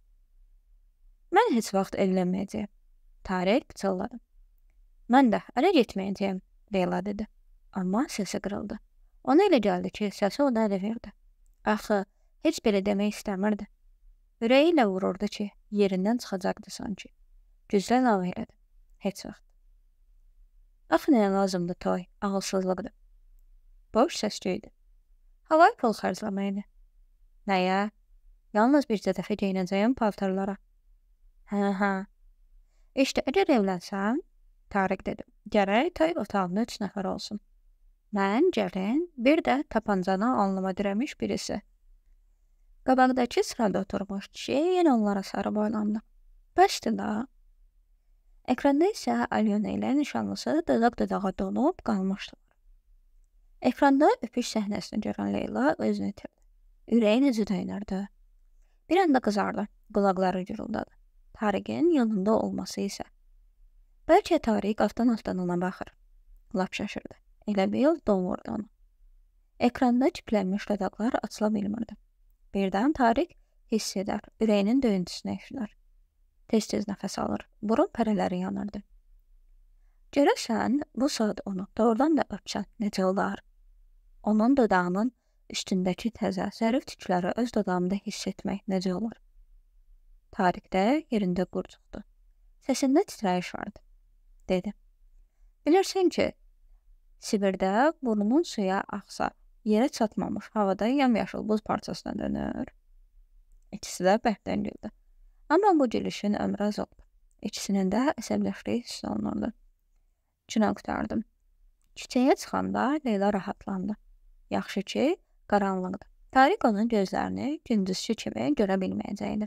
Mən heç vaxt evlənməyəcəyəm. Tariq pıçıldadı. Mən də ara getməyəcəyəm, Leyla dedi. Amma səsi qırıldı. Ona elə gəldi ki, səsi ona ələ verdi. Axı, heç belə demək istəmirdi. Ürəyi ilə vururdu ki, yerindən çıxacaqdı sanki. Güclə əlavə elədi. Heç vaxt. Axı nəyə lazımdı toy, ağılsızlıqdır. Boş səsküydü. Havayı pul xərcləməkdir. Nəyə? Yalnız bircə dəfə geyinəcəyim paltarlara. Hə, hə. İşte əgər evlənsəm, Tariq dedi, gərək toy otağında üç nəfər olsun. Mən, gəlin, bir də tapancanı alnıma dirəmiş birisi. Qabaqdakı sırada oturmuş kişi yenə onlara sarı boylandı. Bəsdir da. Ekranda isə Alyona ilə nişanlısı dodaq-dodağa donub qalmışdılar. Ekranda öpüş səhnəsini görən Leyla özünü itirdi. Ürəyi necə döyünürdü. Bir anda qızardı, qulaqları gürüldadı. Tariqin yanında olması isə. Bəlkə Tariq altdan-altdan ona baxır. Lap şaşırdı. Elə bil don vurdu onu. Ekranda kiplənmiş dodaqlar açıla bilmirdi. Birdən Tariq hiss edər, ürəyinin döyüntüsünü eşidər. Tez-tez nəfəs alır, burun pərələri yanırdı. Görəsən, bu saat onu doğrudan da öpsən necə olar? Onun dodağının üstündəki təzə, zərif tükləri öz dodağımda hiss etmək necə olur? Tariq də yerində qurcuqdu. Səsində titrəyiş vardı. Dedi. Bilirsən ki, Sibirdə burnunun suya axsa, yerə çatmamış havada yamyaşıl buz parçasına dönür. İkisi də bərkdən güldü. Amma bu gülüşün ömrü az oldu. İkisinin də əsəbləşdiyi hiss olunurdu. Günə qutardım. Küçəyə çıxanda Leyla rahatlandı. Yaxşı ki, qaranlıqdı. Tariq onun gözlərini gündüzçü kimi görə bilməyəcəkdi.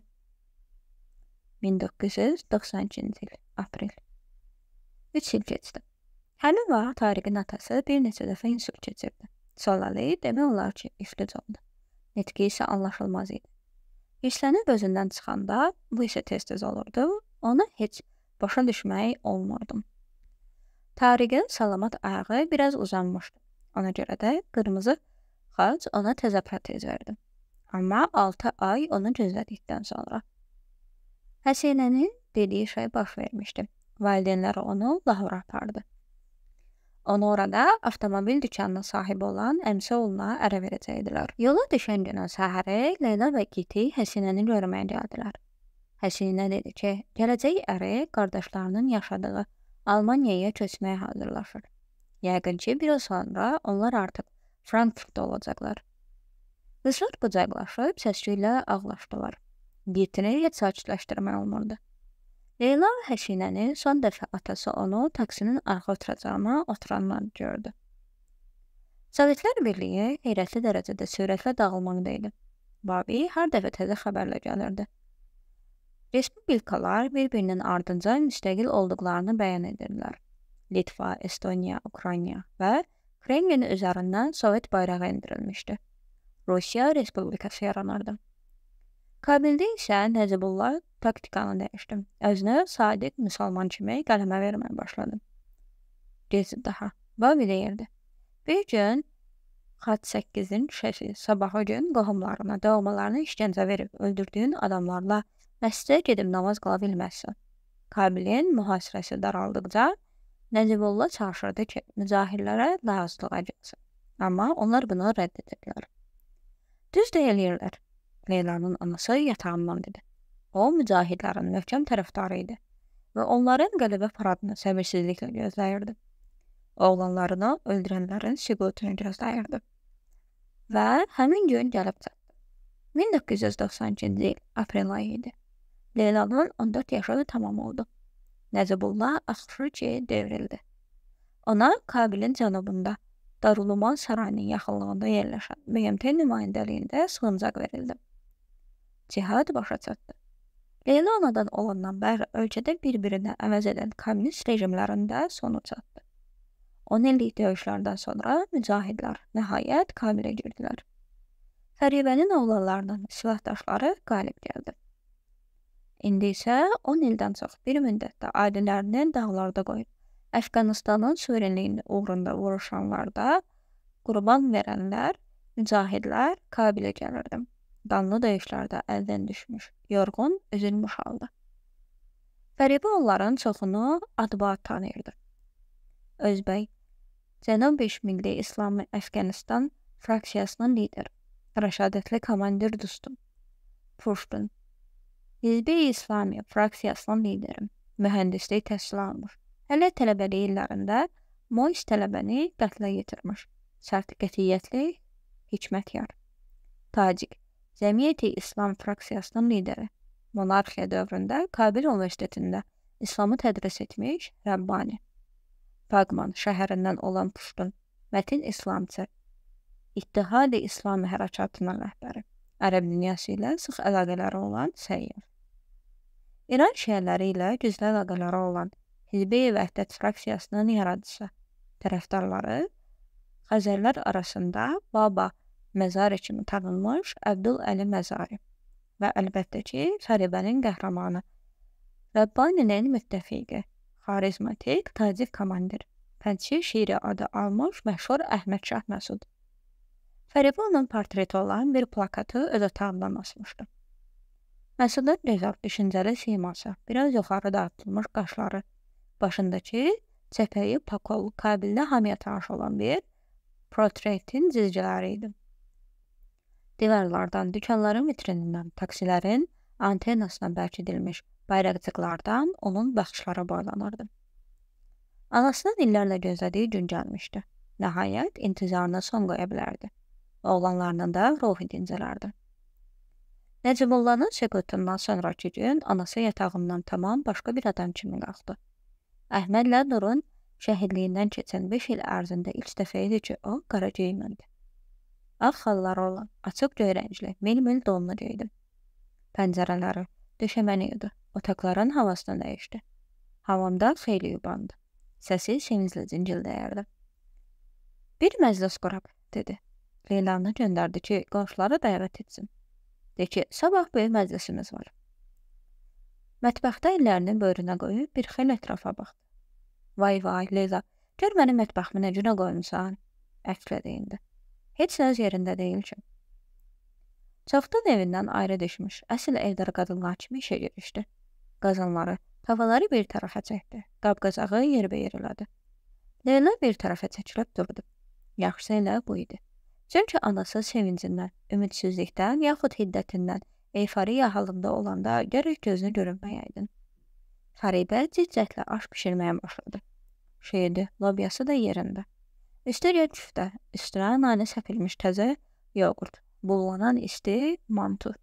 min doqquz yüz doxsan ikinci il, aprel. Üç il keçdi. Həmin vaxt Tariqin atası bir neçə dəfə insult keçirdi. Solalı demək olar ki, iflic oldu. Nitqi isə anlaşılmaz idi. Hirslənib özündən çıxanda, bu isə tez-tez olurdu, ona heç başa düşmək olmurdum. Tariqin salamat ayağı biraz uzanmışdı. Ona görə də qırmızı xaç ona təzə protez verdi. Amma altı ay onu gözlədikdən sonra. Həsinənin dediyi şey baş vermişdi. Valideynləri onu Lahora apardı. Onu orada avtomobil dükanına sahibi olan əmsi oğluna ərə verəcəkdilər. Yola düşən günün səhəri Leyla və Kiti Həsinəni görməyə gəldilər. Həsinə dedi ki, gələcək əri qardaşlarının yaşadığı Almaniyaya köçməyə hazırlaşır. Yəqin ki, bir il sonra onlar artıq Frankfurtda olacaqlar. Qızlar qucaqlaşıb səsküylə ağlaşdılar. Kitini heç sakitləşdirmək olmurdu. Leyla Həsinəni son dəfə atası onu taksinin arxa oturacağına oturanlar gördü. Sovetlər Birliyi heyrətli dərəcədə sürətlə dağılmaqdaydı. Babi hər dəfə təzə xəbərlə gəlirdi. Respublikalar bir-birinin ardınca müstəqil olduqlarını bəyan edirlər. Litva, Estoniya, Ukrayna və Kremlin üzərindən Sovet bayrağı endirilmişdi. Rusiya Respublikası yaranırdı. Kabildə isə Nəcibullah taktikanı dəyişdi. Özünü sadiq müsəlman kimi qələmə verməyə başladı. Gecə daha. Babi deyirdi. Bir gün Xat səkkizin şəfi sabahı gün qohumlarına, doğmalarına işgəncə verib öldürdüyün adamlarla məscidə gedib namaz qıla bilməzsən. Kabilin mühasirəsi daraldıqca Nəcibullah çalışırdı ki, mücahirlərə lazılığa gəlsin. Amma onlar bunu rədd edirdilər. Düz deyilirlər. Leylanın anası yatağından dedi. O, mücahidlərin möhkəm tərəfdarı idi və onların qələbə paradını səbirsizliklə gözləyirdi. Oğlanlarını öldürənlərin süqutunu gözləyirdi. Və həmin gün gəlib çatdı. min doqquz yüz doxsan ikinci il aprel ayı idi. Leylanın on dörd yaşı tamam oldu. Nəcibullah axır ki, devrildi. Ona Kabilin cənubunda Daruluman sarayının yaxınlığında yerləşən B M T nümayəndəliyində sığıncaq verildi. Cihad başa çatdı. Leyla anadan olandan bəri ölkədə bir-birinə əvəz edən kommunist rejimlərində sonu çatdı. on illik döyüşlərdən sonra mücahidlər nəhayət Kabilə girdilər. Fəribənin oğlanlarının silahdaşları qalib gəldi. İndi isə on ildən çox bir müddətdə ailələrinin dağlarda qoyub, Əfqanistanın suverenliyinin uğrunda vuruşanlarda qurban verənlər, mücahidlər Kabilə gəlirdi. Qanlı döyüşlərdə əldən düşmüş, yorğun, üzülmüş halda. Fəribə onların çoxunu adba tanıyırdı. Özbək, Cənub-i Şimali İslami Əfqanistan fraksiyasının lideri, rəşadətli komandir Dostum, Puştun, Hizb-i İslami fraksiyasının lideri, mühəndislik təhsil almış, hələ tələbəli illərində Mois tələbəni qətlə yetirmiş, sərt qətiyyətli Hikmətyar, Tacik, Cəmiyyəti İslam fraksiyasının lideri, monarxiya dövründə Kabil Universitetində İslamı tədris etmiş Rəbbani, Faqman şəhərindən olan Puştun, Mətin İslamçı, İttihad-i İslami hərəkatının rəhbəri, ərəb dünyası ilə sıx əlaqələri olan Səyyar. İran şiələri ilə güclü əlaqələri olan Hizb-i Vəhdət fraksiyasının yaradıcısı, tərəfdarları Xəzərlər arasında Baba Məzari kimi tanınmış Əbdül Əli Məzari və əlbəttə ki, Fəribənin qəhrəmanı, Rəbbaninin müttəfiqi, xarizmatik tacik komandir, Pənçi şiiri adı almış məşhur Əhməd Şah Məsud. Fəribə onun portreti olan bir plakatı öz otağından asmışdı. Məsudun gözəl, düşüncəli siması, biraz yuxarıda atılmış qaşları, başındakı çəpəyi pakol, Kabildə hamıya tanış olan bir portretin cizgiləri idi. Divarlardan, dükanların vitrinindən, taksilərin antenasına bərkidilmiş bayraqcıqlardan onun baxışları boylanırdı. Anasının illərlə gözlədiyi gün gəlmişdi. Nəhayət intizarına son qoya bilərdi. Oğlanlarının da ruhu dincələrdi. Nəcəbullahın süqutundan sonraki gün anası yatağından tamam başqa bir adam kimi qalxdı. Əhmədlə Nurun şəhidliyindən keçən beş il ərzində ilk dəfə idi ki, o qara geyinmədi. Ağ xalları olan, açıq göy rəngli, mil-mil donlu geydim. Pəncərələri, döşəməni idi. Otaqların havasını dəyişdi. Havamda xeyli yubandı. Səsi sevinclə cincildəyərdi. Bir məclis quraq, dedi. Leylanı göndərdi ki, qonşuları dəvət etsin. De ki, sabah böyük məclisimiz var. Mətbəxdə əllərini böyrünə qoyub bir xeyli ətrafa baxdı. Vay vay, Leyla, gör mənim mətbəximi nə günə qoymusan? Əklə deyildi. Heç nə öz yerində deyil ki. Çoxdan evindən ayrı düşmüş, əsl evdar qadınlar kimi işə girişdi. Qazanları, tavaları bir tərəfə çəkdi, qab-qazağı yerbəyer elədi. Leyla bir tərəfə çəkilib durdu. Yaxşısı elə bu idi. Çünki anası sevincindən, ümidsizlikdən, yaxud hiddətindən, euforiya halında olanda gərək gözünü görünməyəydin. Fəribə ciccətlə aş pişirməyə başladı. Şeydi, lobyası da yerində. Üstəgəl küftə, üstünə nanə səpilmiş təzə yoğurt, bullanan isti mantu.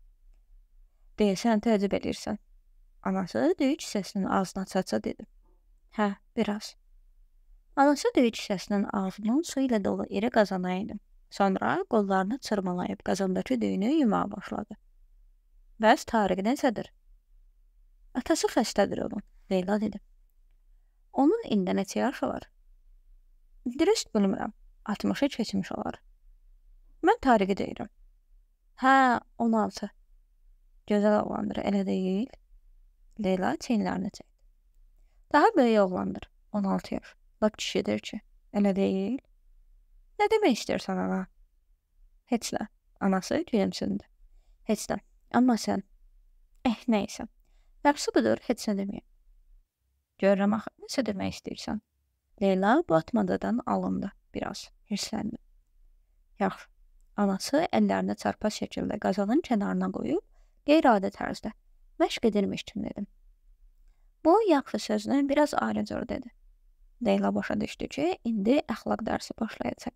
Deyəsən təəccüb edirsən. Anası düyü kisəsinin ağzına çaça dedi. Hə, biraz. Anası düyü kisəsinin ağzının su ilə dolu iri qazana idi. Sonra qollarını çırmalayıb qazandakı düyünü yumağa başladı. Bəs Tariq necədir? Atası xəstədir onun, Leyla dedi. Onun indi neçə yaşı var? Dürüst bilmirəm, altmışı keçmiş olar. Mən Tariqi deyirəm. Hə, on altı. Gözəl oğlandır, elə deyil? Leyla çiyinlərini çəkdi. Daha böyük oğlandır, on altı yaş. Lap kişidir ki, elə deyil? Nə demək istəyirsən ana? Heç nə. Anası gülümsündü. Heç nə. Amma sən, eh, nəysə. Yaxşı budur, heç nə deməyəm. Görürəm axı, nəsə demək istəyirsən. Leyla bu atmadadan alındı biraz, hirsləndi. Yaxşı. Anası əllərini çarpaz şəkildə qazanın kənarına qoyub, qeyri-adi tərzdə məşq edirmiş kimi dedim. Bu yaxşı sözünü biraz ayrıcır dedi. Leyla başa düşdü ki, indi əxlaq dərsi başlayacaq.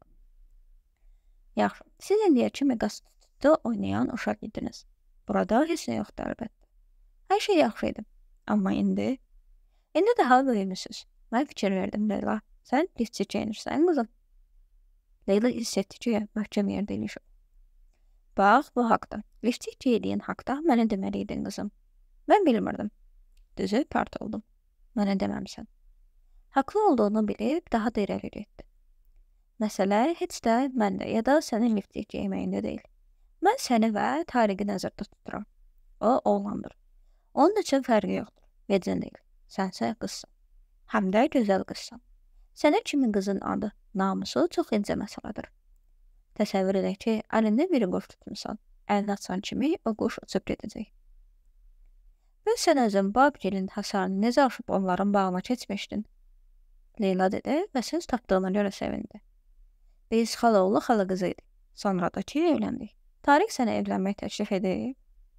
Yaxşı, siz indiyə kimi qasıtda oynayan uşaq idiniz. Burada heç nə yoxdur əlbəttə. Hər şey yaxşı idi. Amma indi, indi daha böyümüsünüz. Mən fikir verdim Leyla. Sən liftçi geyinirsən, qızım. Leyla hiss etdi ki, möhkəm yerdə ilişib. Bax, bu haqda. Liftçi geydiyin haqda mənə demeliydin, qızım. Mən bilmirdim. Düzü pərt oldum. Mənə deməmsən. Haqlı olduğunu bilib daha da irəli getdi. Məsələ heç də məndə ya da sənin liftçi geyməyində deyil. Mən səni və Tariqi nəzərdə tuturam. O, oğlandır. Onun üçün fərqi yoxdur. Vecin deyil. Sənsə qızsan. Həm də gözəl qızsan. Sənə kimin qızın adı, namusu çox incə məsələdir. Təsəvvür edək ki, əlində bir quş tutmuşsan. Əlini açan kimi o quş uçub gedəcək. Və sən özün Babgilin hasarını necə aşıb onların bağına keçmişdin? Leyla dedi və söz tapdığına görə sevindi. Biz xalaoğlu xala qızı idik. Sonra da ki, evləndik. Tariq sənə evlənmək təklif edib.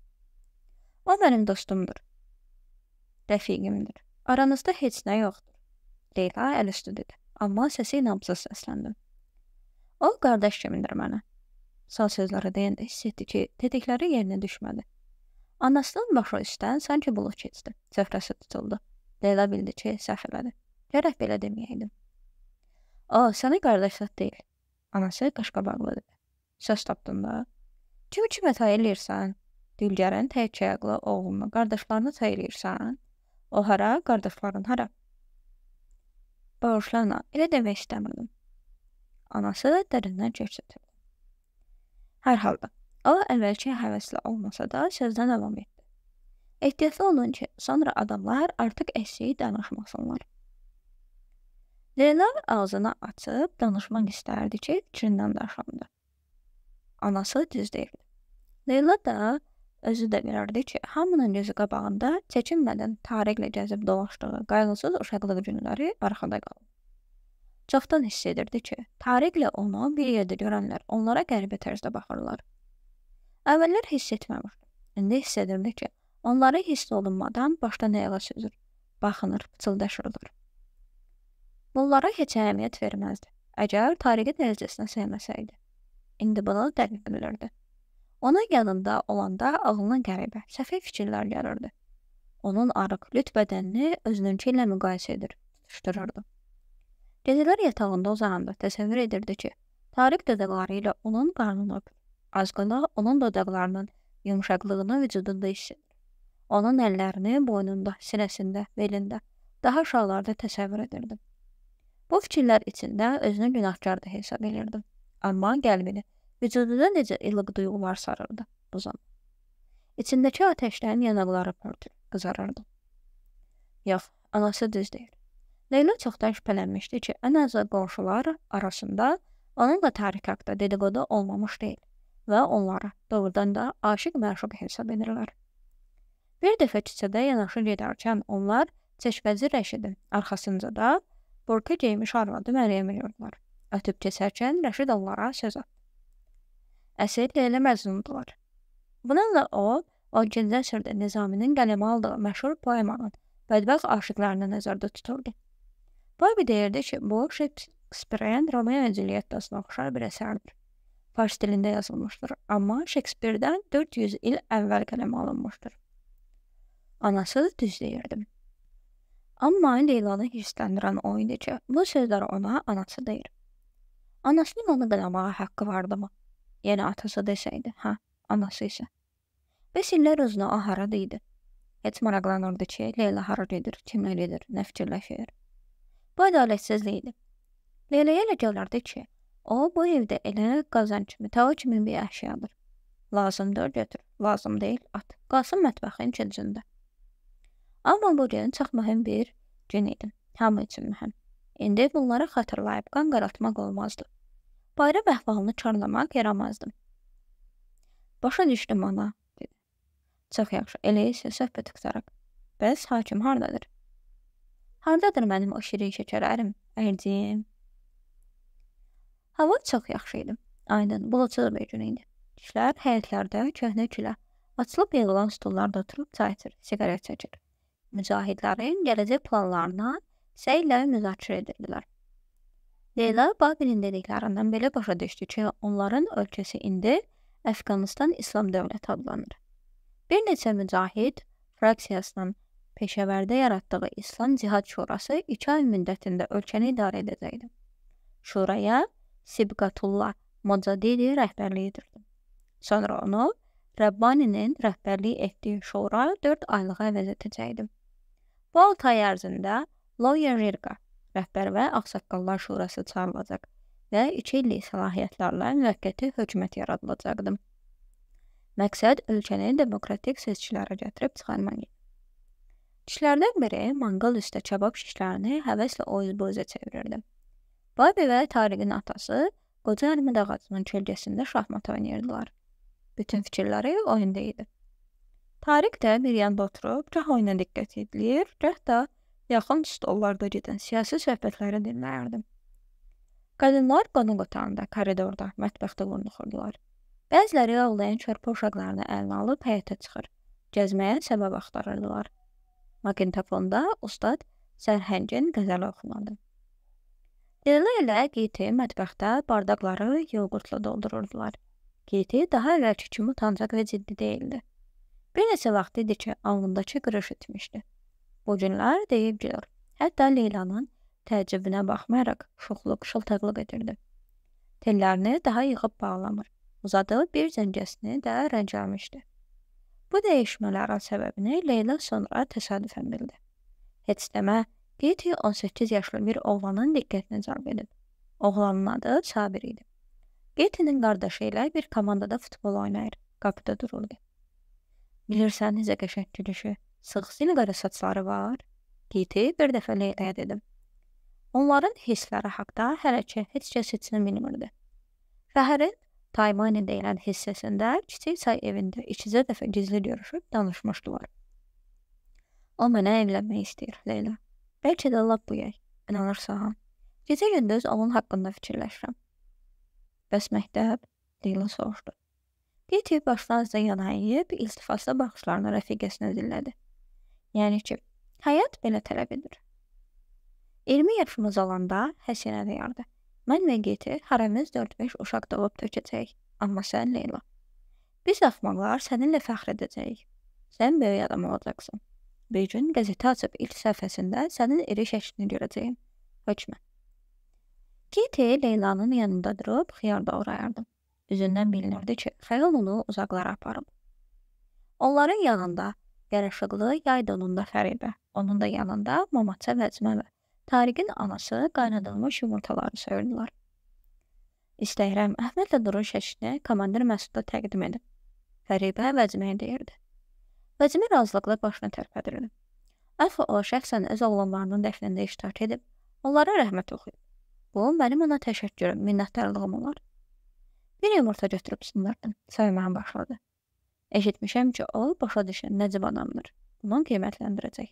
O mənim dostumdur. Rəfiqimdir. Aranızda heç nə yoxdur. Leyla əl üstü dedi. Amma səsi inamsız səsləndim. O, qardaş kimindir mənə. Sağ sözləri deyəndə hiss etdi ki, dedikləri yerinə düşmədi. Anasının başı üstdən sanki bulud keçdi. Çöhrəsi tutuldu. Leyla bildi ki, səhv elədi. Gərək belə deməyəydim. O, sənə qardaşlıq deyil. Anası qaşqabaqlı dedi. Söz tapdın da. Kimi kimə tay eləyirsən? Dülgərin tək ayaqlı oğlunu, qardaşlarını tay eləyirsən? O hara, qardaşların hara? Bağışlana, elə demək istəmədim. Anası dərindən keçirdi. Hər halda, o əvvəlki həvəsli olmasa da sözdən davam etdi. Ehtiyatlı olun ki, sonra adamlar artıq əksiyi danışmasınlar. Leyla ağzını açıb danışmaq istərdi ki, fikrindən daşındı. Anası düz deyirdi. Leyla da özü də bilirdi ki, hamının gözü qabağında çəkinmədən Tariqlə gəzib dolaşdığı qayğısız uşaqlıq günləri arxada qaldı. Çoxdan hiss edirdi ki, Tariqlə onu bir yerdə görənlər onlara qəribə tərzdə baxırlar. Əvvəllər hiss etməmişdi. İndi hiss edirdi ki, onları hiss olunmadan başda nəyə süzür, baxınır, pıçıldaşırlar. Bunlara heç əhəmiyyət verməzdi. Əgər Tariqi dərəcəsinə sevməsəydi. İndi bunu dəqiq bilirdi. Ona yanında olanda ağlına qəribə, səfeh fikirlər gəlirdi. Onun arıq, lüt bədənini özününki ilə müqayisə edir, tutuşdururdu. Gecələr yatağında uzananda təsəvvür edirdi ki, Tariq dodaqları ilə onun qarnını öpür. Azqala onun dodaqlarının yumuşaqlığını vücudunda hiss edir. Onun əllərini boynunda, sinəsində, belində, daha aşağılarda təsəvvür edirdi. Bu fikirlər içində özünü günahkar da hesab edirdi. Amma qəlbini, vücudunda necə ilıq duyğular sarırdı bu zaman. İçindəki ateşlərin yanaqları pörtür, qızarırdı. Yox, anası düz deyir. Leyla çoxdan şübhələnmişdi ki, ən azı qonşular arasında onunla Tariq haqda dedikodu olmamış deyil və onlara doğrudan da aşiq-məşuq hesab edirlər. Bir dəfə küçədə yanaşı gedərkən onlar Çeşbəzi Rəşidin arxasınca da burka geymiş arvadı Məryəm gördülər. Ötüb keçərkən Rəşid onlara söz atdı. Əsir Leyla Məcnundular. Bununla o, o ikinci əsrdə Nizaminin qələmə aldığı məşhur poemanın bədbəxt aşıqlarını nəzərdə tuturdu. Bobby deyirdi ki, bu Shakespeare'in Romeo və Juliettasına oxşar bir əsərdir. Fars dilində yazılmışdır, amma Shakespeare'dən dörd yüz il əvvəl qələmə alınmışdır. Anası düz deyirdi. Amma Leylanı hirsləndirən o idi ki, bu sözlər ona anası deyir. Anasının onu qınamağa haqqı vardı mı? Yəni atası desəydi, hə, anası isə. Beş illər uzunu o harada idi. Heç maraqlanırdı ki, Leyla hara gedir, kimlə gedir, nə fikirləşir. Bu ədalətsizlik idi. Leyla'ya elə gəlirdi ki, o bu evdə elə qazan kimi, tava kimi bir əşyadır. Lazımdır götür, lazım deyil, at. Qalsın mətbəxin ikincində. Amma bu gün çox mühüm bir gün idi. Hamı üçün mühüm. İndi bunları xatırlayıb qan qaratmaq olmazdı. Bayram əhvalını karlamaq yaramazdı. Başa düşdüm ona, dedi. Çox yaxşı, elə isə söhbət qurtaraq. Bəs hakim hardadır? Hardadır mənim o şirin şəkərlərim, ərciyim? Hava çox yaxşı idi. Aydın, bulutsuz bir gün idi. Kişilər həyətlərdə köhnə külə, açılıb yığılan stullarda oturub çay içir, siqaret çəkir. Mücahidlərin gələcək planlarına səylə müzakirə edirdilər. Leyla Babilin dediklərindən belə başa düşdü ki, onların ölkəsi indi Əfqanistan İslam Dövləti adlanır. Bir neçə mücahid fraksiyasının peşəvərdə yaratdığı İslam Cihad Şurası iki ay müddətində ölkəni idarə edəcəkdi. Şuraya Sibqatullah Mocadidi rəhbərlik edirdi. Sonra onu Rəbbaninin rəhbərlik etdiyi şura dörd aylığa əvəz edəcəkdi. Bu altı ay ərzində Loya Jirqa rəhbər və ağsaqqallar şurası çağırılacaq və iki illik səlahiyyətlərlə müvəqqəti hökumət yaradılacaqdı. Məqsəd ölkəni demokratik seçkilərə gətirib çıxarmaq idi. Kişilərdən biri manqal üstə kebab şişlərini həvəslə o üzbə üzə çevirirdi. Babi və Tariqin atası qoca ərmid ağacının kölgəsində şahmat oynayırdılar. Bütün fikirləri oyunda idi. Tariq də bir yanda oturub, gah oyuna diqqət edilir, gah da yaxın stollarda gedən siyasi söhbətləri dinləyirdi. Qadınlar qonaq otağında, koridorda, mətbəxdə vurnuxurdular. Bəziləri ağlayan körpə uşaqlarını əlinə alıb həyətə çıxır, gəzməyə səbəb axtarırdılar. Magnitofonda ustad Sərhəngin qəzəli oxunurdu. Leyla ilə Giti mətbəxdə bardaqları yoğurtla doldururdular. Giti daha əvvəlki kimi utancaq və ciddi değildi. Bir neçə vaxt idi ki, alnındakı qırış etmişdi. Bu günlər deyib gülür. Hətta Leylanın təəccübünə baxmayaraq şuxluq, şıltaqlıq edirdi. Tellərini daha yığıb bağlamır. Uzadığı bir zəncəsini də rəncəmişdi. Bu dəyişmələrin səbəbini Leyla sonra təsadüfən bildi. Heç demə, Giti on səkkiz yaşlı bir oğlanın diqqətini cəlb edib. Oğlanın adı Sabir idi. Gitinin qardaşı ilə bir komandada futbol oynayır, qapıda dururdu. Bilirsən necə qəşəng gülüşü, sıx zilqara saçları var? Giti bir dəfə Leylaya dedim. Onların hissləri haqda hələ ki heç kəs heç nə bilmirdi. Fəhərin Taymani deyilən hissəsində kiçik çay evində ikicə dəfə gizli görüşüb danışmışdılar. O mənə evlənmək istəyir, Leyla. Bəlkə də lap bu yay, inanırsan. Gecə gündüz onun haqqında fikirləşirəm. Bəs məktəb? Leyla soruşdu. Giti başdan azda yana əyib, iltifasla baxışlarını rəfiqəsinə dillədi. Yəni ki, həyat belə tələb edir. iyirmi yaşımız olanda Həsinə deyardı. Mən və Giti hərəmiz dörd beş uşaq doğub tökəcəyik. Amma sən, Leyla. Biz axmaqlar səninlə fəxr edəcəyik. Sən böyük adam olacaqsın. Bir gün qəzeti açıb ilk səhifəsində sənin iri şəklini görəcəyim. Hökmən. Giti Leylanın yanında durub xiyar doğrayardı. Üzündən bilinirdi ki, xəyal onu uzaqlara aparıb. Onların yanında yaraşıqlı yay donunda Fəribə, onun da yanında Mamaça Vəcmə və Tariqin anası qaynadılmış yumurtaları söyürdülər. İstəyirəm, Əhmədlə durur şəklini komandir Məsuda təqdim edib. Fəribə Vəcməyə deyirdi. Vəcmə razılıqla başını tərpədirdi. Axı o şəxsən öz oğlanlarının dəfnində iştirak edib, onlara rəhmət oxuyub. Bu, mənim ona təşəkkürüm, minnətdarlığım olar. Bir yumurta götürüb sındırdım, söyməyə başladı. Eşitmişəm ki, o başa düşən nəcib adamdır. Bunu qiymətləndirəcək.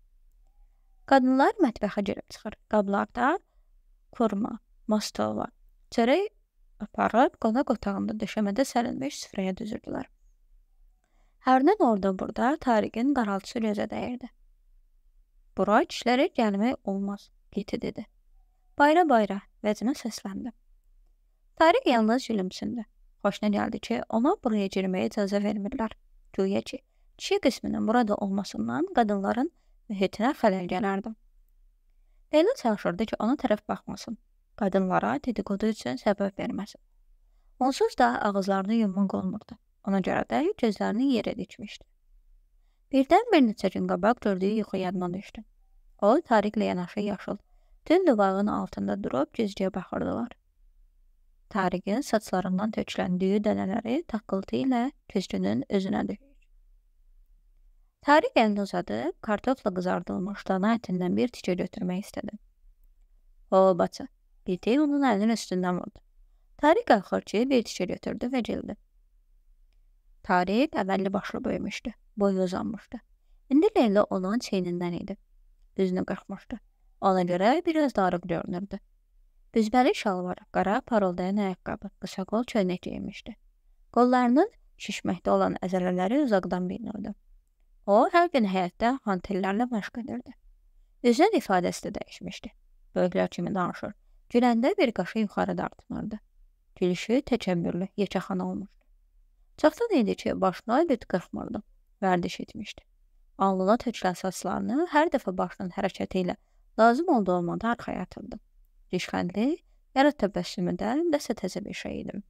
Qadınlar mətbəxə girib çıxır. Qablarda kurma, mastova, çörək aparıb qonaq otağında döşəmədə sərilmiş süfrəyə düzürdülər. Hərdən orada burada Tariqin qaraltısı gözə dəyirdi. Bura kişilərə gəlmək olmaz, Giti dedi. Bayra bayra, Vəcmə səsləndi. Tariq yalnız gülümsündü. Xoşuna gəldi ki, ona buraya girməyə icazə vermirlər. Güya ki, kişi qisminin burada olmasından qadınların mühitinə xələl gələrdi. Leyla çalışırdı ki, ona tərəf baxmasın. Qadınlara dedikodu üçün səbəb verməsin. Onsuz da ağızlarını yummaq olmurdu. Ona görə də gözlərini yerə dikmişdi. Birdən bir neçə gün qabaq gördüyü yuxu yadına düşdü. O, Tariqlə yanaşı yaşıl, tünd duvağın altında durub güzgüyə baxırdılar. Tariqin saçlarından tökülən düyü dənələri taqqıltı ilə güzgünün özünə düşür. Tariq əlini uzadıb, kartofla qızardılmış dana ətindən bir tikə götürmək istədi. O, bacı, Biltey onun əlinin üstündən vurdu. Tariq qalxır ki, bir tikə götürdü və cildi. Tariq əvvəlli başlı böyümüşdü, boyu uzanmışdı. İndi Leyla onun çeynindən idi. Üzünü qırxmışdı. Ona görə biraz darıq görünürdü. Büzbəli şalvar, qara parıldayan ayaqqabı, qısa qol çöynək geyinmişdi. Qollarının şişməkdə olan əzələləri uzaqdan bilinirdi. O, hər gün həyətdə hantellərlə məşq edirdi. Üzünün ifadəsi də dəyişmişdi. Böyüklər kimi danışır. Güləndə bir qaşı yuxarı dartınırdı. Gülüşü təkəbbürlü, yekəxana olmuşdu. Çoxdan idi ki, başına lüt qırxmırdı. Vərdiş etmişdi. Alnına tökülən saçlarını hər dəfə başının hərəkəti ilə lazım olduğu olmadan arxaya atırdı. Rişxəndli, yarı təbəssümüdən nəsə təzə bir şey idi.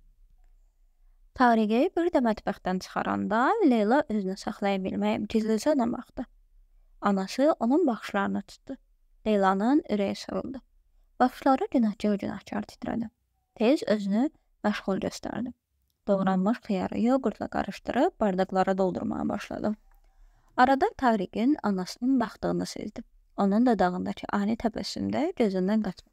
Tariqi bir də mətbəxdən çıxaranda Leyla özünü saxlaya bilməyib gizlicə baxdı. Anası onun baxışlarını tutdu. Leylanın ürəyi sıvıldı. Baxışları günahkar-günahkar titrədi. Tez özünü məşğul göstərdi. Doğranmış xiyarı yoğurtla qarışdırıb bardaqlara doldurmaya başladı. Arada Tariqin anasının baxdığını sezdi. Onun da dağındakı ani təbəssümdə gözündən qaçmadı.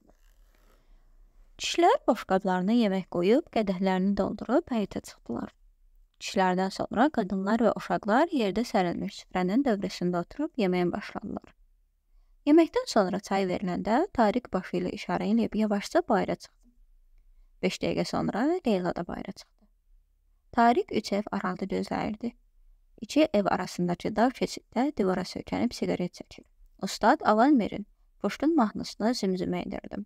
Kişilər boşqablarına yemək qoyub, qədəhlərini doldurub həyətə çıxdılar. Kişilərdən sonra qadınlar və uşaqlar yerdə sərilmiş süfrənin dövrəsində oturub yeməyə başladılar. Yeməkdən sonra çay veriləndə Tariq başı ilə işarə edib yavaşca bayıra çıxdı. Beş dəqiqə sonra Leyla da bayıra çıxdı. Tariq üç ev aralı gözləyirdi. İki ev arasındakı dar keçiddə divara söykənib siqaret çəkir. Ustad Avalmerin puştun mahnısını zümzümə edirdi.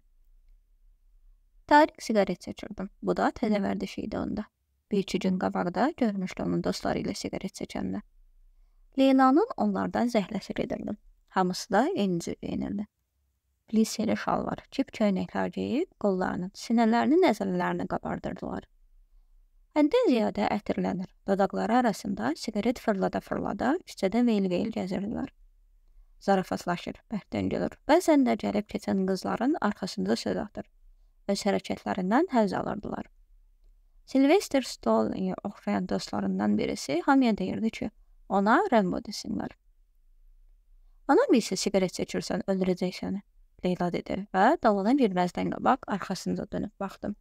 Tariq siqaret çəkirdi. Bu da təzə vərdiş idi onda. Bir-iki gün qabaqda görmüşdü onun dostları ilə siqaret çəkəndə. Leylanın onlardan zəhləsi gedirdi. Hamısı da eyni cür geyinirdi. Pliseli şalvar, kip köynəklər geyib, qollarının, sinələrinin əzələlərini qabardırdılar. Həddən ziyadə ətirlənir. Dodaqları arasında siqaret fırlada-fırlada küçədə veyl-veyl gəzirdilər. Zarafatlaşır, bəhdən gülür. Bəzən də gəlib keçən qızların arxasında söz atır. Öz hərəkətlərindən həzz alırdılar. Sylvester Stallone'ya oxşayan dostlarından birisi hamıya deyirdi ki, ona Rambo desinlər. Ana bilsə siqaret çəkirsən, öldürəcək səni, Leyla dedi və dalana girməzdən qabaq arxasında dönüb baxdım.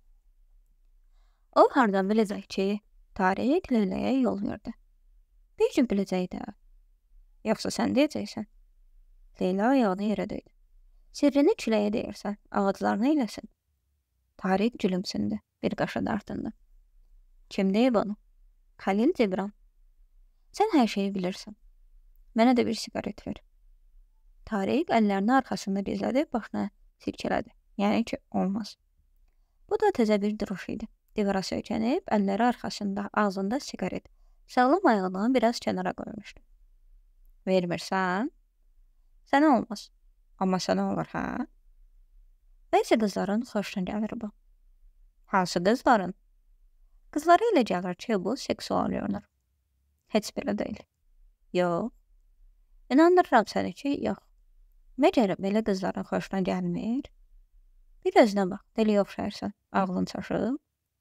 O hardan biləcək ki, Tariq Leyla'ya yol verdi. Bir gün biləcək də. Yoxsa sən deyəcəksən. Leyla ayağını yerə döydü. Sirrini küləyə deyirsən, ağaclarını eyləsin. Tariq gülümsündü, bir qaşa dartındı. Kim deyib onu? Xəlil Cibran. Sən hər şeyi bilirsən. Mənə də bir siqaret ver. Tariq əllərini arxasında gizlədib başına silkələdi. Yəni ki, olmaz. Bu da təzə bir duruş idi. Divara söykənib, əlləri arxasında, ağzında siqaret. Sağlam ayağını biraz kənara qoymuşdu. Vermirsən? Sənə olmaz. Amma sənə olur, hə? Bəzi qızların xoşuna gəlir bu. Hansı qızların? Qızlara elə gəlir ki, bu seksual görünür. Heç belə deyil. Yox. İnandırıram səni ki, yox. Məcələ belə qızların xoşuna gəlmir. Bir özünə bax, deli oxşayırsan, ağlın çaşıb.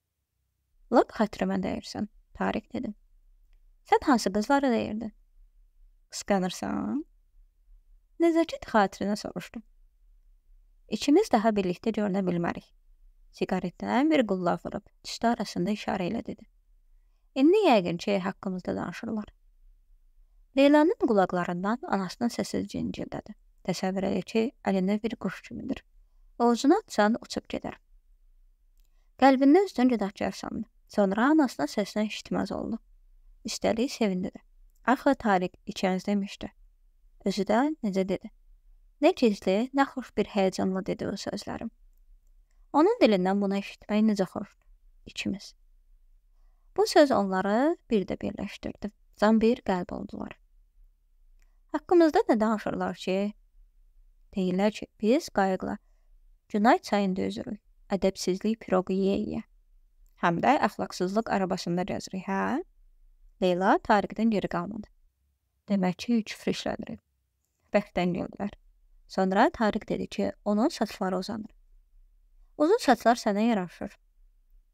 Lap xətrimə deyirsən, Tariq dedim. Sən hansı qızları deyirdin? Qısqanırsan? Nəzakət xatirinə soruşdum. İkimiz daha birlikdə görünə bilmərik. Siqaretdən bir qulla vurub, üstü arasında işarə ilə dedi. İndi yəqin ki, haqqımızda danışırlar. Leylanın qulaqlarından anasının səsi cincildədi. Təsəvvür edir ki, əlində bir quş kimidir. Oğuzunu atsan uçub gedər. Qəlbində üstün günahkar sandı. Sonra anasının səsinə eşitməz oldu. Üstəlik sevindi də. Axı Tariq ikimiz demişdi. Özü də necə dedi. Nə gizli, nə xoş bir həyəcanla dedi o sözlərim. Onun dilindən bunu eşitmək necə xoşdur. İkimiz. Bu söz onları bir də birləşdirdi. Can bir qəlb oldular. Haqqımızda nə danışırlar ki? Deyirlər ki, biz qayıqla Günay çayında üzürük. Ədəbsizlik piroqu yeyə-yeyə. Həm də əxlaqsızlıq arabasında gəzirik, hə? Leyla Tariqdən geri qalmadı. Demək ki, küfr işlədirik. Bəkdən güldülər. Sonra Tariq dedi ki, onun saçları uzanır. Uzun saçlar sənə yaraşır.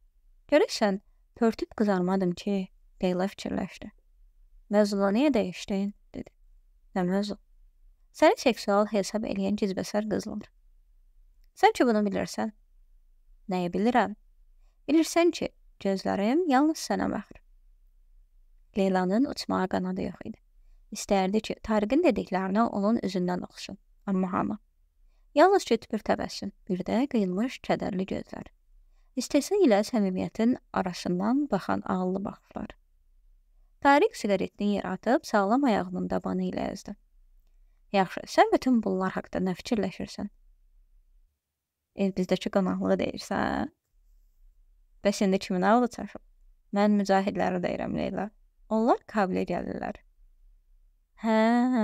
Görəsən, pörtüb qızarmadım ki, Leyla fikirləşdi. Mövzunu niyə dəyişdin, dedi. Nə mövzu? Səni seksual hesab eləyən cizbəsər qızlar. Sən ki bunu bilirsən. Nəyi bilirəm? Bilirsən ki, gözlərim yalnız sənə baxır. Leylanın uçmağa qanadı yox idi. İstərdi ki, Tariqin dediklərini onun üzündən oxusun. Amma hamı. Yalnız cütbür təbəssüm, bir də qıyılmış kədərli gözlər. İstehza ilə səmimiyyətin arasından baxan ağıllı baxışlar. Tariq siqaretini yerə atıb sağlam ayağının dabanı ilə əzdi. Yaxşı, sən bütün bunlar haqda nə fikirləşirsən? El bizdəki qonaqlığı deyirsən? Bəs indi kimin ağlı çaşıb? Mən mücahidləri deyirəm, Leyla. Onlar qabilə gəlirlər. Hə.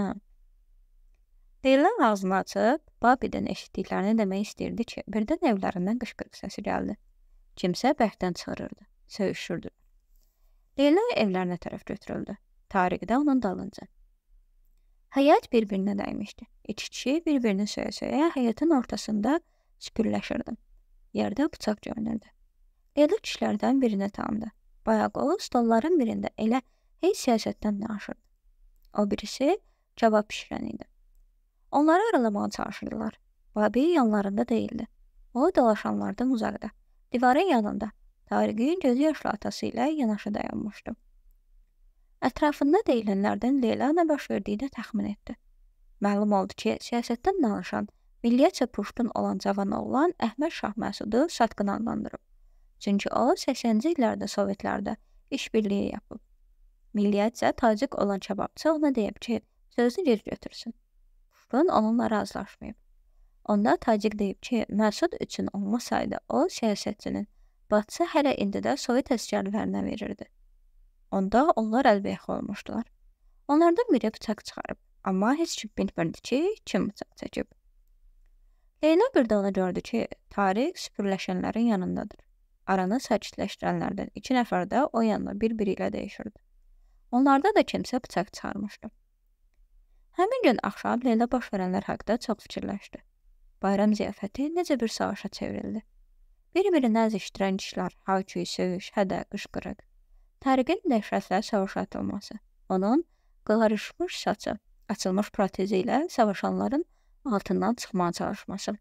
Leyla ağzını açıb, Babidən eşitdiklərini demək istəyirdi ki, birdən evlərindən qışqırıq səsi gəldi. Kimsə bərkdən çığırırdı, söyüşürdü. Leyla evlərinə tərəf götürüldü. Tariq də onun dalınca. Həyat bir-birinə dəymişdi. İki kişi bir-birini söyə-söyə həyatın ortasında süpürləşirdi. Yerdə bıçaq görünürdü. Leyla kişilərdən birini tanıdı. Bayaq o, stolların birində elə hey siyasətdən danışırdı. O birisi cavab pişirən idi. Onları aralamağa çalışırdılar. Babi yanlarında değildi. O dolaşanlardan uzaqda, divarın yanında, Tariqin gözü yaşlı atası ilə yanaşı dayanmışdı. Ətrafında deyilənlərdən Leyla nə baş verdiyini təxmin etdi. Məlum oldu ki, siyasətdən danışan, milliyyətcə puştun olan cavan oğlan Əhməd Şah Məsudu satqın adlandırıb. Çünki o, səksəninci illərdə Sovetlərdə işbirliyi yapıb. Milliyyətcə tacik olan kebabçı ona deyib ki, sözünü geri götürsün. Puştun onunla razılaşmayıb. Onda tacik deyib ki, Məsud üçün olmasaydı o, siyasətçinin Batsı hələ indi də Sovet əsgərlərinə verirdi. Onda onlar əlbəyaxı olmuşdular. Onlardan biri bıçaq çıxarıb, amma heç kim bilmirdi ki, kim bıçaq çəkib. Leyla bir də ona gördü ki, Tariq süpürləşənlərin yanındadır. Aranı sakitləşdirənlərdən iki nəfər də o yanına bir-biri ilə dəyişirdi. Onlarda da kimsə bıçaq çıxarmışdı. Həmin gün axşam Leyla baş verənlər haqda çox fikirləşdi. Bayram ziyafəti necə bir savaşa çevrildi. Bir-birini əzişdirən kişilər, hayküy, söyüş, hədə, qışqırıq. Tariqin dəhşətlə savaşa atılması, onun qılarışmış saçı, açılmış protezi ilə savaşanların altından çıxmağa çalışması.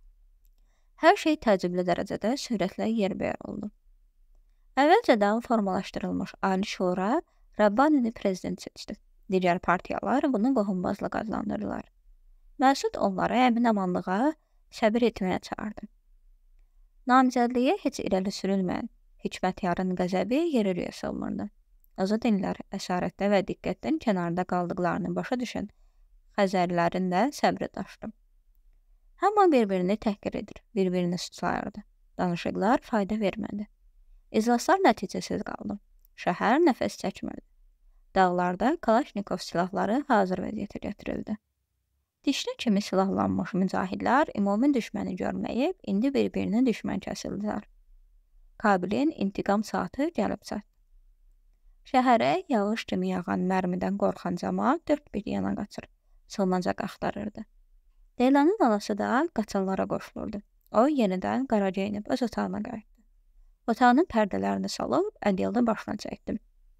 Hər şey təəccüblü dərəcədə sürətlə yerbəyer oldu. Əvvəlcədən formalaşdırılmış Ali Şura Rabbanini prezident seçdi. Digər partiyalar bunu qohumbazlıq adlandırırlar. Məsud onları əmin-amanlığa səbir etməyə çağırdı. Namizədliyə heç irəli sürülməyən Hikmətyarın qəzəbi yeri-rüyə salınırdı. Azad dinlər əsarətdə və diqqətdən kənarda qaldıqlarını başa düşən Xəzərlərin də səbri daşdı. Hamı bir-birini təhqir edir, bir-birini suçlayırdı. Danışıqlar fayda vermədi. İclaslar nəticəsiz qaldı. Şəhər nəfəs çəkmirdi. Dağlarda Kalaşnikov silahları hazır vəziyyətə gətirildi. Dişli kimi silahlanmış mücahidlər ümumi düşməni görməyib, indi bir-birinə düşmən kəsildilər. Kabilin intiqam saatı gəlib çatdı. Şəhərə yağış kimi yağan mərmidən qorxan cəmaət dörd bir yana qaçır, sığınacaq axtarırdı. Leylanın anası da qaçanlara qoşulurdu. O yenidən qara geyinib öz otağına qayıtdı. Otağının pərdələrini salıb ədyalda başına çəkdim.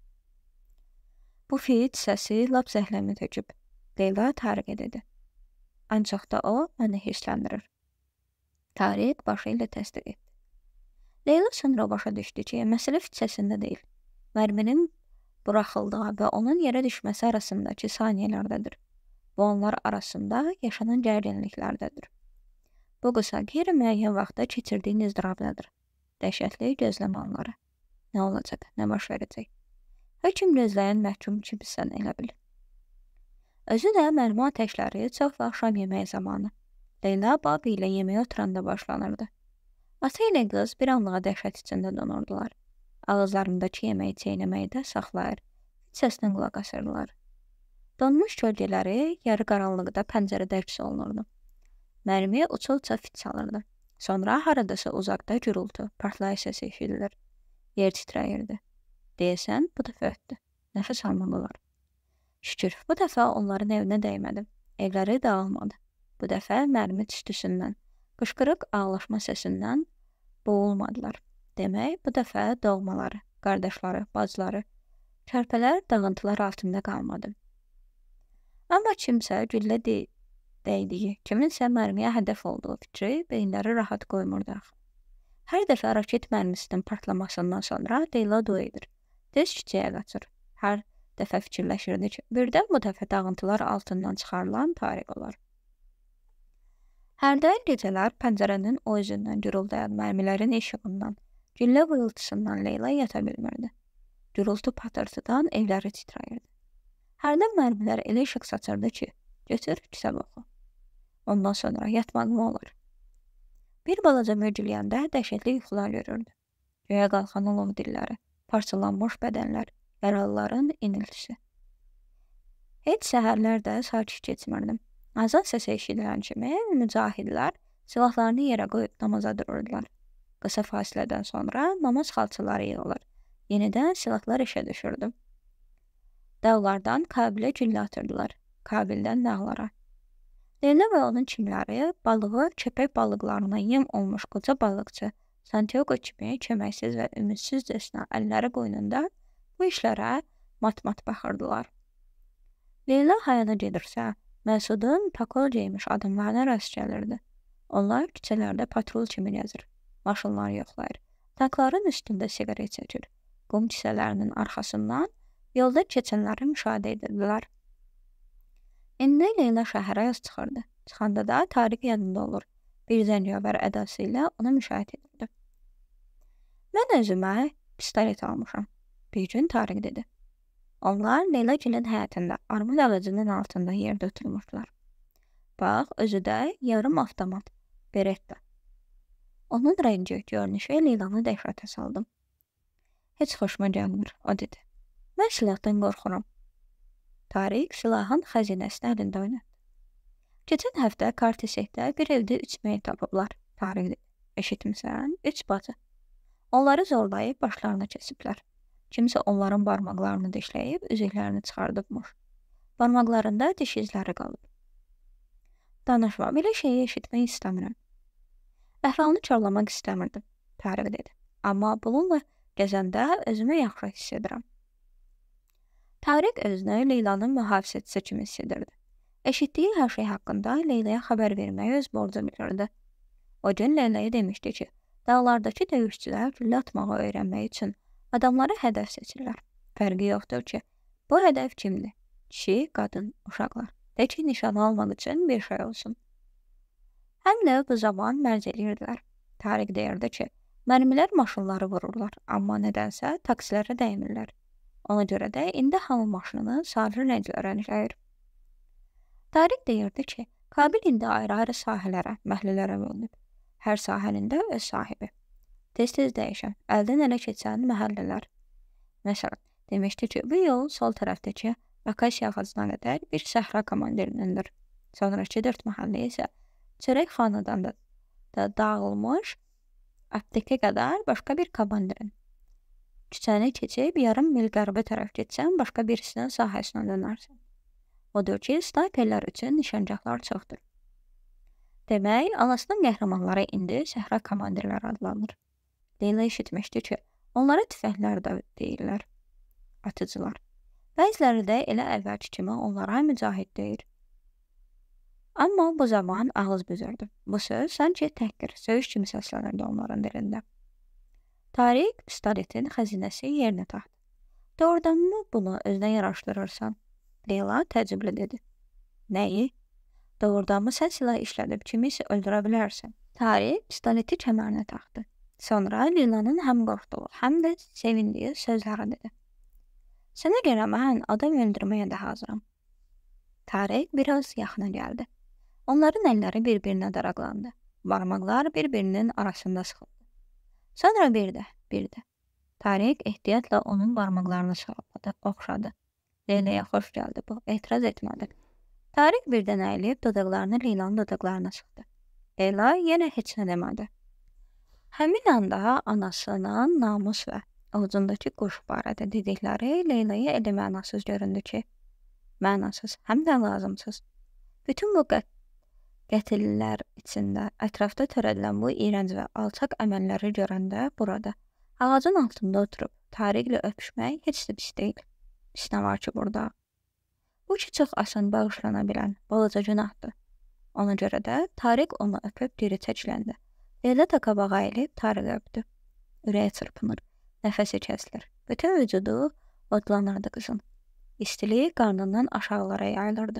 Bu fit səsi lap zəhləmi töküb. Leyla Tariqə dedi. Ancaq da o məni hirsləndirir. Tariq başı ilə təsdiq etdi. Leyla sonra başa düşdü ki, məsələ fitsəsində deyil. Mərminin buraxıldığı və onun yerə düşməsi arasındakı saniyələrdədir. Bu onlar arasında yaşanan gərginliklərdədir. Bu qısa qeyri-müəyyən vaxtda keçirdiyi izdırabdadır. Dəhşətli gözləmə anları. Nə olacaq, nə baş verəcək? Hökm gözləyən məhkum kimisən elə bil. Özü də mərmi atəşləri çox və axşam yeməyi zamanı. Leyla Babi ilə yeməyə oturanda başlanırdı. Ata ilə qız bir anlığa dəhşət içində donurdular. Ağızlarındakı yeməyi çeynəməyi də saxlayır, səsinə qulaq asırdılar. Donmuş kölgələri yarı qaranlıqda pəncərədə əks olunurdu. Mərmi uça-uça fit çalırdı. Sonra haradasa uzaqda gürültü, partlayış səsi eşidilir. Yer titrəyirdi. Deyəsən, bu dəfə ötdü. Nəfəs almalılar. Şükür, bu dəfə onların evinə dəymədi. Evləri dağılmadı. Bu dəfə mərmi tüstüsündən, qışqırıq ağlaşma səsindən boğulmadılar. Demək, bu dəfə doğmaları, qardaşları, bacıları, körpələr dağıntılar altında qalmadı. Amma kimsə güllə dey dəydiyi, kiminsə mərmiyə hədəf olduğu fikri beyinləri rahat qoymurdu. Hər dəfə raket mərmisinin partlamasından sonra Leyla dua edir. Tez küçəyə qaçır. Hər dəfə fikirləşirdi ki, birdən bu dəfə dağıntılar altından çıxarılan Tariq olar. Hərdən gecələr pəncərənin o üzündən gürüldayan mərmilərin işığından, güllə vıyıltısından Leyla yata bilmirdi. Gürültü patırtıdan evləri titrəyirdi. Hərdən mərmilər elə işıq saçırdı ki, götür kitab oxu. Ondan sonra yatmaq mı olur? Bir balaca mürgüləyəndə dəhşətli yuxular görürdü. Göyə qalxan olov dilləri, parçalanmış bədənlər, yaralıların iniltisi. Heç səhərlər də sakit keçmirdim. Azan səsi eşidilən kimi mücahidlər silahlarını yerə qoyub namaza dururdular. Qısa fasilədən sonra namaz xalçaları yığılır. Yenidən silahlar işə düşürdü. Dağlardan Kabilə güllə atırdılar. Kabildən dağlara. Leyla və onun kimləri balığı köpək balıqlarına yem olmuş qoca balıqçı Santiago kimi köməksiz və ümidsizcəsinə əlləri qoynunda bu işlərə mat-mat baxırdılar. Leyla hayana gedirsə, Məsudun takol geymiş adamlarına rast gəlirdi. Onlar küçələrdə patrol kimi gəzir, maşınlar yoxlayır, tankların üstündə siqaret çəkir, qum kisələrinin arxasından yolda keçənləri müşahidə edirdilər. İndi Leyla şəhərə yaz çıxırdı. Çıxanda da Tariq yanında olur. Bir zəncavər ədası ilə onu müşahidə edirdi. Mən özümə pistolet almışam. Bir gün Tariq dedi. Onlar Leyla gilin həyətində, armud ağacının altında yerdə oturmuşlar. Bax, özü də yarım avtomat, Beretta. Onun rəngi, görünüşü Leylanı dəhşətə saldım. Heç xoşuma gəlmir, o dedi. Mən silahdan qorxuram. Tariq silahın xəzinəsini əlində oynatdı. Keçən həftə Kartisekdə bir evdə üç meyit tapıblar. Tariq dedi. Eşitmisən? Üç bacı. Onları zorlayıb başlarına kesiblər. Kimsə onların barmaqlarını dişləyib, üzüklərini çıxardıbmış. Barmaqlarında diş izləri qalıb. Danışma, belə şeyi eşitmək istəmirəm. Əhvalını çorlamaq istəmirdim, Tariq dedi. Amma bununla gəzəndə özümü yaxşı hiss edirəm. Tariq özünü Leylanın mühafizəçisi kimi hiss edirdi. Eşitdiyi hər şey haqqında Leylaya xəbər verməyi öz borcu bilirdi. O gün Leylaya demişdi ki, dağlardakı döyüşçülər güllə atmağı öyrənmək üçün adamları hədəf seçirlər. Fərqi yoxdur ki, bu hədəf kimdir? Kişi, qadın, uşaqlar. De ki, nişan almaq üçün bir şey olsun. Həm də bu zaman mərc edirdilər. Tariq deyirdi ki, mərmilər maşınları vururlar, amma nədənsə taksilərə dəymirlər. Ona görə də indi hamı maşınını sarı rənglə rəngləyir. Tariq deyirdi ki, Kabil indi ayrı-ayrı sahələrə, məhəllələrə bölünüb. Hər sahənin də öz sahibi. Tez-tez dəyişən, əldən ələ keçən məhəllələr. Məsələn, demişdi ki, bu yol sol tərəfdəki Akasiya ağacına qədər bir səhra komandirinindir. Sonraki dörd məhəllə isə çörək xanadan da, da dağılmış aptekə qədər başqa bir komandirin. Küçəni keçib yarım mil qərbə tərəf getsən, başqa birisinin sahəsinə dönərsən. Odur ki, snayperlər üçün nişancaqlar çoxdur. Demək, anasının qəhrəmanları indi səhra komandirləri adlanır. Leyla eşitmişdi ki, onlara tüfənglər də deyirlər, atıcılar. Bəziləri də elə əvvəlki kimi onlara mücahid deyir. Amma bu zaman ağız büzürdü. Bu söz sanki təhqir, söyüş kimi səslənirdi onların dilində. Tariq pistoletin xəzinəsi yerinə taxdı. Doğrudan mı bunu özünə yaraşdırırsan? Leyla təəccüblə dedi. Nəyi? Doğrudan mı sən silah işlədib kimisi öldürə bilərsən? Tariq pistoleti kəmərinə taxdı. Sonra Leyla'nın həm qorxduğu, həm də sevindiyi sözləri dedi. Sənə görə mən adam öldürməyə də hazıram. Tariq biraz yaxına gəldi. Onların əlləri bir-birinə daraqlandı. Barmaqlar bir-birinin arasında sıxıldı. Sonra bir də, bir də. Tariq ehtiyatla onun barmaqlarını sağladı, oxşadı. Leyla'ya xoş gəldi bu, etiraz etmədi. Tariq birdən əyilib dodaqlarını Leyla'nın dodaqlarına sıxdı. Leyla yenə heç nə demədi. Həmin anda anasının namus və avucundakı quş barədə dedikləri Leyla'ya elə mənasız göründü ki, mənasız, həm də lazımsız. Bütün bu qət qətillər içində ətrafda törədilən bu iyrənc və alçaq əməlləri görəndə burada Ağacın altında oturub Tariqlə öpüşmək heç də pis deyil. Pis nə var ki burada? Bu ki çox asan bağışlana bilən balaca günahdır. Ona görə də Tariq onu öpüb geri çəkiləndə Leyla da qabağa əyilib Tariqi öpdü. Ürəyi çırpınır, nəfəsi kəsilir. Bütün vücudu odlanırdı qızın. İstiliyi qarnından aşağılara yayılırdı.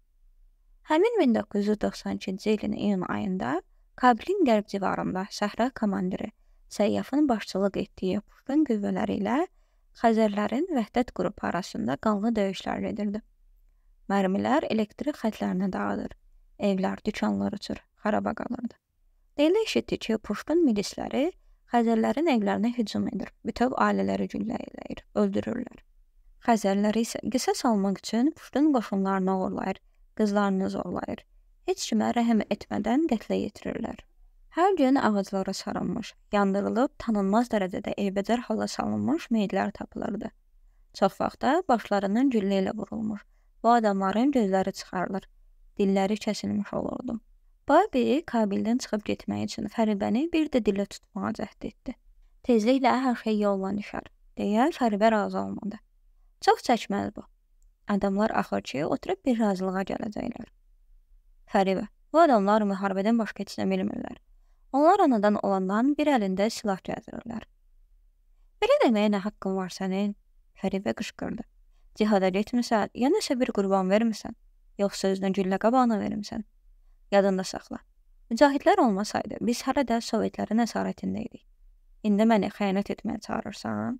Həmin min doqquz yüz doxsan ikinci ilin iyun ayında Kabilin qərb civarında səhra komandiri Səyyafın başçılıq etdiyi Puştun qüvvələri ilə Xəzərlərin Vəhdət qrupu arasında qanlı döyüşlər gedirdi. Mərmilər elektrik xətlərini dağıdır, evlər, dükanlar uçur, xaraba qalırdı. Leyla eşitdi ki, Puştun milisləri Xəzərlərin evlərinə hücum edir, bütöv ailələri güllələyir, öldürürlər. Xəzərləri isə qisas almaq üçün Puştun qoşunlarını oğurlayır, qızlarını zorlayır. Heç kimə rəhm etmədən qətlə yetirirlər. Hər gün ağaclara sarılmış, yandırılıb tanınmaz dərəcədə eybəcər hala salınmış meyidlər tapılırdı. Çox vaxtda başlarından güllə ilə vurulmuş, bu adamların gözləri çıxarılır, dilləri kəsilmiş olurdu. Babi Kabildən çıxıb getmək üçün Fəribəni bir də dilə tutmağa cəhd etdi. Tezliklə hər şey yolla düşər, deyə Fəribə razı olmadı. Çox çəkməz bu. Adamlar axır ki, oturub bir razılığa gələcəklər. Fəribə, bu adamlar müharibədən başqa heç nə bilmirlər. Onlar anadan olandan bir əlində silah gəzirirlər. Belə deməyə nə haqqın var sənin? Fəribə qışqırdı. Cihada getmirsən, ya nəsə bir qurban vermirsən, yoxsa özünə güllə qabağına vermirsən. Yadında saxla. Mücahidlər olmasaydı, biz hələ də Sovetlərin əsarətində idik. İndi məni xəyanət etməyə çağırırsan?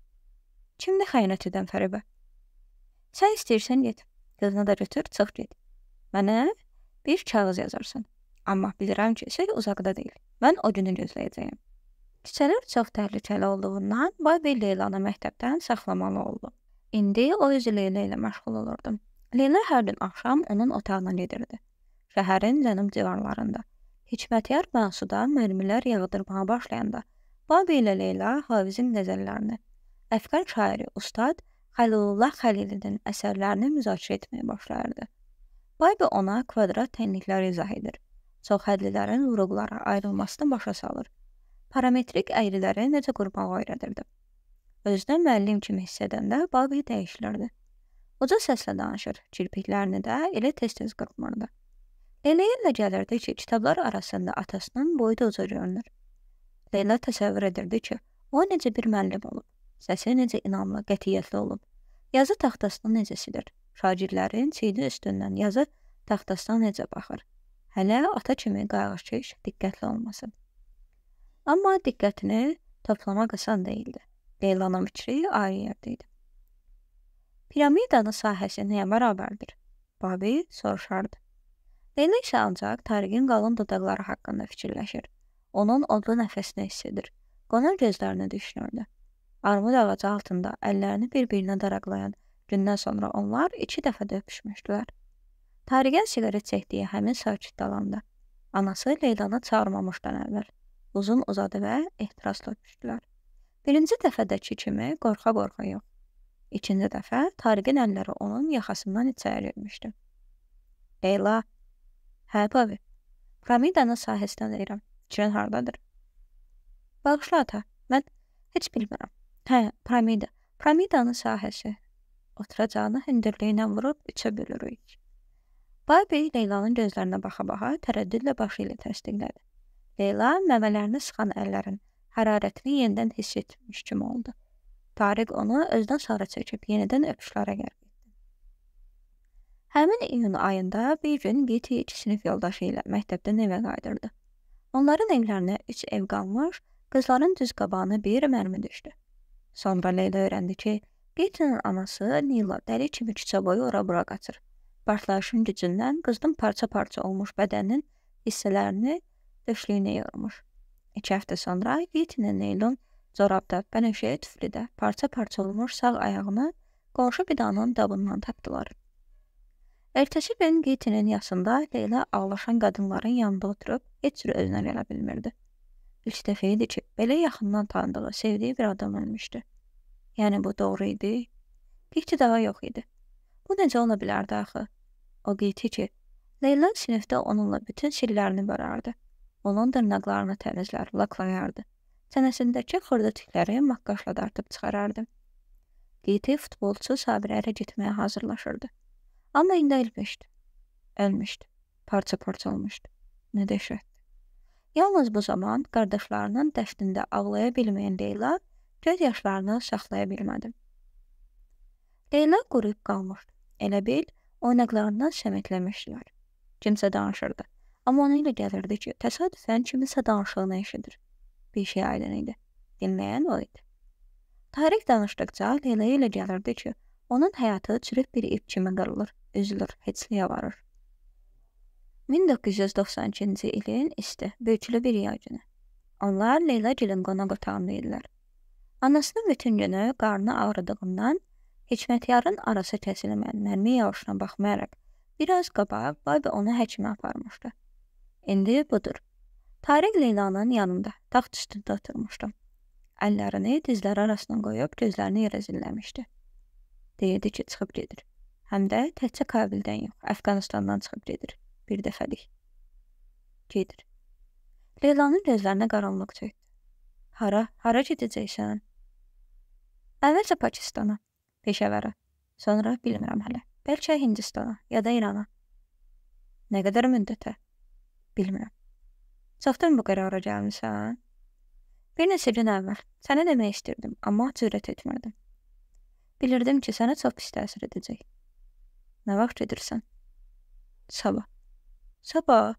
Kimdə xəyanət edən Fəribə? Sən istəyirsən get, qızını da götür, çıx get. Mənə bir kağız yazarsan. Amma bilirəm ki, şey uzaqda deyil. Mən o günü gözləyəcəyəm. Küçələr çox təhlükəli olduğundan Babi Leylanı məktəbdən saxlamalı oldu. İndi o özü Leyla ilə məşğul olurdu. Leyla hər gün axşam onun otağına gedirdi. Şəhərin cənub civarlarında. Hikmətyar Mənsuda mərmilər yağdırmağa başlayanda Babi ilə Leyla Hafizin qəzəllərini, Əfqan şairi Ustad Xəlilullah Xəlilinin əsərlərini müzakirə etməyə başlayırdı. Babi ona kvadrat tənlikləri izah edir. Çoxhədlilərin vuruqlara ayrılmasını başa salır. Parametrik əyriləri necə qurmağı öyrədirdi. Özünə müəllim kimi hiss edəndə Babi dəyişilirdi. Uca səslə danışır, kirpiklərini də elə tez-tez qırpmırdı. Leyla'ya elə gəlirdi ki, kitablar arasında atasının boyu da uca görünür. Leyla təsəvvür edirdi ki, o necə bir müəllim olub, səsi necə inamlı, qətiyyətli olub, yazı taxtasını necə silir, şagirdlərin çiyini üstündən yazı taxtasına necə baxır. Hələ ata kimi qayğıkeş, diqqətli olmasın. Amma diqqətini toplamaq asan deyildi. Leylanın fikri ayrı yerdə idi. Piramidanın sahəsi nəyə bərabərdir? Babi soruşardı. Leyla isə ancaq Tariqin qalın dodaqları haqqında fikirləşir. Onun odlu nəfəsini hiss edir. Qonaq gözlərini düşünürdü. Armud ağacı altında əllərini bir-birinə daraqlayan gündən sonra onlar iki dəfə də öpüşmüşdülər. Tariqin siqaret çəkdiyi həmin sakit dalanda anası Leylanı çağırmamışdan əvvəl uzun uzadı və ehtirasla öpüşdülər. Birinci dəfədəki kimi qorxa-qorxa yox. İkinci dəfə Tariqin əlləri onun yaxasından içəri girmişdi. Leyla, hə babi, piramidanın sahəsindən deyirəm, fikrin hardadır? Bağışla ata, mən heç bilmirəm. Hə, piramida, piramidanın sahəsi. Oturacağını hündürlüyünə vurub üçə bölürük. Babi Leylanın gözlərinə baxa-baxa tərəddüdlə başı ilə təsdiqlədi. Leyla məmələrini sıxan əllərin hərarətini yenidən hiss etmiş kimi oldu. Tariq onu özdən sonra çəkib yenidən öpüşlərə qərb etdi. Həmin iyun ayında bir gün Giti iki sinif yoldaşı ilə məktəbdən evə qayıdırdı. Onların evlərinə üç ev qalmış, qızların düz qabağına bir mərmi düşdü. Sonra Leyla öyrəndi ki, Gitinin anası Nila dəli kimi küçə boyu ora-bura qaçır. Partlayışın gücündən qızın parça-parça olmuş bədəninin hissələrini döşlüyünə yığılmış. İki həftə sonra Gitinin Neylon corabda, bənövşəyə tüflüdə parça-parça olmuş sağ ayağını qonşu binanın dabından tapdılar. Ertəsi gün Gitinin yasında Leyla ağlaşan qadınların yanında oturub heç cür özünə gələ bilmirdi. İlk dəfə idi ki, belə yaxından tanıdığı, sevdiyi bir adam ölmüşdü. Yəni bu doğru idi. Giti daha yox idi. Bu necə ola bilərdi axı? O Giti ki, Leyla sinifdə onunla bütün sirlərini bölərdi. Onun dırnaqlarını təmizlər, laklayardı. Çənəsindəki xırda tükləri maqqaşla dartıb çıxarardı. Qeyti futbolçu Sabirə ərə getməyə hazırlaşırdı. Amma indi ölmüşdü. Ölmüşdü. Parça-parça olmuşdu. Nə dəhşətdir. Yalnız bu zaman qardaşlarının dəfnində ağlaya bilməyən Leyla göz yaşlarını saxlaya bilmədi. Leyla quruyub qalmışdı. Elə bil, oynaqlarından səməkləmişdilər. Kimsə danışırdı. Amma ona elə gəlirdi ki, təsadüfən kimisə danışığını eşidir. Bir şey aydın idi. Dinləyən o idi. Tarix danışdıqca Leyla'ya elə gəlirdi ki, onun həyatı çürük bir ip kimi qırılır, üzülür, heçliyə varır. min doqquz yüz doxsan ikinci ilin isti, büyüklü bir yay günü. Onlar Leyla gilin qonaq otağında idilər. Anasının bütün günü qarnı ağrıdığından Hikmətyarın arası kəsilmən nərmi yağışına baxmayaraq biraz qabaq Babi onu həkimə aparmışdı. İndi budur. Tarix Leylanın yanında, taxt üstündə oturmuşdu. Əllərini dizləri arasına qoyub gözlərini yerə zilləmişdi. Deyirdi ki, çıxıb gedir. Həm də təkcə Kabildən yox, Əfqanistandan çıxıb gedir. Bir dəfəlik. Gedir. Leylanın gözlərinə qaranlıq çökdü. Hara, hara gedəcəksən? Əvvəlcə Pakistana, Peşəvərə. Sonra bilmirəm hələ. Bəlkə Hindistana ya da İrana. Nə qədər müddətə? Bilmirəm. Çoxdan bu qərara gəlmisən? Bir neçə gün əvvəl. Sənə demək istirdim, amma cürət etmirdim. Bilirdim ki, sənə çox pis təsir edəcək. Nə vaxt gedirsən? Sabah. Sabah?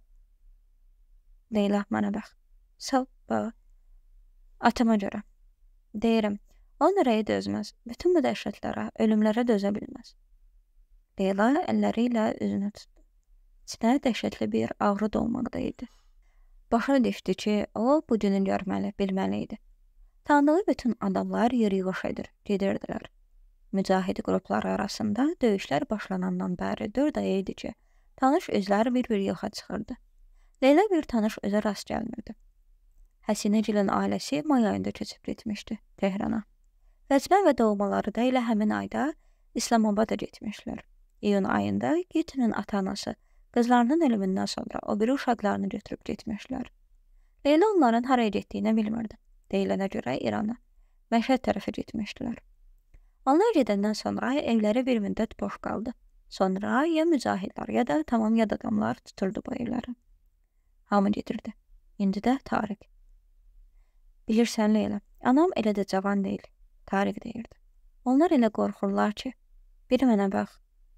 Leyla, mənə bax. Sabah. Atama görə. Deyirəm, onun ürəyi dözməz. Bütün bu dəhşətlərə, ölümlərə dözə bilməz. Leyla əlləri ilə üzünü tutdu. İçinə dəhşətli bir ağrı dolmaqda idi. Başa düşdü ki, o bu günü görməli, bilməli idi. Tanıdığı bütün adamlar yürüyüş edir, gedirdilər. Mücahid qrupları arasında döyüşlər başlanandan bəri dörd ay idi ki, tanış üzlər bir-bir yoxa çıxırdı. Leyla bir tanış özə rast gəlmirdi. Həsinəcilin ailəsi may ayında köçüb getmişdi Tehrana. Vəcmə və doğmaları da elə həmin ayda İslamabada getmişlər. İyun ayında Gitinin ata-anası qızlarının ölümündən sonra o biri uşaqlarını götürüb getmişlər. Leyla onların haraya getdiyini bilmirdi. Deyilənə görə İrana, Məşhəd tərəfə getmişdilər. Onlar gedəndən sonra evləri bir müddət boş qaldı. Sonra ya mücahidlər, ya da tamam yad adamlar tuturdu bu evləri. Hamı gedirdi. İndi də Tarix. Bilirsən Leyla, anam elə də cavan deyil, Tarix deyirdi. Onlar elə qorxurlar ki, biri mənə bax.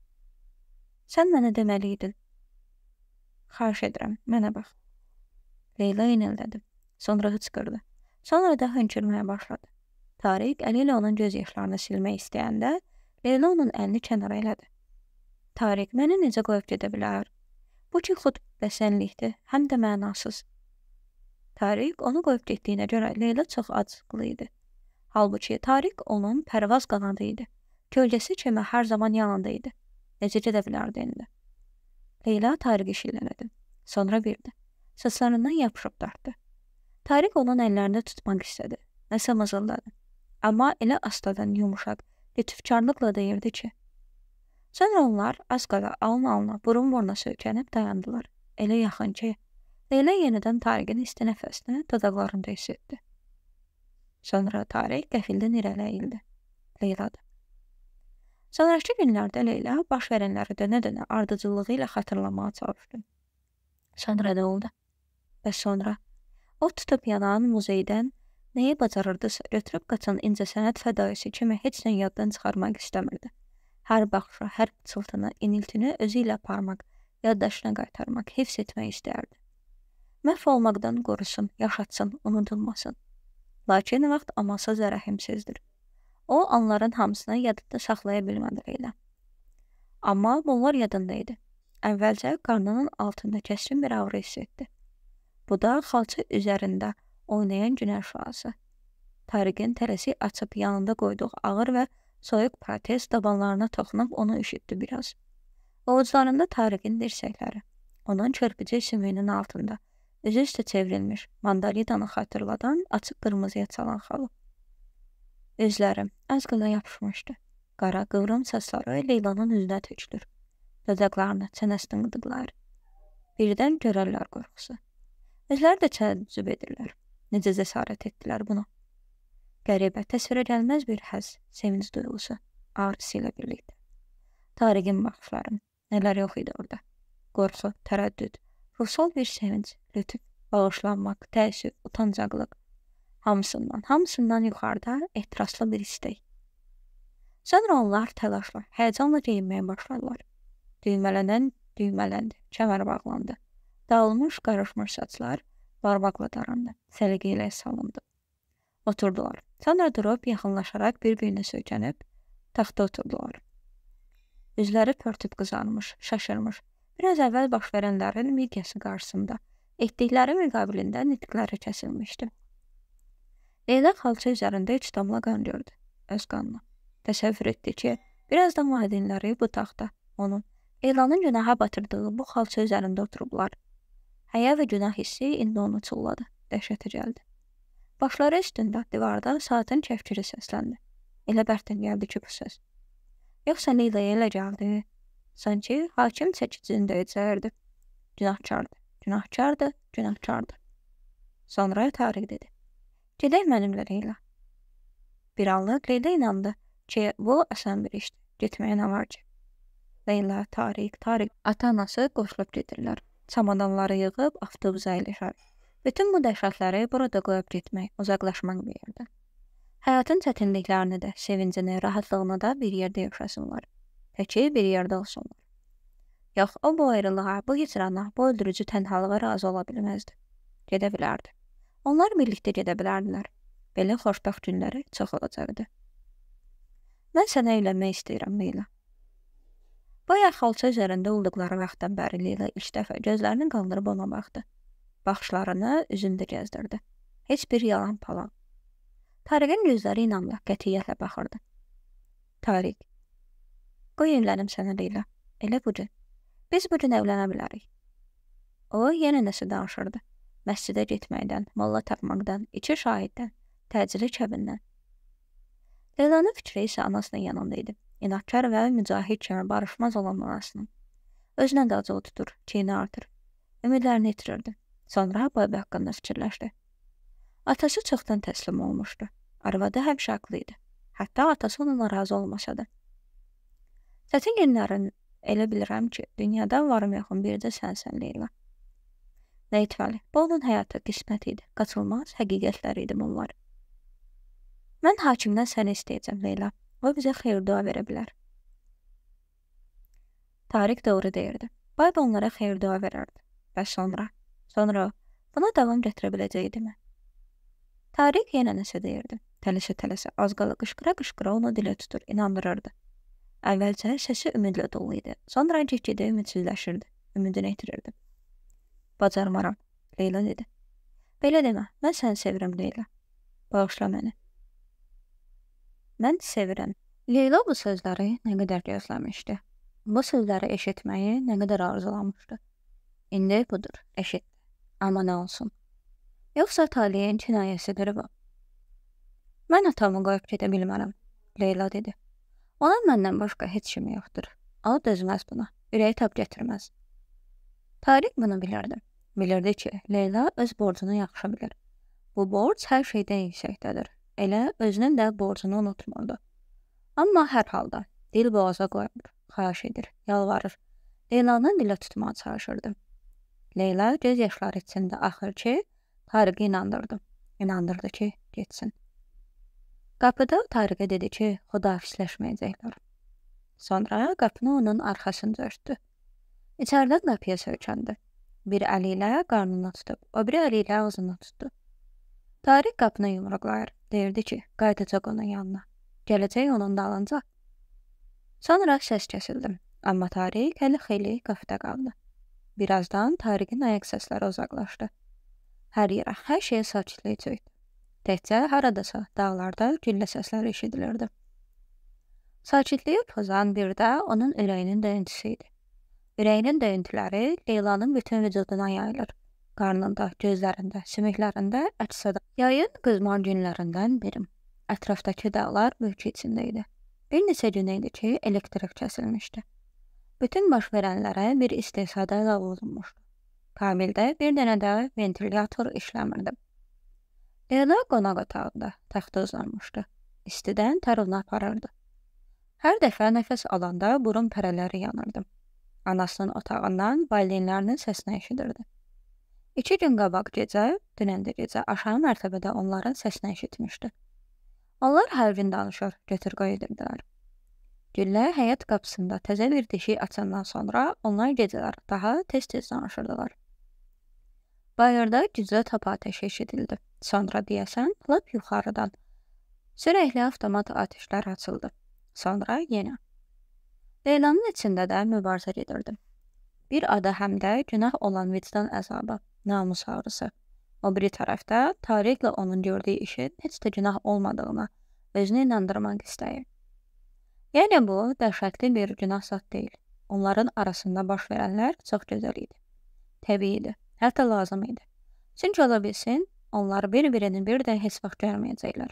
Sən mənə deməliydin. Xahiş edirəm, mənə bax. Leyla inildədi. Sonra hıçqırdı. Sonra da hönkürməyə başladı. Tarix əli ilə onun göz yaşlarını silmək istəyəndə, Leyla onun əlini kənara elədi. Tarix, məni necə qoyub gedə bilər? Bu ki, xud bəsənlikdir, həm də mənasız. Tarix onu qoyub getdiyinə görə Leyla çox acıqlı idi. Halbuki Tarix onun pərvaz qanadı idi. Kölgəsi kimi hər zaman yanında idi. Necə gedə bilərdi indi? Leyla Tarixi şillələdi. Sonra birdi. Saçlarından yapışıb dartdı. Tarix onun əllərində tutmaq istədi. Nəsə mızıldadı. Amma elə astadan yumuşaq, lütufkarlıqla deyirdi ki. Sonra onlar az qala alın alına, burun buruna söykənib dayandılar. Elə yaxın ki, Leyla yenidən Tarixin isti nəfəsini dodaqlarında hiss etdi. Sonra Tarix qəfildən irəli əyildi. Leyladır. Sonraki günlərdə Leyla baş verənləri dönə-dönə ardıcıllığı ilə xatırlamağa çalışdı. Sonra nə oldu? Və sonra o tutub yanan muzeydən nəyi bacarırdısa götürüb qaçan incəsənət fədaisi kimi heç nə yaddan çıxarmaq istəmirdi. Hər baxışa, hər pıçıltını, iniltini özü ilə aparmaq, yaddaşına qaytarmaq, hifz etmək istərdi. Məhv olmaqdan qorusun, yaşatsın, unudulmasın. Lakin vaxt amansız və rəhimsizdir. O, anların hamısını yadında saxlaya bilmədi Leyla. Amma bunlar yadında idi. Əvvəlcə qarnının altında kəskin bir ağrı hiss etdi. Bu da xalça üzərində oynayan günəş şüası. Tarixin tərəsi açıb yanında qoyduğu ağır və soyuq protez dabanlarına toxunub onu üşütdü biraz. Ovuclarında Tarixin dirsəkləri, onun çırpıcı sümüyünün altında, üzü üstə çevrilmiş, mandalidanı xatırladan açıq qırmızıya çalan xalı. Özləri az qala yapışmışdı. Qara qıvrım saçları Leylanın üzünə tökülür. Dodaqlarını, çənəsini qıdıqlar. Birdən görərlər qorxusu. Özləri də təəccüb edirlər. Necə cəsarət etdilər buna? Qəribə, təsvirə gəlməz bir həzz, sevinc duyğusu, ağrısı ilə birlikdə. Tariqin baxışları, nələr yox idi orada. Qorxu, tərəddüd, ruhsal bir sevinc, lütf, bağışlanmaq, təəssüf, utancaqlıq. Hamısından, hamısından yuxarıda ehtiraslı bir istək. Sonra onlar təlaşla, həyəcanla geyinməyə başladılar. Düymələnən düymələndi, kəmər bağlandı. Dağılmış, qarışmış saçlar barmaqla darandı, səliqə ilə salındı. Oturdular. Sonra durub, yaxınlaşaraq bir-birinə söykənib, taxta oturdular. Üzləri pörtüb qızarmış, şaşırmış, biraz əvvəl baş verənlərin miqyası qarşısında, etdikləri müqabilində nitqləri kəsilmişdi. Leyla xalça üzərində üç damla qan gördü, öz qanını. Təsəvvür etdi ki, birazdan valideynləri bu taxta, onun, Leylanın günaha batırdığı bu xalça üzərində oturublar. Həya və günah hissi indi onu çulladı, dəhşəti gəldi. Başları üstündə, divarda saatın kəfkiri səsləndi. Elə bərtdən gəldi ki, bu səs. Yoxsa Leylaya elə gəldi, sanki hakim çəkicini döyəcəkirdi. Günahkardı, günahkardı, günahkardı. Sonra Tariq dedi. Gedək mənimlə Leyla. Bir anlıq Leyla inandı ki, bu asan bir işdir. Getməyə nə var ki? Leyla, Tariq, Tariq. Ata-anası qoşulub gedirlər. Çamadanları yığıb avtobusa əyləşər. Bütün bu dəhşətləri burada qoyub getmək, uzaqlaşmaq bir yerdə. Həyatın çətinliklərini də, sevincini, rahatlığını da bir yerdə yaşasınlar. Peki bir yerdə olsunlar. Yox, o bu ayrılığa, bu hicrana, bu öldürücü tənhalığa razı ola bilməzdi. Gedə bilərdi. Onlar birlikdə gedə bilərdilər. Belə xoşbəxt günləri çox olacaqdı. Mən sənə evlənmək istəyirəm, Leyla. Bayaq xalça üzərində olduqları vaxtdan bəri Leyla ilk dəfə gözlərini qaldırıb ona baxdı. Baxışlarını üzündə gəzdirdi. Heç bir yalan palan. Tariqin gözləri inamla, qətiyyətlə baxırdı. Tariq. Qoy evlənim sənə Leyla. Elə bu gün. Biz bu gün evlənə bilərik. O yenə nəsə danışırdı. Məscidə getməkdən, molla tapmaqdan, iki şahiddən, təcili kəbindən. Leylanın fikri isə anasının yanında idi. İnadkar və mücahid kimi barışmaz olan anasının. Özünə də acığı tutur, kini artır. Ümidlərini itirirdi. Sonra Bobby haqqında fikirləşdi. Atası çoxdan təslim olmuşdu. Arvadı həmişə haqlı idi. Hətta atası onunla razı olmasa da. Çətin günlərin elə bilirəm ki, dünyada varım yaxın bircə sənsən Leyla. Nə etməli? Bu onun həyatı, qismət idi. Qaçılmaz həqiqətlər idi bunlar. Mən hakimdən səni istəyəcəm Leyla. O bizə xeyir dua verə bilər. Tariq doğru deyirdi. Bobby onlara xeyir dua verərdi. Və sonra, sonra buna davam gətirə biləcəkdimi? Tariq yenə nəsə deyirdi. Tələsə-tələsə, az qala qışqıra-qışqıra onu dilə tutur, inandırırdı. Əvvəlcə səsi ümidlə dolu idi. Sonra get-gedə ümidsizləşirdi, ümidini itirirdi. Bacarmaram, Leyla dedi. Belə demə, mən səni sevirəm Leyla. Bağışla məni. Mən sevirəm. Leyla bu sözləri nə qədər gözləmişdi. Bu sözləri eşitməyi nə qədər arzulamışdı. İndi budur, eşitdi. Amma nə olsun. Yoxsa taliyin kinayəsidir bu. Mən atamı qoyub gedə bilmərəm, Leyla dedi. Onun məndən başqa heç kimi yoxdur. O dözməz buna, ürəyi tab gətirməz. Tariq bunu bilirdi. Bilirdi ki, Leyla öz borcunu yaxşı bilir. Bu borc hər şeydən yüksəkdədir. Elə özünün də borcunu unutmurdu. Amma hər halda dil boğaza qoymur, xahiş edir, yalvarır. Leylanın dilə tutmağa çalışırdı. Leyla göz yaşları içində axır ki, Tariqi inandırdı. İnandırdı ki, getsin. Qapıda Tariqə dedi ki, xudafisləşməyəcəklər. Sonra qapını onun arxasınca örtdü. İçəridən qapıya söykəndi. Bir əli ilə qarnını tutub, o biri əli ilə ağzını tutdu. Tariq qapını yumruqlayır, deyirdi ki, qayıdacaq onun yanına. Gələcək onun dalınca. Sonra səs kəsildi, amma Tariq hələ xeyli qapıda qaldı. Birazdan Tariqin ayaq səsləri uzaqlaşdı. Hər yerə, hər şeyə sakitlik çökdü. Təkcə haradasa dağlarda güllə səsləri eşidilirdi. Sakitliyi pozan bir də onun ürəyinin döyüntüsü idi. Ürəyinin döyüntüləri Leylanın bütün vücuduna yayılır. Qarnında, gözlərində, sümüklərində, əks-səda. Yayın qızmar günlərindən birim. Ətrafdakı dağlar mülki içində idi. Bir neçə gün idi ki, elektrik kəsilmişdi. Bütün baş verənlərə bir istehsada əlavə olunmuşdu. Kamildə bir dənə də ventilyator işləmirdi. Leyla qonaq otağında taxta uzanmışdı. İstidən tər onu aparırdı. Hər dəfə nəfəs alanda burun pərələri yanırdı. Anasının otağından valideynlərinin səsini eşidirdi. İki gün qabaq gecə, dünən də gecə aşağı mərtəbədə onların səsini eşitmişdi. Onlar hər gün danışır, götür-qoy edirdilər. Güllə həyat qapısında təzə bir deşik açandan sonra onlar gecələr daha tez-tez danışırdılar. Bayırda güclü top ateşi eşidildi. Sonra deyəsən, lap yuxarıdan sürəkli avtomat atəşlər açıldı. Sonra yenə. Leylanın içində də mübarizə gedirdi. Bir ada həm də günah olan vicdan əzabı, namus ağrısı. O biri tərəfdə Tariqlə onun gördüyü işin heç də günah olmadığına özünü inandırmaq istəyir. Yəni bu, dəhşətli bir günah zad deyil. Onların arasında baş verənlər çox gözəl idi. Təbii idi, hətta lazım idi. Çünki ola bilsin, onlar bir-birini bir də heç vaxt görməyəcəklər.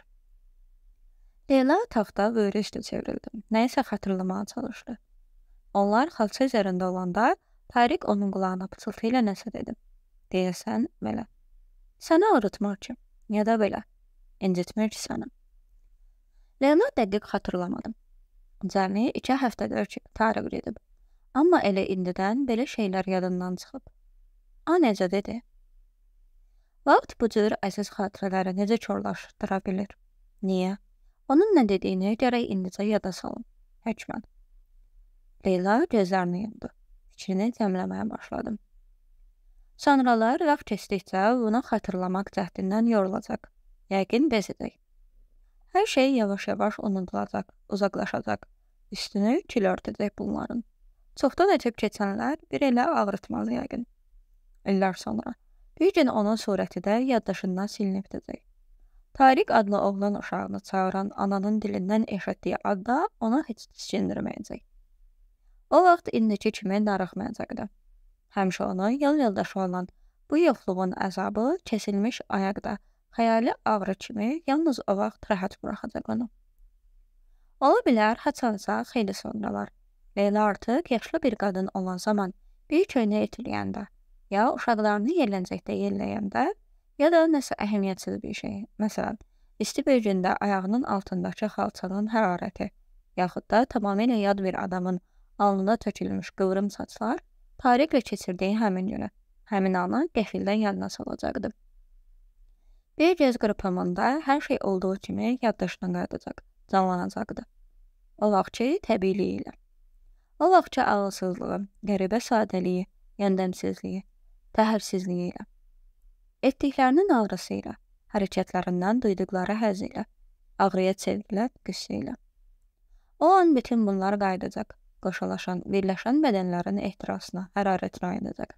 Leyla taxta böyrü üstü çevrildi. Nəyisə xatırlamağa çalışdı. Onlar xalça üzərində olanda Tariq onun qulağına pıçıltı ilə nəsə dedi. Deyəsən, belə. Səni ağrıtmır ki, ya da belə. İncitmir ki səni. Leyla dəqiq xatırlamadım. Cəmi iki həftədir ki, Tariq gedib. Amma elə indidən belə şeylər yadından çıxıb. A, necə dedi? Vaxt bu cür əziz xatirələri necə korlaşdıra bilir? Niyə? Onun nə dediyini gərək indicə yada salın. Həkmən. Leyla gözlərini yumdu. Fikrini təmləməyə başladım. Sonralar vaxt keçdikcə bunu xatırlamaq cəhdindən yorulacaq. Yəqin bezəcək. Hər şey yavaş-yavaş unudulacaq, uzaqlaşacaq. Üstünü kül örtəcək bunların. Çoxdan ötüb keçənlər bir elə ağrıtmaz yəqin. İllər sonra. Bir gün onun surəti də yaddaşından silinib gedəcək. Tariq adlı oğlan uşağını çağıran ananın dilindən eşitdiyi ad da ona heç düşündürməyəcək. O vaxt indiki kimi darıxmayacaqdı. Həmişə onu yol yoldaşı olan bu yoxluğun əzabı kəsilmiş ayaqda, xəyali ağrı kimi yalnız o vaxt rahat buraxacaq onu. Ola bilər, haçansa xeyli sonralar. Leyla artıq yaşlı bir qadın olan zaman bir köynə itiləyəndə, ya uşaqlarını yerləncəkdə yerləyəndə, ya da nəsə əhəmiyyətsiz bir şey. Məsələn, isti bir gündə ayağının altındakı xalçanın hərarəti, yaxud da tamamilə yad bir adamın alnına tökülmüş qıvrım saçlar Tariqlə keçirdiyi həmin günü, həmin anı qəfildən yadına salacaqdı. Bir göz qırpımında hər şey olduğu kimi yaddaşına qayıdacaq, canlanacaqdı. O vaxtki təbiiliyi ilə. O vaxtki ağılsızlığı, qəribə sadəliyi, yöndəmsizliyi, təhərsizliyi ilə. Etdiklərinin ağrısı ilə, hərəkətlərindən duyduqları həz ilə, ağrıya sevgilə, qüssə ilə. O an bütün bunlar qayıdacaq, qoşulaşan, birləşən bədənlərin ehtirasına, hərarətinə ayınacaq.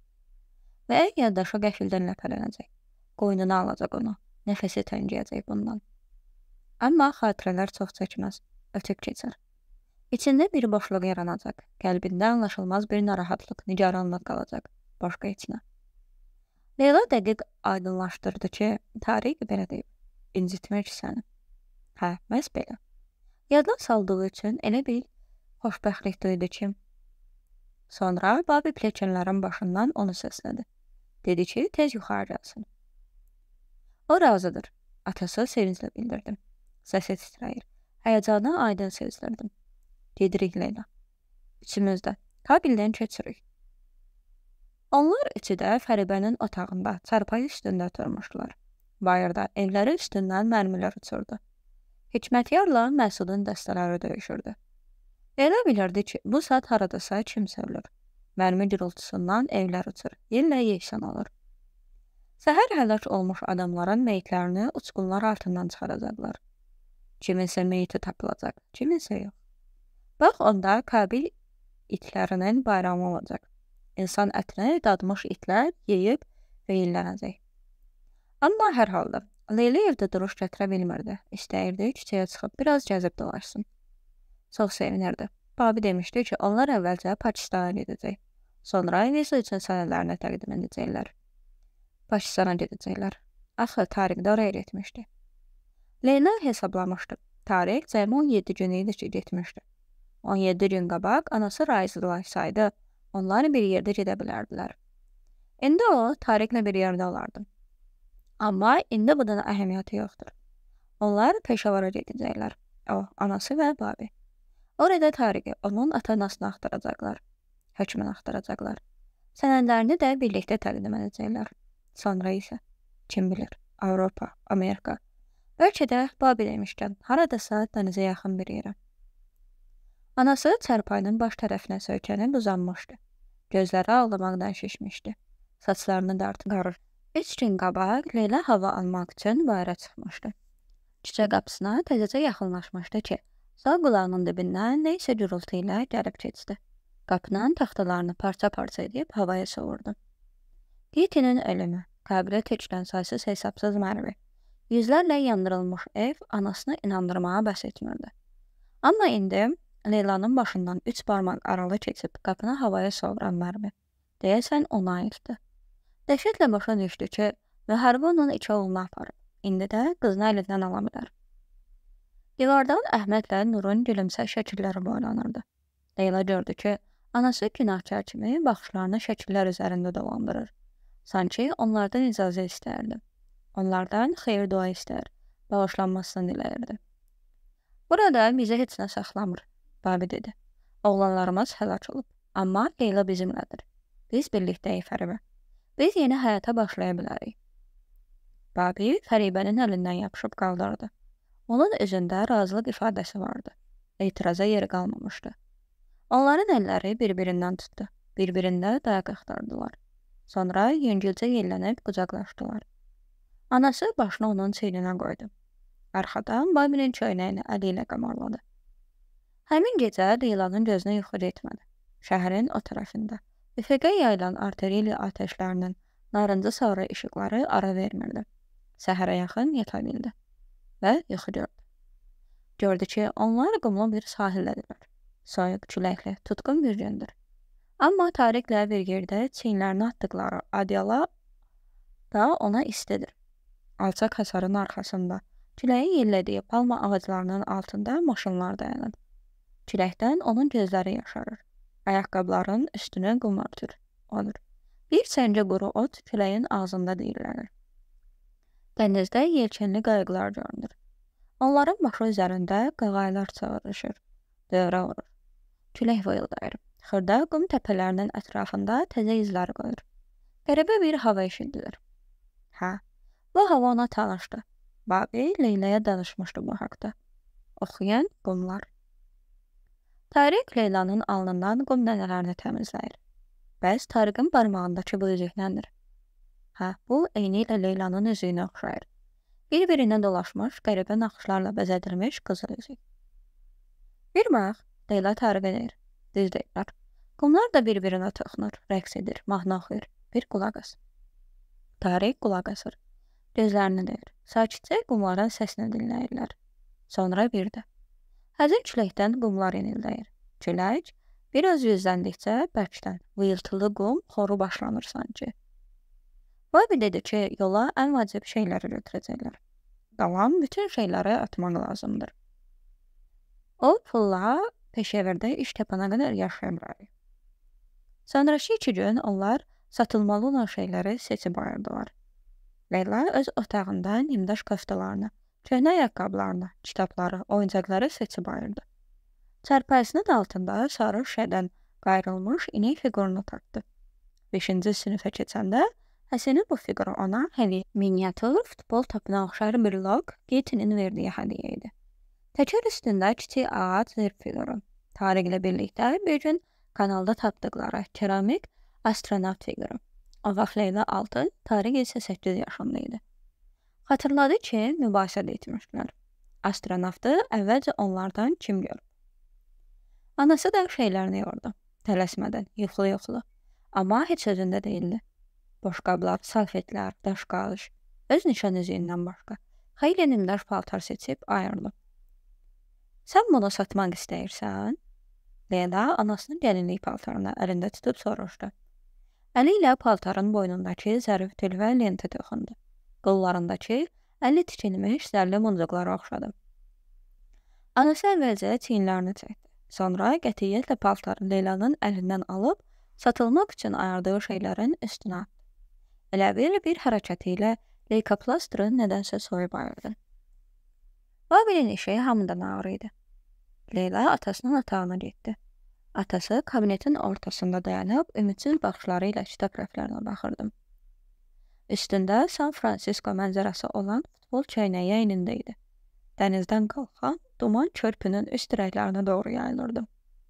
Və yaddaşı qəfildən ləpələnəcək, qoynuna alacaq onu, nəfəsi təngiyəcək bundan. Amma xatirələr çox çəkməz, ötüb keçər. İçində bir boşluq yaranacaq, qəlbində anlaşılmaz bir narahatlıq, nigaranlıq qalacaq, başqa içinə. Leyla dəqiq aydınlaşdırdı ki, Tariq belə deyib, incitmir ki səni. Hə, məhz belə. Yadına saldığı üçün elə bir xoşbəxtlik duydu ki. Sonra Babi pleçənlərin başından onu səslədi. Dedi ki, tez yuxarı gəlsin. O razıdır. Atası sevinclə bildirdim. Səsi titrəyir. Həyəcanı aydın sezdirdim. Gedirik Leyla. İçimizdə. Kabildən keçirik. Onlar üçü də Fəribənin otağında, çarpayı üstündə oturmuşdular. Bayırda evləri üstündən mərmilər uçurdu. Hikmətyarla Məsudun dəstələri döyüşürdü. Elə bilirdi ki, bu saat haradasa kimsə ölür. Mərmi gürültüsündən evlər uçur, yerlə yeksan olur. Səhər həlak olmuş adamların meyitlərini uçqunlar altından çıxaracaqlar. Kiminsə meyiti tapılacaq, kiminsə yox. Bax, onda Kabil itlərinin bayramı olacaq. İnsan ətini dadmış itlər yeyib veyillənəcək. Amma hər halda, Leyla evdə duruş gətirə bilmirdi. İstəyirdi küçəyə çıxıb biraz gəzib dolaşsın. Çox sevinirdi. Babi demişdi ki, onlar əvvəlcə Pakistana gedəcək. Sonra viza üçün sənədlərini təqdim edəcəklər. Pakistana gedəcəklər. Axı, Tariq də oraya getmişdi. Leyla hesablamışdı. Tariq cəmi on yeddi gün idi ki, getmişdi. on yeddi gün qabaq anası razılaşsaydı, onlar bir yerdə gedə bilərdilər. İndi o, Tariqlə bir yerdə olardı. Amma indi bunun əhəmiyyəti yoxdur. Onlar Peşavara gedəcəklər. O, anası və Babi. Orada Tariqi, onun ata-anasını axtaracaqlar. Hökmən axtaracaqlar. Sənədlərini də birlikdə təqdim edəcəklər. Sonra isə, kim bilir, Avropa, Amerika. Bəlkə də Babi demişkən, haradasa dənizə yaxın bir yerə. Anası çarpayının baş tərəfinə söykənib uzanmışdı. Gözləri ağlamaqdan şişmişdi. Saçlarını dartıb qarır. Üç gün qabaq Leyla hava almaq üçün bayıra çıxmışdı. Küçə qapısına təzəcə yaxınlaşmışdı ki, sağ qulağının dibindən nə isə gürültü ilə gəlib keçdi. Qapının taxtalarını parça-parça edib havaya savurdu. Kitinin ölümü, qəbrə tökülən saysız hesabsız mərmi, yüzlərlə yandırılmış ev anasını inandırmağa bəs etmirdi. Amma indi Leylanın başından üç barmaq aralı keçib qapını havaya savuran mərmi, deyəsən ona aiddir. Dəhşətlə başa düşdü ki, müharibə onun iki oğlunu aparıb. İndi də qızını əlindən ala bilər. Divardan Əhmədlə Nurun gülümsə şəkilləri boylanırdı. Leyla gördü ki, anası günahkar kimi baxışlarını şəkillər üzərində dolandırır. Sanki onlardan icazə istəyirdi. Onlardan xeyir dua istər, bağışlanmasını diləyirdi. Burada bizə heç nə saxlamır, Babi dedi. Oğlanlarımız həlak olub, amma Leyla bizimlədir. Biz birlikdəyik Fəribə. Biz yeni həyata başlaya bilərik. Babi Fəribənin əlindən yapışıb qaldırdı. Onun üzündə razılıq ifadəsi vardı. Etiraza yeri qalmamışdı. Onların əlləri bir-birindən tutdu. Bir-birində dayaq axtardılar. Sonra yüngülcə yellənib qucaqlaşdılar. Anası başını onun çiyninə qoydu. Arxadan Babinin köynəyini əli ilə qamarladı. Həmin gecə Leylanın gözünə yuxu getmədi. Şəhərin o tərəfində, üfüqə yayılan artilleriya atəşlərinin narıncı sarı işıqları ara vermirdi. Səhərə yaxın yata bildi və yuxu gördü. Gördü ki, onlar qumlu bir sahildədirlər. Soyuq, küləkli, tutqun bir gündür. Amma Tariqlə bir yerdə çiyinlərini atdıqları adyala da ona istidir. Alçaq hasarın arxasında, küləyin yellədiyi palma ağaclarının altında maşınlar dayanır. Küləkdən onun gözləri yaşarır. Ayaqqabıların üstünü qum örtür, olur. Bir səncə quru ot küləyin ağzında deyirlənir. Dənizdə yelkənli qayıqlar görünür. Onların başı üzərində qağaylar çağırışır, dövrə vurur. Külək vıyıldayır. Xırda qum təpələrinin ətrafında təzə izlər qoyur. Qəribə bir hava eşidilir. Hə, bu hava ona tanışdı. Babi Leylaya danışmışdı bu haqda. Oxuyan qumlar. Tariq Leylanın alnından qum dənələrini təmizləyir. Bəs Tariqin barmağındakı bu üzükdəndir. Hə, bu eyni ilə Leylanın üzüyünə oxşayır. Bir-birinə dolaşmış, qəribə naxışlarla bəzədilmiş qızıl üzük. Bir bax, Leyla Tariqə deyir. Düz deyirlər. Qumlar da bir-birinə toxunur, rəqs edir, mahnı oxuyur. Bir qulaq as. Tariq qulaq asır. Gözlərini deyir. Sakitcə qumların səsini dinləyirlər. Sonra bir də. Həzin küləkdən qumlar inildəyir. Külək bir öz yüzləndikcə bərkdən, vıyıltılı qum xoru başlanır sanki. Babi dedi ki, yola ən vacib şeyləri götürəcəklər. Qalan bütün şeyləri atmaq lazımdır. O pulla Peşəvərdə iş tapana qədər yaşaya bilərik. Sonraki iki gün onlar satılmalı olan şeyləri seçib ayırdılar. Leyla öz otağında nimdaş koftalarını, köhnə ayaqqabılarını, kitabları, oyuncaqları seçib ayırdı. Çarpayısının altında sarı şədən qayrılmış inek fiqurunu tapdı. Beşinci sinifə keçəndə Həsənin bu fiquru ona hədiyyə, miniatür futbol topuna oxşar bir log Getinin verdiyi hədiyyə idi. Təkər üstündə kiçik ağac zirb fiquru. Tariqlə birlikdə bir gün kanalda tapdıqları keramik astronavt fiquru. O vaxt Leyla altı, Tariq isə səkkiz yaşında idi. Xatırladı ki, mübahisədə etmişdilər. Astronavtı əvvəlcə onlardan kim görüb? Anası da şeylərini yordu. Tələsmədən, yuxulu-yuxulu. Amma heç özündə deyildi. Boşqablar, salfetlər, daş qalış, öz nişan üzüyündən başqa. Xeyli nimdaş paltar seçib ayırdı. Sən bunu satmaq istəyirsən? Leyla anasının gəlinlik paltarını əlində tutub soruşdu. Əli ilə paltarın boynundakı zərif tül və lenti toxundu. Qollarındakı əli tikilmiş zərli muncuqlara oxşadı. Anası əvvəlcə çiyinlərini çəkdi. Sonra qətiyyətlə paltarı Leylanın əlindən alıb satılmaq üçün ayırdığı şeylərin üstünə atdı. Elə bir bir hərəkəti ilə Leykoplastırı nədənsə soyub ayırdı. Babilin işi hamıdan ağır idi. Leyla atasının otağına getdi. Atası kabinetin ortasında dayanıb ümidsiz baxışları ilə kitab rəflərinə baxırdı. Üstündə San Fransisko mənzərəsi olan futbol çəynəyi əynində idi. Dənizdən qalxan duman körpünün üst dirəklərinə doğru yayılırdı.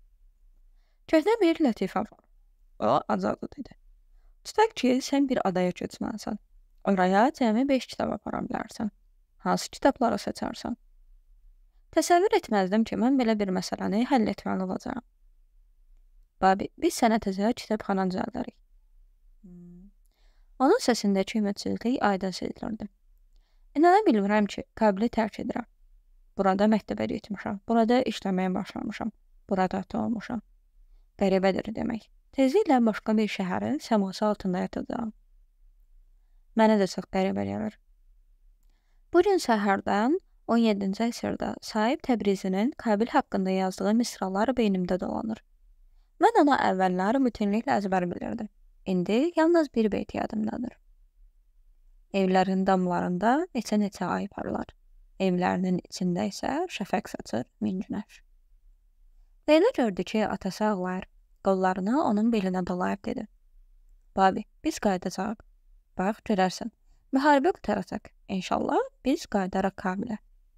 Köhnə bir lətifə var. O acadı dedi. Tutaq ki, sən bir adaya köçməlisən. Oraya cəmi beş kitab apara bilərsən. Hansı kitabları seçərsən? Təsəvvür etməzdim ki, mən belə bir məsələni həll etməli olacağam. Babi, biz sənə təzə kitabxana düzəldərik. Hmm. Onun səsindəki ümidsizlik aydın sezilirdi. İnana bilmirəm ki, qəbli tərk edirəm. Burada məktəbə getmişəm, burada işləməyə başlamışam, burada ata olmuşam. Qəribədir demək. Tezliklə başqa bir şəhərin səması altında yatacağam. Mənə də çox qəribə gəlir. Bu gün səhərdən on yeddinci əsrdə Sahib Təbrizinin Qabil haqqında yazdığı misralar beynimdə dolanır. Mən ona əvvəllər bütünlüklə əzbər bilirdim. İndi yalnız bir beyt yadımdadır. Evlərin damlarında neçə-neçə ay parlar. Evlərinin içində isə şəfəq saçır min günəş. Leyla gördü ki, atası ağlayır. Qollarını onun belinə dolayıb dedi. Babi, biz qayıdacaq. Bax, görərsən. Müharibə qutaracaq. İnşallah biz qayıdaraq Qabilə.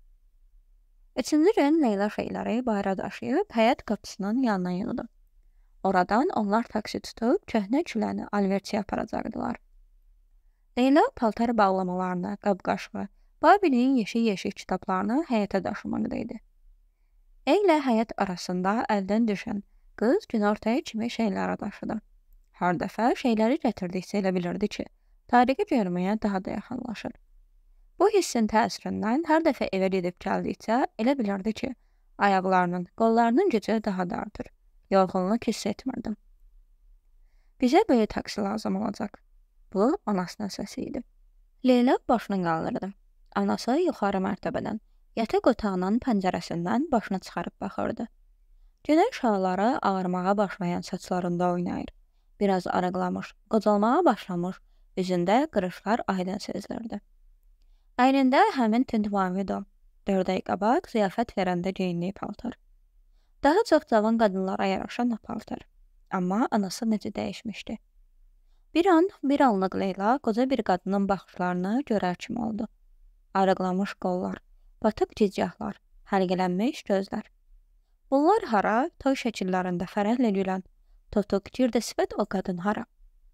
Üçüncü gün Leyla şeyləri bayra daşıyıb həyət qapısının yanına yığdı. Oradan onlar taksi tutub köhnə küləni alverçiyə aparacaqdılar. Leyla paltar bağlamalarını, qab-qaşığı, Babilinin yeşik-yeşik kitablarını həyətə daşımaqda idi. Eylə həyət arasında əldən düşən qız günortaya kimi şeyləri daşıdı. Hər dəfə şeyləri gətirdikcə elə bilirdi ki, tarixi görməyə daha da yaxınlaşır. Bu hissin təsirindən hər dəfə evə gedib gəldikcə elə bilirdi ki, ayaqlarının, qollarının gücü daha da artır. Yorğunluq hiss etmirdim. Bizə böyük taksi lazım olacaq. Bu, anasının səsi idi. Leyla başını qaldırdı. Anası yuxarı mərtəbədən, yataq otağının pəncərəsindən başını çıxarıb baxırdı. Günəş şüaları ağarmağa başlayan saçlarında oynayır. Biraz arıqlamış, qocalmağa başlamış, üzündə qırışlar aydın sezilirdi. Əynində həmin tünd mavi don, dörd ay qabaq ziyafət verəndə geyindiyi paltar. Daha çox cavan qadınlara yaraşan paltar. Amma anası necə dəyişmişdi. Bir an, bir anlıq Leyla qoca bir qadının baxışlarını görər kimi oldu. Arıqlamış qollar, batıq gicgahlar, həlqələnmiş gözlər. Bunlar hara, toy şəkillərində fərəhlə gülən, totuq, girdə sifət o qadın hara?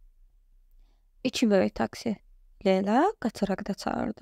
İki böyük taksi. Leyla qaçıraqda çağırdı.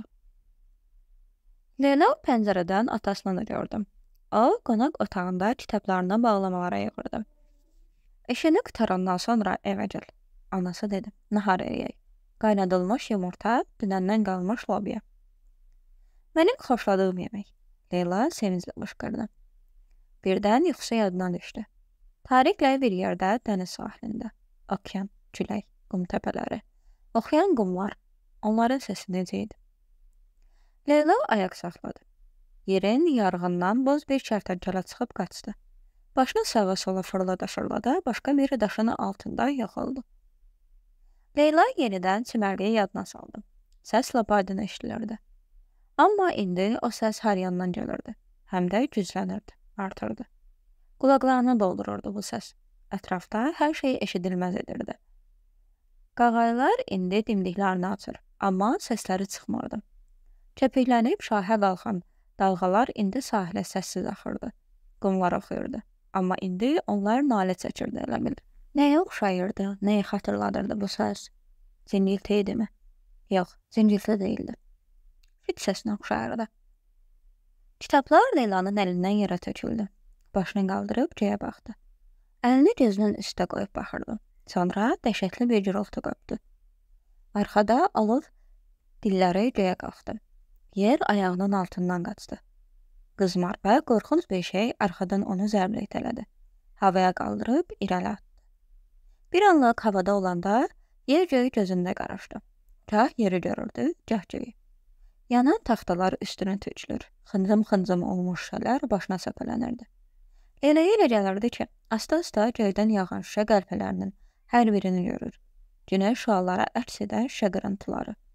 Leyla pəncərədən atasını da gördüm. O, qonaq otağında kitablarına bağlamalara yığırdı. İşini qutarandan sonra evə gəl. Anası dedi, nahar eləyək. Qaynadılmış yumurta, dünəndən qalmış lobiya. Mənim xoşladığım yemək. Leyla sevinclə qışqırdı. Birdən yuxusu yadına düşdü. Tariklə bir yerdə dəniz sahilində. Okean, külək, qum təpələri. Oxuyan qumlar. Onların səsi necə idi? Leyla ayaq saxladı. Yerin yarğından boz bir kərtənkələ çıxıb qaçdı. Başını sağa sola fırlada-fırlada başqa bir daşın altında yox oldu. Leyla yenidən çimərliyi yadına saldı. Səs lap aydın eşidilirdi. Amma indi o səs hər yandan gəlirdi. Həm də güclənirdi, artırdı. Qulaqlarını doldururdu bu səs. Ətrafda hər şey eşidilməz edirdi. Qağaylar indi dimdiklərini açır, amma səsləri çıxmırdı. Köpüklənib şahə qalxan dalğalar indi sahilə səssiz axırdı. Qumlar oxuyurdu. Amma indi onlar nalə çəkirdi elə bil. Nəyə oxşayırdı, nəyə xatırladırdı bu səs? Cingilti idimi? Yox, cingilti deyildi. Fit səsinə oxşayırdı. Kitablar Leylanın əlindən yerə töküldü. Başını qaldırıb göyə baxdı. Əlini gözünün üstə qoyub baxırdı. Sonra dəhşətli bir gürültü qopdu. Arxada alov dilləri göyə qalxdı. Yer ayağının altından qaçdı. Qızmar və qorxunc bir şey arxadan onu zərblə itələdi. Havaya qaldırıb irəli atdı. Bir anlıq havada olanda yer göy gözündə qarışdı. Gah yeri görürdü, gah göyü. Yanan taxtalar üstünə tökülür. Xıncım-xıncım olmuş şələr başına səpələnirdi. Eləyə elə gəlirdi ki, asta-asta göydən yağan şüşə qəlpələrinin hər birini görür. Günəş şüalara əks edən şüşə qırıntıları.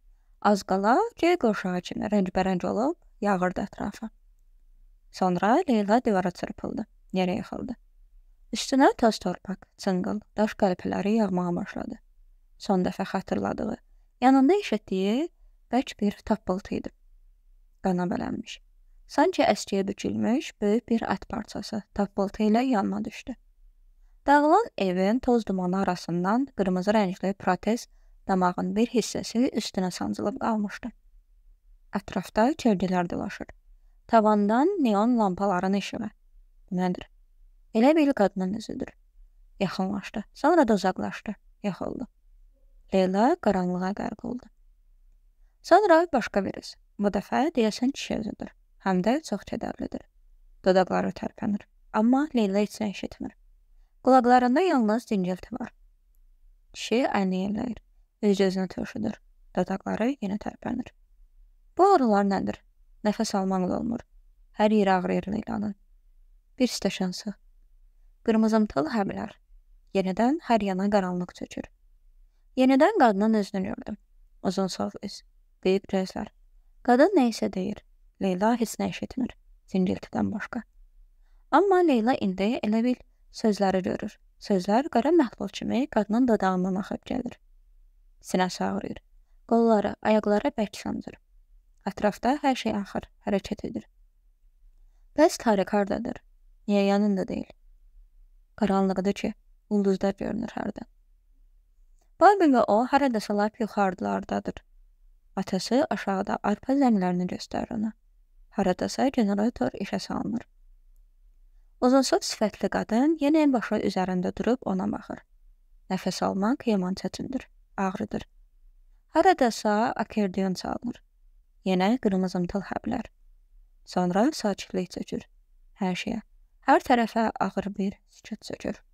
Az qala göy qurşağı kimi rəngbərəng olub yağırdı ətrafa. Sonra Leyla divara çırpıldı, yerə yıxıldı. Üstünə toz torpaq, çınqıl, daş qəlpələri yağmağa başladı. Son dəfə xatırladığı, yanında eşitdiyi bərk bir tappıltı idi. Qana bələnmiş. Sanki əskiyə bükülmüş böyük bir ət parçası tappıltı ilə yanına düşdü. Dağılan evin toz dumanı arasından qırmızı rəngli protez damağın bir hissəsi üstünə sancılıb qalmışdı. Ətrafda kölgələr dolaşır. Tavandan neon lampaların işığı. Bu nədir? Elə bir qadının üzüdür. Yaxınlaşdı, sonra da uzaqlaşdı, yox oldu. Leyla qaranlığa qərq oldu. Sonra başqa bir iz. Bu dəfə deyəsən kişi özüdür. Həm də çox kədərlidir. Dodaqları tərpənir. Amma Leyla heç nə eşitmir. Qulaqlarında yalnız cingilti var. Kişi əlini yelləyir. Üz-gözünü turşudur. Dodaqları yenə tərpənir. Bu ağrılar nədir? Nəfəs almaq olmur. Hər yeri ağrıyır Leylanın. Bir stəkan su. Qırmızımtıl həblər. Yenidən hər yana qaranlıq çökür. Yenidən qadının özünü gördüm. Uzun sol üz. Böyük gözlər. Qadın nə isə deyir. Leyla heç nə eşitmir. Cingiltidən başqa. Amma Leyla indi elə bil sözləri görür. Sözlər qara məhlul kimi qadının dodağından axıb gəlir. Sinəsi ağrıyır. Qolları, ayaqları bərk sancır. Ətrafda hər şey axır, hərəkət edir. Bəs Tarık hardadır? Niyə yanında deyil? Qaranlıqdır ki, ulduzlar görünür hərdən. Bobby və o haradasa lap yuxarılardadır. Atası aşağıda arpa zəmlərini göstərir ona. Haradasa generator işə salınır. Uzunsuz sifətli qadın yenə başı üzərində durub ona baxır. Nəfəs almaq yaman çətindir, ağrıdır. Haradasa akordeon çalınır. Yenə qırmızımtıl həblər. Sonra sakitlik çökür. Hər şeyə, hər tərəfə ağır bir sükut çökür.